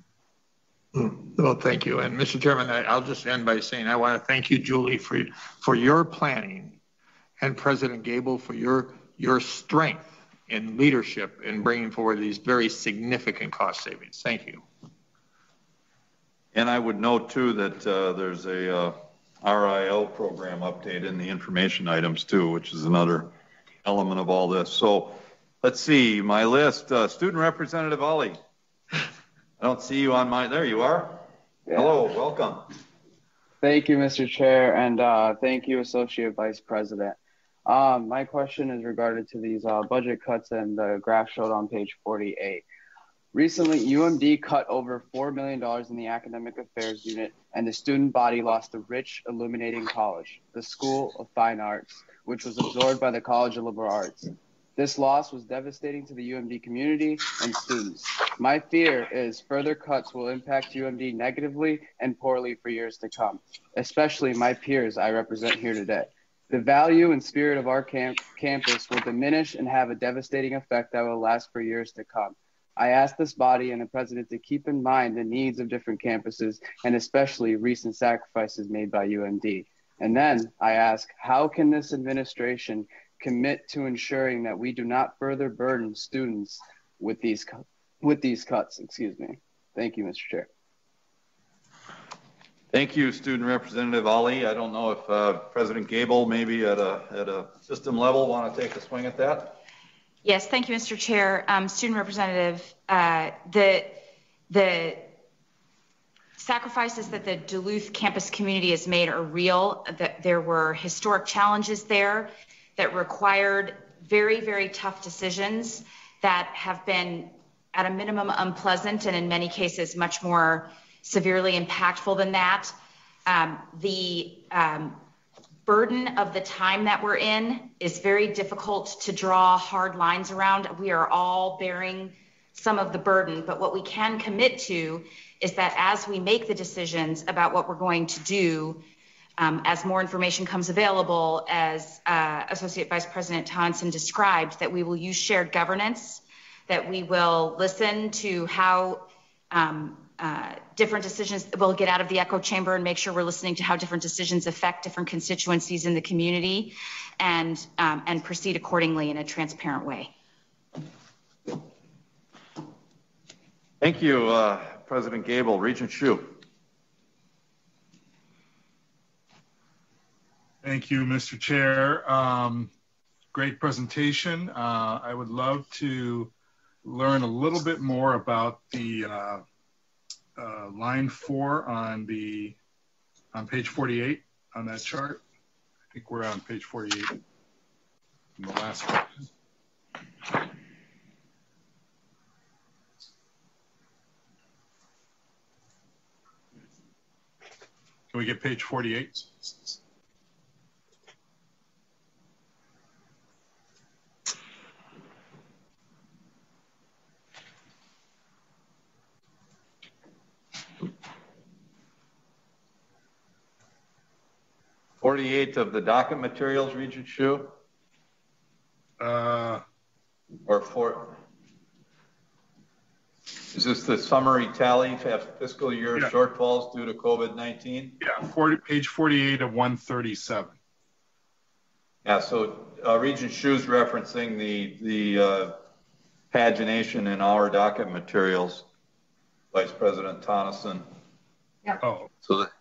Well, thank you. And Mister Chairman, I, I'll just end by saying I want to thank you, Julie, for, for your planning, and President Gable for your, your strength in leadership in bringing forward these very significant cost savings. Thank you. And I would note too that uh, there's a uh, R I L program update in the information items too, which is another element of all this. So let's see, my list, uh, Student Representative Ali. I don't see you on my, there you are. Yeah. Hello, welcome. Thank you, Mister Chair, and uh, thank you, Associate Vice President. Um, my question is regarded to these uh, budget cuts and the graph showed on page forty-eight. Recently, U M D cut over four million dollars in the Academic Affairs Unit, and the student body lost a rich, illuminating college, the School of Fine Arts, which was absorbed by the College of Liberal Arts. This loss was devastating to the U M D community and students. My fear is further cuts will impact U M D negatively and poorly for years to come, especially my peers I represent here today. The value and spirit of our camp campus will diminish and have a devastating effect that will last for years to come. I ask this body and the president to keep in mind the needs of different campuses and especially recent sacrifices made by U M D. And then I ask, how can this administration commit to ensuring that we do not further burden students with these with these cuts? Excuse me. Thank you, Mister Chair. Thank you, Student Representative Ali. I don't know if uh, President Gable, maybe at a at a system level, want to take a swing at that. Yes, thank you, Mister Chair. Um, Student Representative, uh, the the sacrifices that the Duluth campus community has made are real, that there were historic challenges there that required very, very tough decisions that have been at a minimum unpleasant and in many cases much more severely impactful than that. Um, the um, burden of the time that we're in is very difficult to draw hard lines around. We are all bearing some of the burden, but what we can commit to is that as we make the decisions about what we're going to do, um, as more information comes available, as uh, Associate Vice President Tonson described, that we will use shared governance, that we will listen to how um, uh, different decisions will get out of the echo chamber and make sure we're listening to how different decisions affect different constituencies in the community, and, um, and proceed accordingly in a transparent way. Thank you, uh, President Gable. Regent Hsu. Thank you, Mister Chair. Um, great presentation. Uh, I would love to learn a little bit more about the uh, uh, line four on the on page forty-eight on that chart. I think we're on page forty-eight in the last question. Can we get page forty-eight? forty-eight of the docket materials, Regent Hsu? Uh, or for, is this the summary tally of fiscal year yeah. shortfalls due to COVID nineteen? Yeah, forty, page forty-eight of one thirty-seven. Yeah, so uh, Regent Hsu's referencing the, the uh, pagination in our docket materials, Vice President Tonneson. Yeah. Oh. So that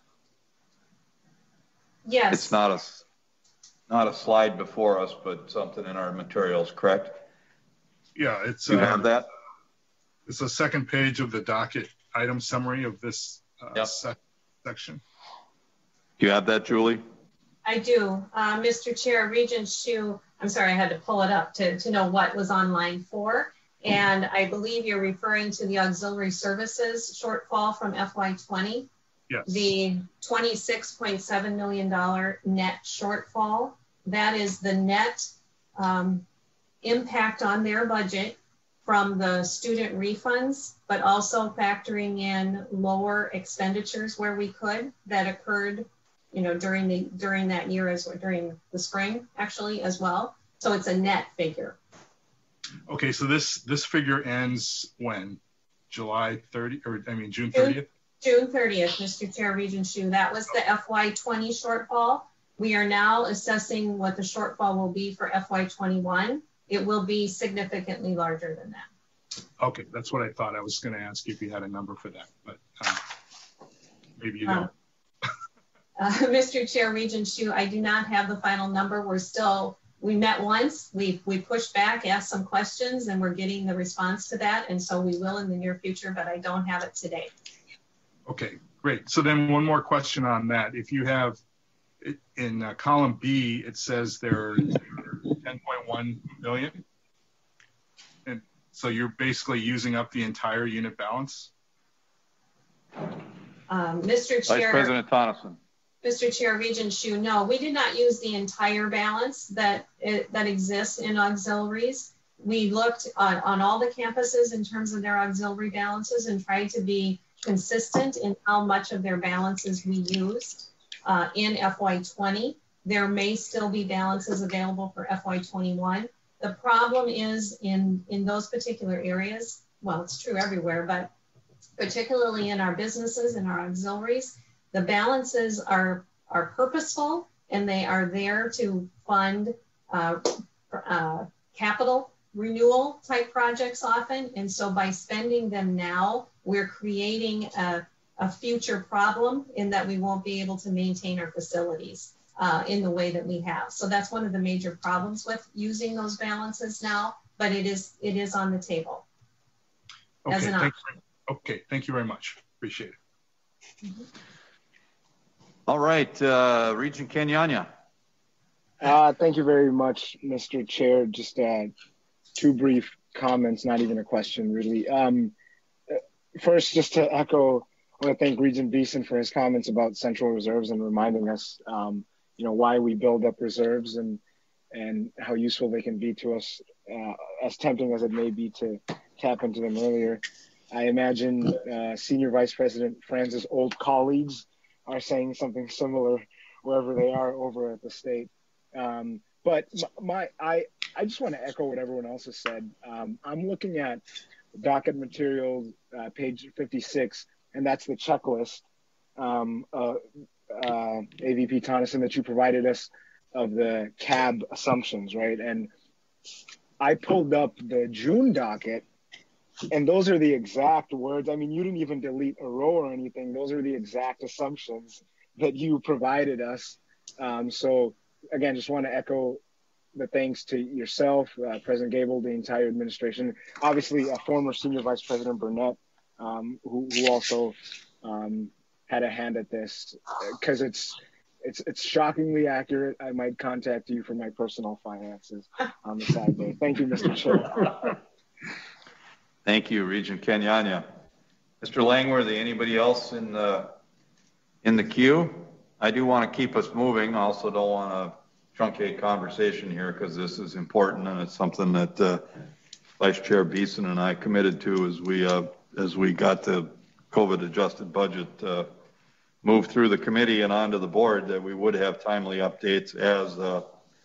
yes. It's not a, not a slide before us, but something in our materials, correct? Yeah, it's. You uh, have that? It's the second page of the docket item summary of this uh, yep. sec section. Do you have that, Julie? I do. Uh, Mister Chair, Regent Hsu, I'm sorry, I had to pull it up to, to know what was on line four. And I believe you're referring to the auxiliary services shortfall from F Y twenty. Yes. The twenty-six point seven million dollar net shortfall. That is the net um, impact on their budget from the student refunds, but also factoring in lower expenditures where we could that occurred, you know, during the during that year as during the spring actually as well. So it's a net figure. Okay, so this this figure ends when? July thirtieth, or I mean June thirtieth? June thirtieth, Mister Chair, Regent Hsu. That was the F Y twenty shortfall. We are now assessing what the shortfall will be for F Y twenty-one. It will be significantly larger than that. Okay, that's what I thought. I was going to ask you if you had a number for that, but uh, maybe you don't. Um, uh, Mister Chair, Regent Hsu, I do not have the final number. We're still, we met once, we, we pushed back, asked some questions, and we're getting the response to that. And so we will in the near future, but I don't have it today. Okay, great. So then one more question on that. If you have, in uh, column B, it says there's ten point one million. And so you're basically using up the entire unit balance? Um, Mister Chair. Vice President Tonneson. Mister Chair, Regent Hsu, no, we did not use the entire balance that it, that exists in auxiliaries. We looked on, on all the campuses in terms of their auxiliary balances and tried to be consistent in how much of their balances we used uh, in F Y twenty. There may still be balances available for F Y twenty-one. The problem is in, in those particular areas, well, it's true everywhere, but particularly in our businesses and our auxiliaries, the balances are, are purposeful and they are there to fund uh, uh, capital renewal type projects often. And so by spending them now, we're creating a, a future problem in that we won't be able to maintain our facilities uh, in the way that we have. So that's one of the major problems with using those balances now, but it is it is on the table. Okay, as an thank option. you. Okay, thank you very much. Appreciate it. All right, uh, Regent Kenyanya. Uh, thank you very much, Mister Chair. Just uh, two brief comments, not even a question, really. Um, first, just to echo, I want to thank Regent Beeson for his comments about central reserves and reminding us, um, you know, why we build up reserves and and how useful they can be to us, uh, as tempting as it may be to tap into them earlier. I imagine uh, Senior Vice President Franz's old colleagues are saying something similar wherever they are over at the state. Um, but my, I, I just want to echo what everyone else has said. Um, I'm looking at docket materials, uh, page fifty-six, and that's the checklist, um, uh, uh, A V P Tonneson, that you provided us of the C A B assumptions, right? And I pulled up the June docket, and those are the exact words. I mean, you didn't even delete a row or anything. Those are the exact assumptions that you provided us. Um, so again, just want to echo the thanks to yourself, uh, President Gable, the entire administration, obviously a former Senior Vice President Burnett, um, who, who also um, had a hand at this, because it's, it's, it's shockingly accurate. I might contact you for my personal finances on the side there. Thank you, Mister Chair. Thank you, Regent Kenyanya. Mister Langworthy, anybody else in the, in the queue? I do want to keep us moving. I also don't want to truncate conversation here because this is important and it's something that uh, Vice Chair Beeson and I committed to as we uh, as we got the COVID adjusted budget uh, moved through the committee and onto the board, that we would have timely updates as uh,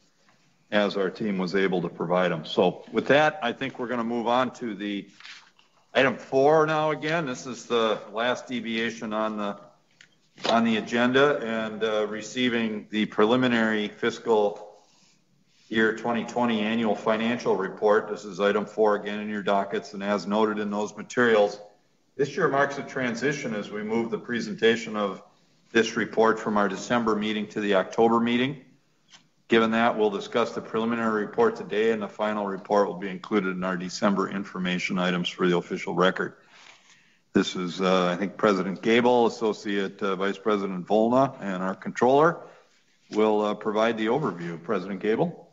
as our team was able to provide them. So with that, I think we're going to move on to the item four now. Again, this is the last deviation on the on the agenda, and uh, receiving the preliminary fiscal year twenty twenty annual financial report. This is item four again in your dockets, and as noted in those materials, this year marks a transition as we move the presentation of this report from our December meeting to the October meeting. Given that, we'll discuss the preliminary report today, and the final report will be included in our December information items for the official record. This is, uh, I think, President Gable, Associate uh, Vice President Volna, and our controller will uh, provide the overview. President Gable?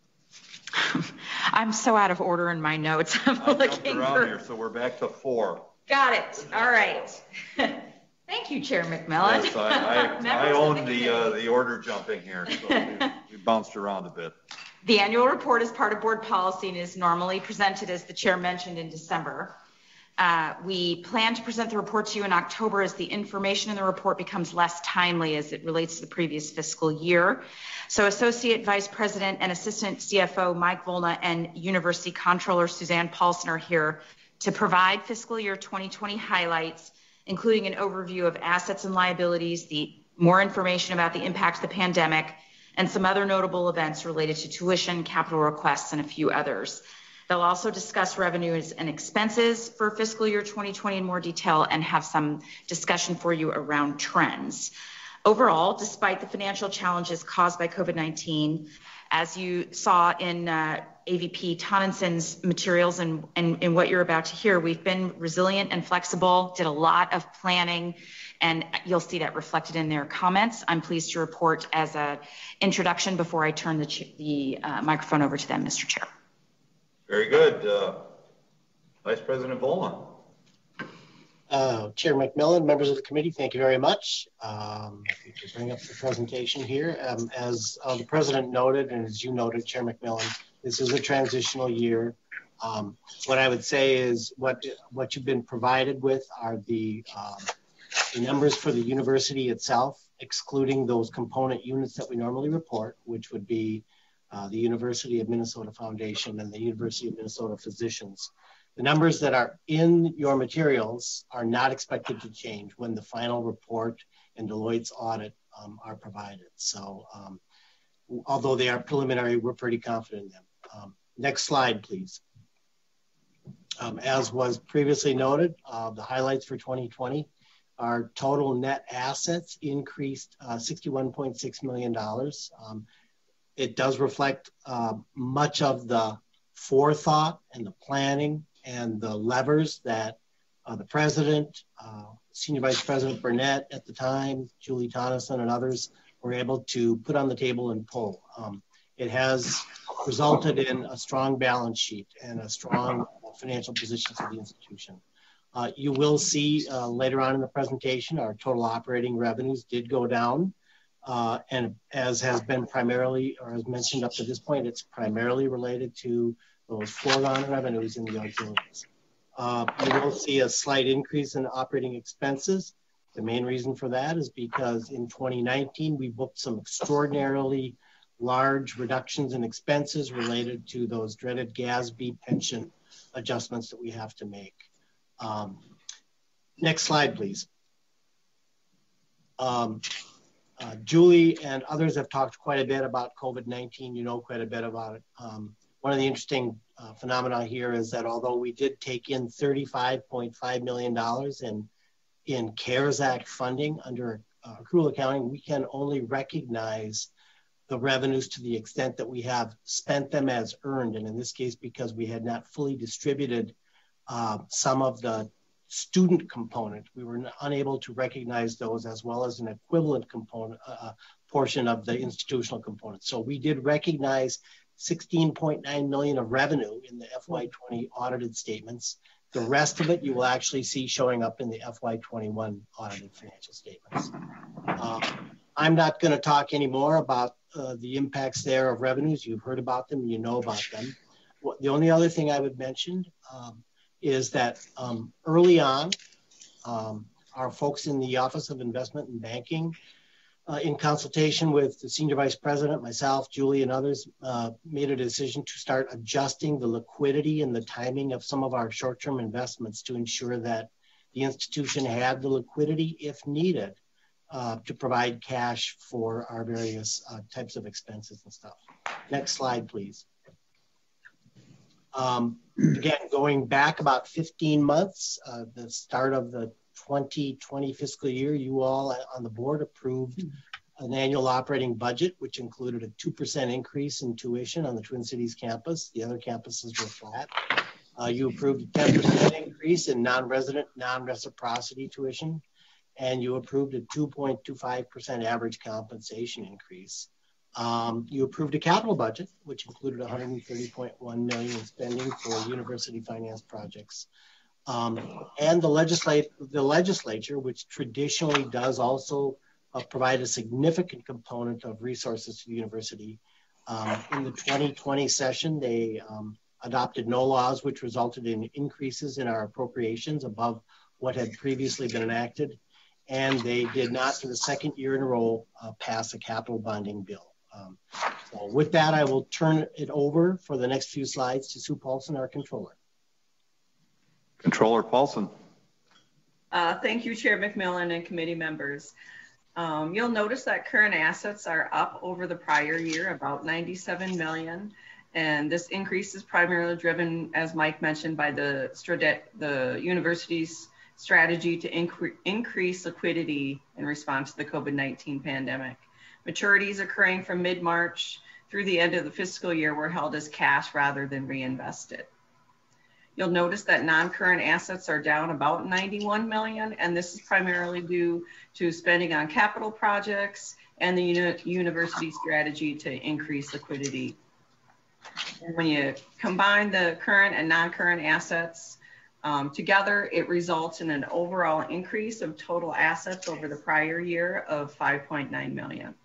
I'm so out of order in my notes. I'm I jumped looking around for... here, so we're back to four. Got it. All right. Thank you, Chair McMillan. Yes, I, I, I own the, uh, the order jumping here, so we, we bounced around a bit. The annual report is part of board policy and is normally presented, as the chair mentioned, in December. Uh, we plan to present the report to you in October as the information in the report becomes less timely as it relates to the previous fiscal year. So Associate Vice President and Assistant C F O Mike Volna and University Comptroller Suzanne Paulson are here to provide fiscal year twenty twenty highlights, including an overview of assets and liabilities, the more information about the impact of the pandemic, and some other notable events related to tuition, capital requests, and a few others. They'll also discuss revenues and expenses for fiscal year twenty twenty in more detail and have some discussion for you around trends. Overall, despite the financial challenges caused by COVID nineteen, as you saw in uh, A V P Tonnenson's materials and, and, and what you're about to hear, we've been resilient and flexible, did a lot of planning, and you'll see that reflected in their comments. I'm pleased to report as an introduction before I turn the, the uh, microphone over to them, Mister Chair. Very good. Uh, Vice President Volna. Uh, Chair McMillan, members of the committee, thank you very much. Um, to bring up the presentation here. Um, as uh, the President noted, and as you noted, Chair McMillan, this is a transitional year. Um, what I would say is what, what you've been provided with are the, um, the numbers for the university itself, excluding those component units that we normally report, which would be Uh, the University of Minnesota Foundation and the University of Minnesota Physicians. The numbers that are in your materials are not expected to change when the final report and Deloitte's audit um, are provided. So um, although they are preliminary, we're pretty confident in them. Um, next slide, please. Um, as was previously noted, uh, the highlights for twenty twenty, our total net assets increased uh, sixty-one point six million dollars. Um, It does reflect uh, much of the forethought and the planning and the levers that uh, the president, uh, Senior Vice President Burnett at the time, Julie Tonneson and others were able to put on the table and pull. Um, it has resulted in a strong balance sheet and a strong financial position for the institution. Uh, you will see uh, later on in the presentation, our total operating revenues did go down. Uh, and as has been primarily, or as mentioned up to this point, it's primarily related to those foregone revenues in the auxiliaries. Uh, you will see a slight increase in operating expenses. The main reason for that is because in twenty nineteen, we booked some extraordinarily large reductions in expenses related to those dreaded G A S B pension adjustments that we have to make. Um, next slide, please. Um, uh, Julie and others have talked quite a bit about COVID nineteen. You know quite a bit about it. Um, one of the interesting uh, phenomena here is that although we did take in thirty-five point five million dollars in, in CARES Act funding under uh, accrual accounting, we can only recognize the revenues to the extent that we have spent them as earned. And in this case, because we had not fully distributed uh, some of the student component, we were unable to recognize those as well as an equivalent component uh, portion of the institutional component. So we did recognize sixteen point nine million of revenue in the F Y twenty audited statements. The rest of it you will actually see showing up in the F Y twenty-one audited financial statements. Uh, I'm not going to talk anymore about uh, the impacts there of revenues. You've heard about them, you know about them. What, the only other thing I would mention um, is that um, early on, um, our folks in the Office of Investment and Banking, uh, in consultation with the Senior Vice President, myself, Julie, and others, uh, made a decision to start adjusting the liquidity and the timing of some of our short-term investments to ensure that the institution had the liquidity, if needed, uh, to provide cash for our various uh, types of expenses and stuff. Next slide, please. Um, again, going back about fifteen months, uh, the start of the twenty twenty fiscal year, you all on the board approved an annual operating budget, which included a two percent increase in tuition on the Twin Cities campus. The other campuses were flat. Uh, you approved a ten percent increase in non-resident, non-reciprocity tuition, and you approved a two point two five percent average compensation increase. Um, you approved a capital budget, which included one hundred thirty point one million dollars in spending for university finance projects. Um, and the, legislate, the legislature, which traditionally does also uh, provide a significant component of resources to the university. Um, in the twenty twenty session, they um, adopted no laws, which resulted in increases in our appropriations above what had previously been enacted. And they did not, for the second year in a row, uh, pass a capital bonding bill. Um, so with that, I will turn it over for the next few slides to Sue Paulson, our controller. Controller Paulson. Uh, thank you, Chair McMillan and committee members. Um, you'll notice that current assets are up over the prior year, about ninety-seven million. And this increase is primarily driven, as Mike mentioned, by the, the university's strategy to incre increase liquidity in response to the COVID nineteen pandemic. Maturities occurring from mid-March through the end of the fiscal year were held as cash rather than reinvested. You'll notice that non-current assets are down about ninety-one million, and this is primarily due to spending on capital projects and the uni university strategy to increase liquidity. And when you combine the current and non-current assets um, together, it results in an overall increase of total assets over the prior year of five point nine million.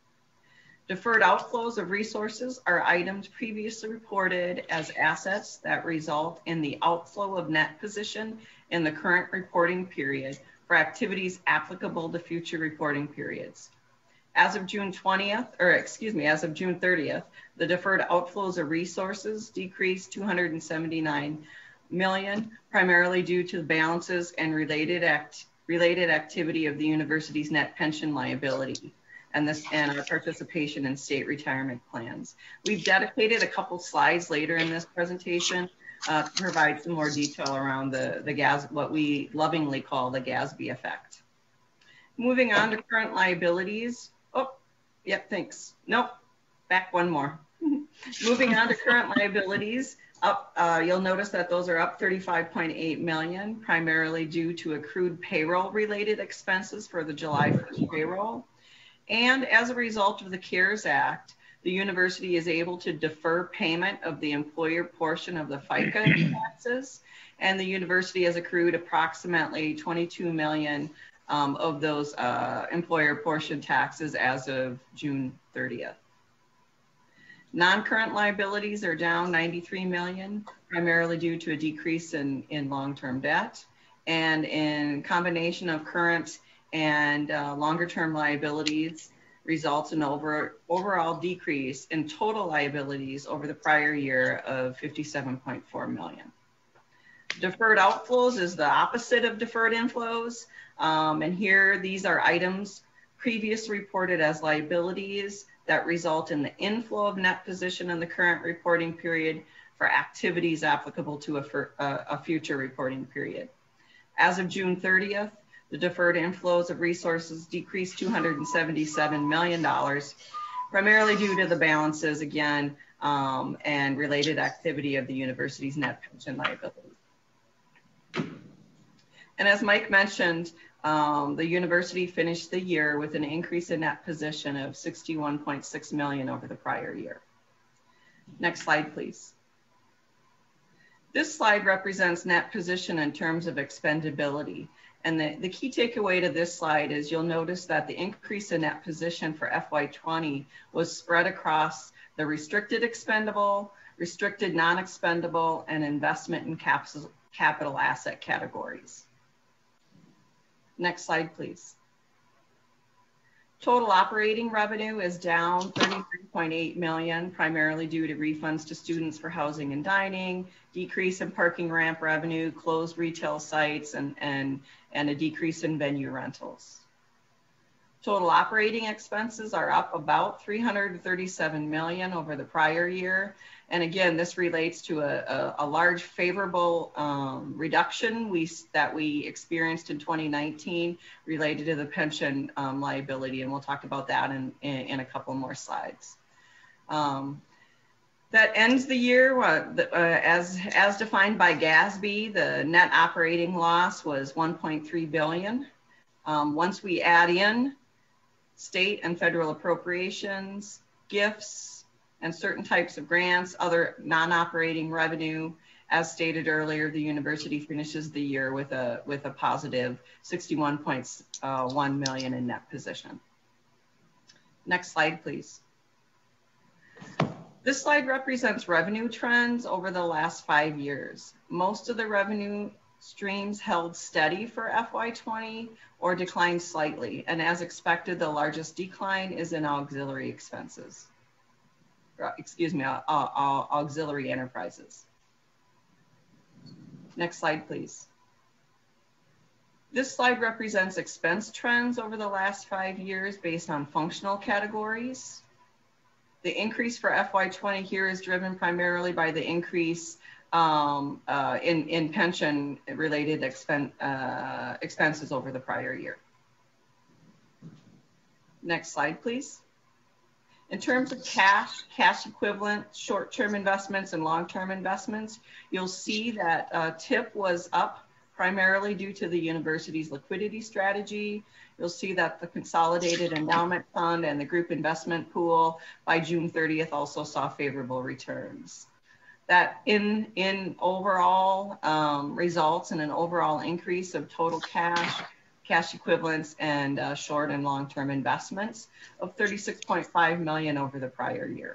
Deferred outflows of resources are items previously reported as assets that result in the outflow of net position in the current reporting period for activities applicable to future reporting periods. As of June twentieth, or excuse me, as of June thirtieth, the deferred outflows of resources decreased two hundred seventy-nine million, primarily due to the balances and related act related activity of the university's net pension liability and this and our participation in state retirement plans. We've dedicated a couple slides later in this presentation uh, to provide some more detail around the, the gas, what we lovingly call the G A S B effect. Moving on to current liabilities. Oh, yep, thanks. Nope, back one more. Moving on to current liabilities, Up, uh, you'll notice that those are up thirty-five point eight million, primarily due to accrued payroll related expenses for the July first payroll. And as a result of the CARES Act, the university is able to defer payment of the employer portion of the FICA taxes, and the university has accrued approximately twenty-two million um, of those uh, employer portion taxes as of June thirtieth. Non-current liabilities are down ninety-three million, primarily due to a decrease in, in long-term debt, and in combination of current and uh, longer-term liabilities results in over overall decrease in total liabilities over the prior year of fifty-seven point four million. Deferred outflows is the opposite of deferred inflows, um, and here these are items previously reported as liabilities that result in the inflow of net position in the current reporting period for activities applicable to a, a, a future reporting period. As of June thirtieth, the deferred inflows of resources decreased two hundred seventy-seven million dollars, primarily due to the balances again um, and related activity of the university's net pension liability. And as Mike mentioned, Um, the university finished the year with an increase in net position of sixty-one point six million over the prior year. Next slide, please. This slide represents net position in terms of expendability. And the, the key takeaway to this slide is you'll notice that the increase in net position for F Y twenty was spread across the restricted expendable, restricted non-expendable, and investment in capital, capital asset categories. Next slide, please. Total operating revenue is down thirty-three point eight million, primarily due to refunds to students for housing and dining, decrease in parking ramp revenue, closed retail sites, and, and, and a decrease in venue rentals. Total operating expenses are up about three hundred thirty-seven million over the prior year. And again, this relates to a, a, a large favorable um, reduction we, that we experienced in twenty nineteen related to the pension um, liability. And we'll talk about that in, in, in a couple more slides. Um, that ends the year uh, the, uh, as, as defined by G A S B, the net operating loss was one point three billion. Um, once we add in state and federal appropriations, gifts, and certain types of grants, other non-operating revenue, as stated earlier, the university finishes the year with a with a positive sixty-one point one million in net position. Next slide, please. This slide represents revenue trends over the last five years. Most of the revenue streams held steady for F Y twenty or declined slightly, and as expected, the largest decline is in auxiliary expenses. Excuse me, uh, uh, auxiliary enterprises. Next slide, please. This slide represents expense trends over the last five years based on functional categories. The increase for F Y twenty here is driven primarily by the increase um, uh, in, in pension related expen uh, expenses over the prior year. Next slide, please. In terms of cash, cash equivalent, short-term investments and long-term investments, you'll see that uh, T I P was up primarily due to the university's liquidity strategy. You'll see that the consolidated endowment fund and the group investment pool by June thirtieth also saw favorable returns. That in, in overall um, results in an overall increase of total cash, cash equivalents, and uh, short and long-term investments of thirty-six point five million over the prior year.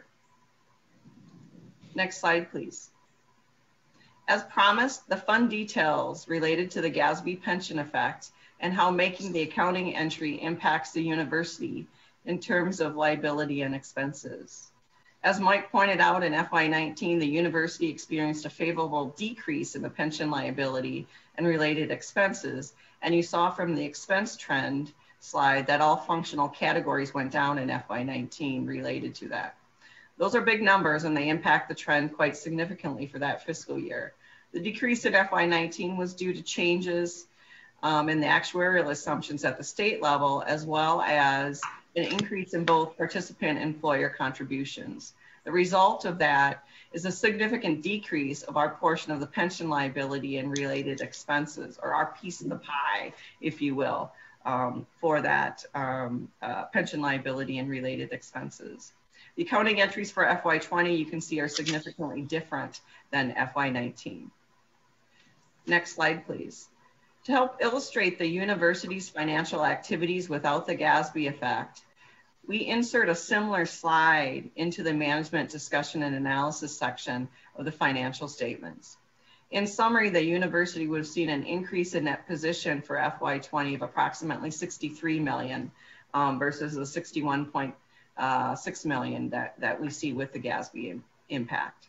Next slide, please. As promised, the fund details related to the G A S B pension effect and how making the accounting entry impacts the university in terms of liability and expenses. As Mike pointed out, in F Y nineteen, the university experienced a favorable decrease in the pension liability and related expenses. And you saw from the expense trend slide that all functional categories went down in F Y nineteen related to that. Those are big numbers and they impact the trend quite significantly for that fiscal year. The decrease in F Y nineteen was due to changes um, in the actuarial assumptions at the state level, as well as an increase in both participant and employer contributions. The result of that is a significant decrease of our portion of the pension liability and related expenses, or our piece of the pie, if you will, um, for that um, uh, pension liability and related expenses. The accounting entries for F Y twenty, you can see, are significantly different than F Y nineteen. Next slide, please. To help illustrate the university's financial activities without the G A S B effect, we insert a similar slide into the management discussion and analysis section of the financial statements. In summary, the university would have seen an increase in net position for F Y twenty of approximately sixty-three million um, versus the sixty-one point six million that, that we see with the G A S B impact.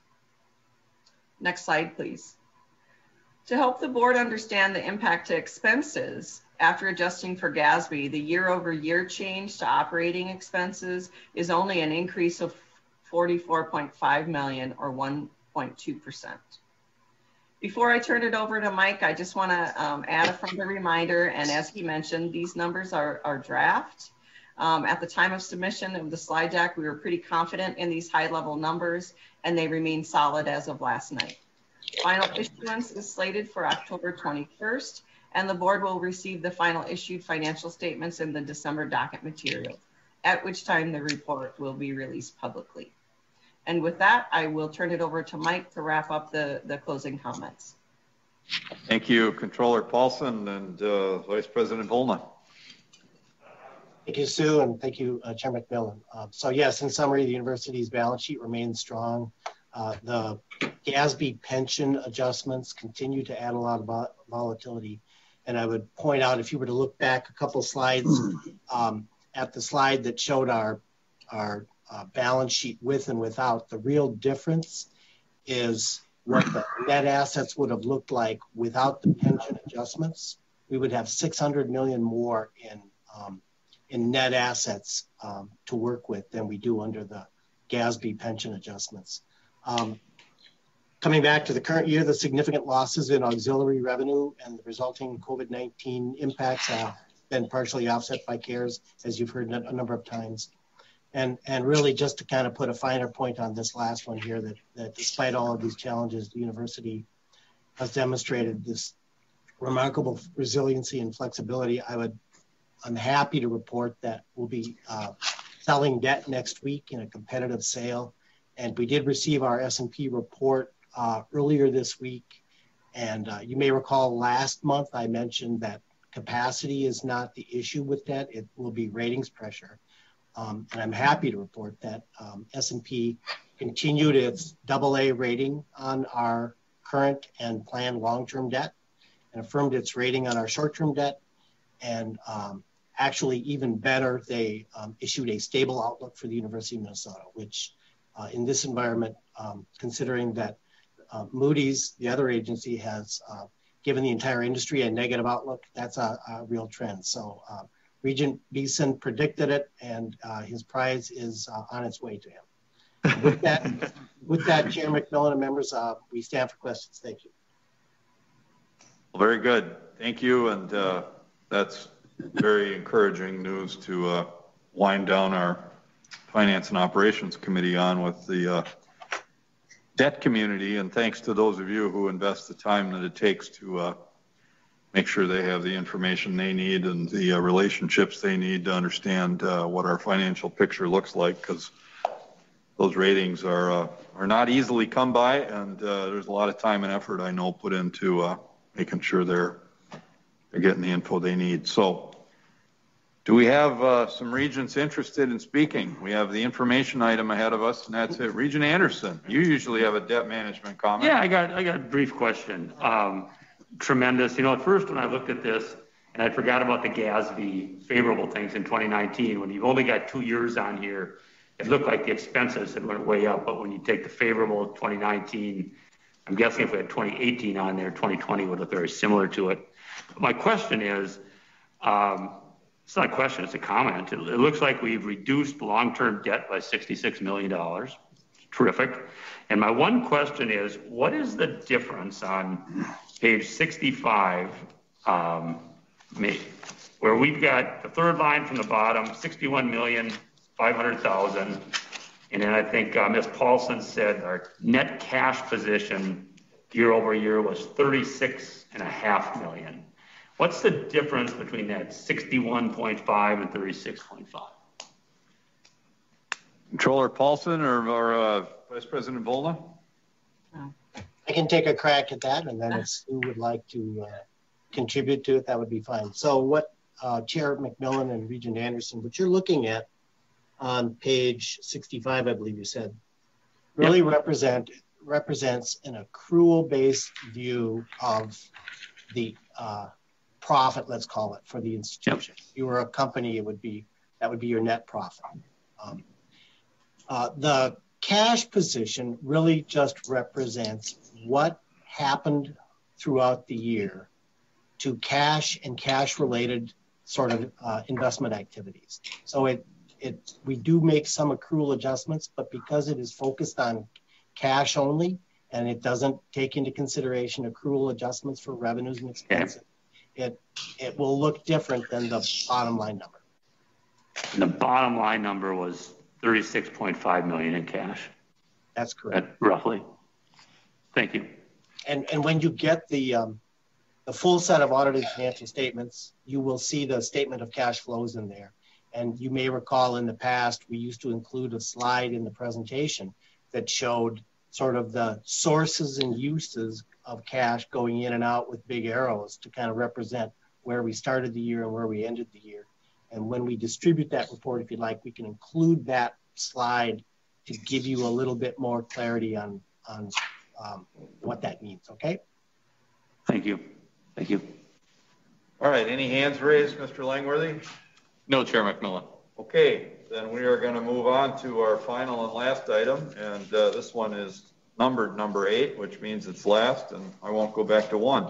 Next slide, please. To help the board understand the impact to expenses, after adjusting for G A S B, the year-over-year change to operating expenses is only an increase of forty-four point five million or one point two percent. Before I turn it over to Mike, I just want to um, add a friendly reminder, and as he mentioned, these numbers are, are draft. Um, at the time of submission of the slide deck, we were pretty confident in these high-level numbers, and they remain solid as of last night. Final issuance is slated for October twenty-first, and the board will receive the final issued financial statements in the December docket material, at which time the report will be released publicly. And with that, I will turn it over to Mike to wrap up the, the closing comments. Thank you, Controller Paulson and uh, Vice President Volna. Thank you, Sue, and thank you, uh, Chair McMillan. Uh, so yes, in summary, the university's balance sheet remains strong. Uh, the G A S B pension adjustments continue to add a lot of vol volatility. And I would point out, if you were to look back a couple slides um, at the slide that showed our, our uh, balance sheet with and without, the real difference is what the net assets would have looked like without the pension adjustments. We would have six hundred million more in, um, in net assets um, to work with than we do under the G A S B pension adjustments. Um, Coming back to the current year, the significant losses in auxiliary revenue and the resulting COVID nineteen impacts have been partially offset by CARES, as you've heard a number of times. And, and really just to kind of put a finer point on this last one here, that, that despite all of these challenges, the university has demonstrated this remarkable resiliency and flexibility. I would, I'm happy to report that we'll be uh, selling debt next week in a competitive sale. And we did receive our S and P report Uh, earlier this week. And uh, you may recall last month I mentioned that capacity is not the issue with debt, it will be ratings pressure. Um, and I'm happy to report that um, S and P continued its double A rating on our current and planned long-term debt and affirmed its rating on our short-term debt. And um, actually even better, they um, issued a stable outlook for the University of Minnesota, which uh, in this environment, um, considering that Uh, Moody's, the other agency, has uh, given the entire industry a negative outlook. That's a, a real trend. So uh, Regent Beeson predicted it, and uh, his prize is uh, on its way to him. With that, with that, Chair McMillan and members, uh, we stand for questions. Thank you. Well, very good. Thank you. And uh, that's very encouraging news to uh, wind down our Finance and Operations Committee on with the uh, debt community, and thanks to those of you who invest the time that it takes to uh, make sure they have the information they need and the uh, relationships they need to understand uh, what our financial picture looks like, because those ratings are uh, are not easily come by, and uh, there's a lot of time and effort I know put into uh, making sure they're they're getting the info they need. So, do we have uh, some regents interested in speaking? We have the information item ahead of us, and that's it. Regent Anderson, you usually have a debt management comment. Yeah, I got I got a brief question. Um, tremendous. You know, at first when I looked at this, and I forgot about the G A S B favorable things in twenty nineteen, when you've only got two years on here, it looked like the expenses had went way up. But when you take the favorable twenty nineteen, I'm guessing if we had twenty eighteen on there, twenty twenty would look very similar to it. But my question is, um, it's not a question, it's a comment. It, it looks like we've reduced long-term debt by sixty-six million dollars. Terrific. And my one question is, what is the difference on page sixty-five, um, where we've got the third line from the bottom, sixty-one million five hundred thousand, And then I think uh, Miz Paulson said our net cash position year over year was thirty-six and a half million. What's the difference between that sixty-one point five and thirty-six point five? Controller Paulson or, or uh, Vice President Volna? I can take a crack at that, and then if Sue would like to uh, contribute to it, that would be fine. So what uh, Chair McMillan and Regent Anderson, what you're looking at on page sixty-five, I believe you said, really yep. represent represents an accrual-based view of the uh, profit, let's call it, for the institution. Yep. If you were a company, it would be that would be your net profit. Um, uh, the cash position really just represents what happened throughout the year to cash and cash-related sort of uh, investment activities. So it it we do make some accrual adjustments, but because it is focused on cash only and it doesn't take into consideration accrual adjustments for revenues and expenses, yeah. it it will look different than the bottom line number. And the bottom line number was thirty-six point five million in cash. That's correct. That, roughly. Thank you. And and when you get the um, the full set of audited financial statements, you will see the statement of cash flows in there. And you may recall in the past, we used to include a slide in the presentation that showed sort of the sources and uses of cash going in and out with big arrows to kind of represent where we started the year and where we ended the year. And when we distribute that report, if you'd like, we can include that slide to give you a little bit more clarity on, on um, what that means, okay? Thank you. Thank you. All right, any hands raised, Mister Langworthy? No, Chair McMillan. Okay, then we are going to move on to our final and last item, and uh, this one is numbered number eight, which means it's last, and I won't go back to one.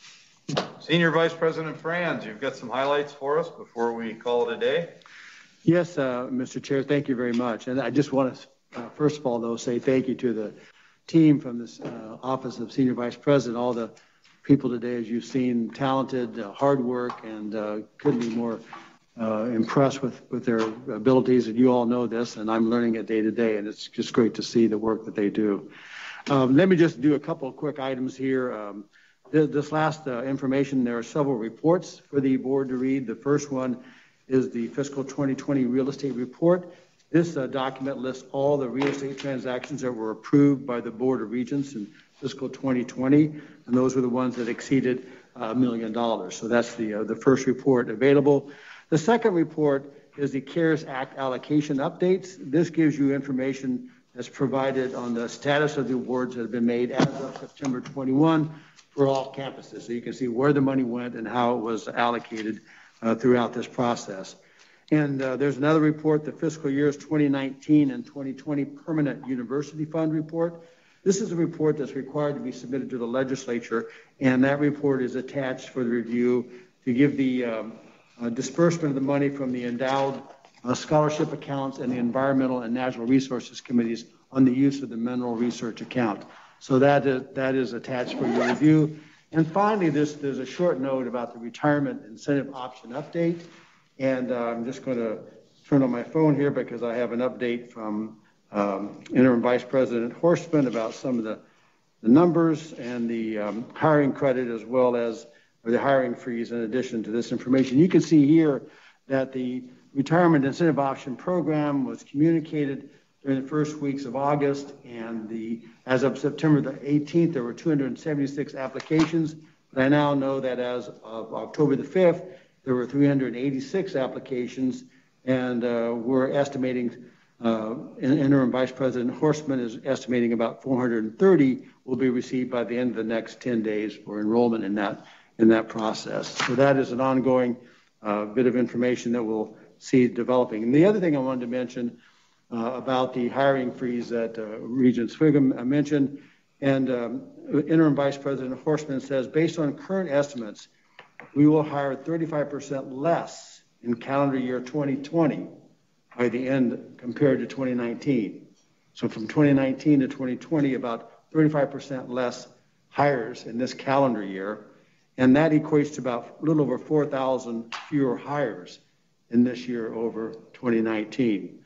Senior Vice President Franz, you've got some highlights for us before we call it a day. Yes, uh, Mister Chair, thank you very much. And I just want to, uh, first of all, though, say thank you to the team from this uh, Office of Senior Vice President, all the people today, as you've seen, talented, uh, hard work, and uh, couldn't be more uh, impressed with, with their abilities. And you all know this, and I'm learning it day to day, and it's just great to see the work that they do. Um, let me just do a couple of quick items here. Um, th this last uh, information, there are several reports for the board to read. The first one is the fiscal twenty twenty real estate report. This uh, document lists all the real estate transactions that were approved by the Board of Regents in fiscal twenty twenty, and those were the ones that exceeded a uh, million dollars. So that's the, uh, the first report available. The second report is the CARES Act allocation updates. This gives you information that's provided on the status of the awards that have been made as of September twenty-first for all campuses. So you can see where the money went and how it was allocated uh, throughout this process. And uh, there's another report, the fiscal years twenty nineteen and twenty twenty Permanent University Fund report. This is a report that's required to be submitted to the legislature, and that report is attached for the review to give the um, uh, disbursement of the money from the endowed uh, scholarship accounts and the environmental and natural resources committees on the use of the mineral research account. So that is, that is attached for your review. And finally, this, there's a short note about the retirement incentive option update. And uh, I'm just going to turn on my phone here because I have an update from um, Interim Vice President Horstman about some of the, the numbers and the um, hiring credit as well as or the hiring freeze in addition to this information. You can see here that the retirement incentive option program was communicated during the first weeks of August, and the as of September the eighteenth, there were two hundred seventy-six applications. But I now know that as of October the fifth, there were three hundred eighty-six applications, and uh, we're estimating, uh, Interim Vice President Horstman is estimating about four hundred thirty will be received by the end of the next ten days for enrollment in that in that process. So that is an ongoing uh, bit of information that we'll see developing. And the other thing I wanted to mention uh, about the hiring freeze that uh, Regent Swigum mentioned, and um, Interim Vice President Horstman says, based on current estimates, we will hire thirty-five percent less in calendar year twenty twenty by the end compared to twenty nineteen. So from twenty nineteen to twenty twenty, about thirty-five percent less hires in this calendar year. And that equates to about a little over four thousand fewer hires in this year over twenty nineteen.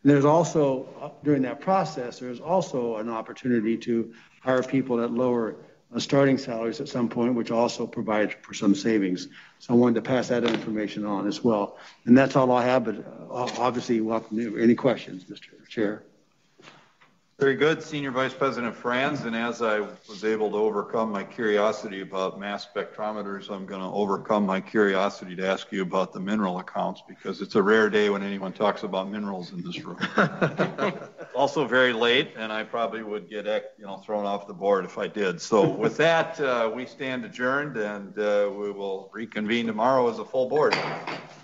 And there's also, uh, during that process, there's also an opportunity to hire people at lower uh, starting salaries at some point, which also provides for some savings. So I wanted to pass that information on as well. And that's all I have, but uh, obviously welcome to any questions, Mister Chair. Very good, Senior Vice President Franz. And as I was able to overcome my curiosity about mass spectrometers, I'm going to overcome my curiosity to ask you about the mineral accounts, because it's a rare day when anyone talks about minerals in this room. Also very late, and I probably would get you know thrown off the board if I did. So with that, uh, we stand adjourned, and uh, we will reconvene tomorrow as a full board.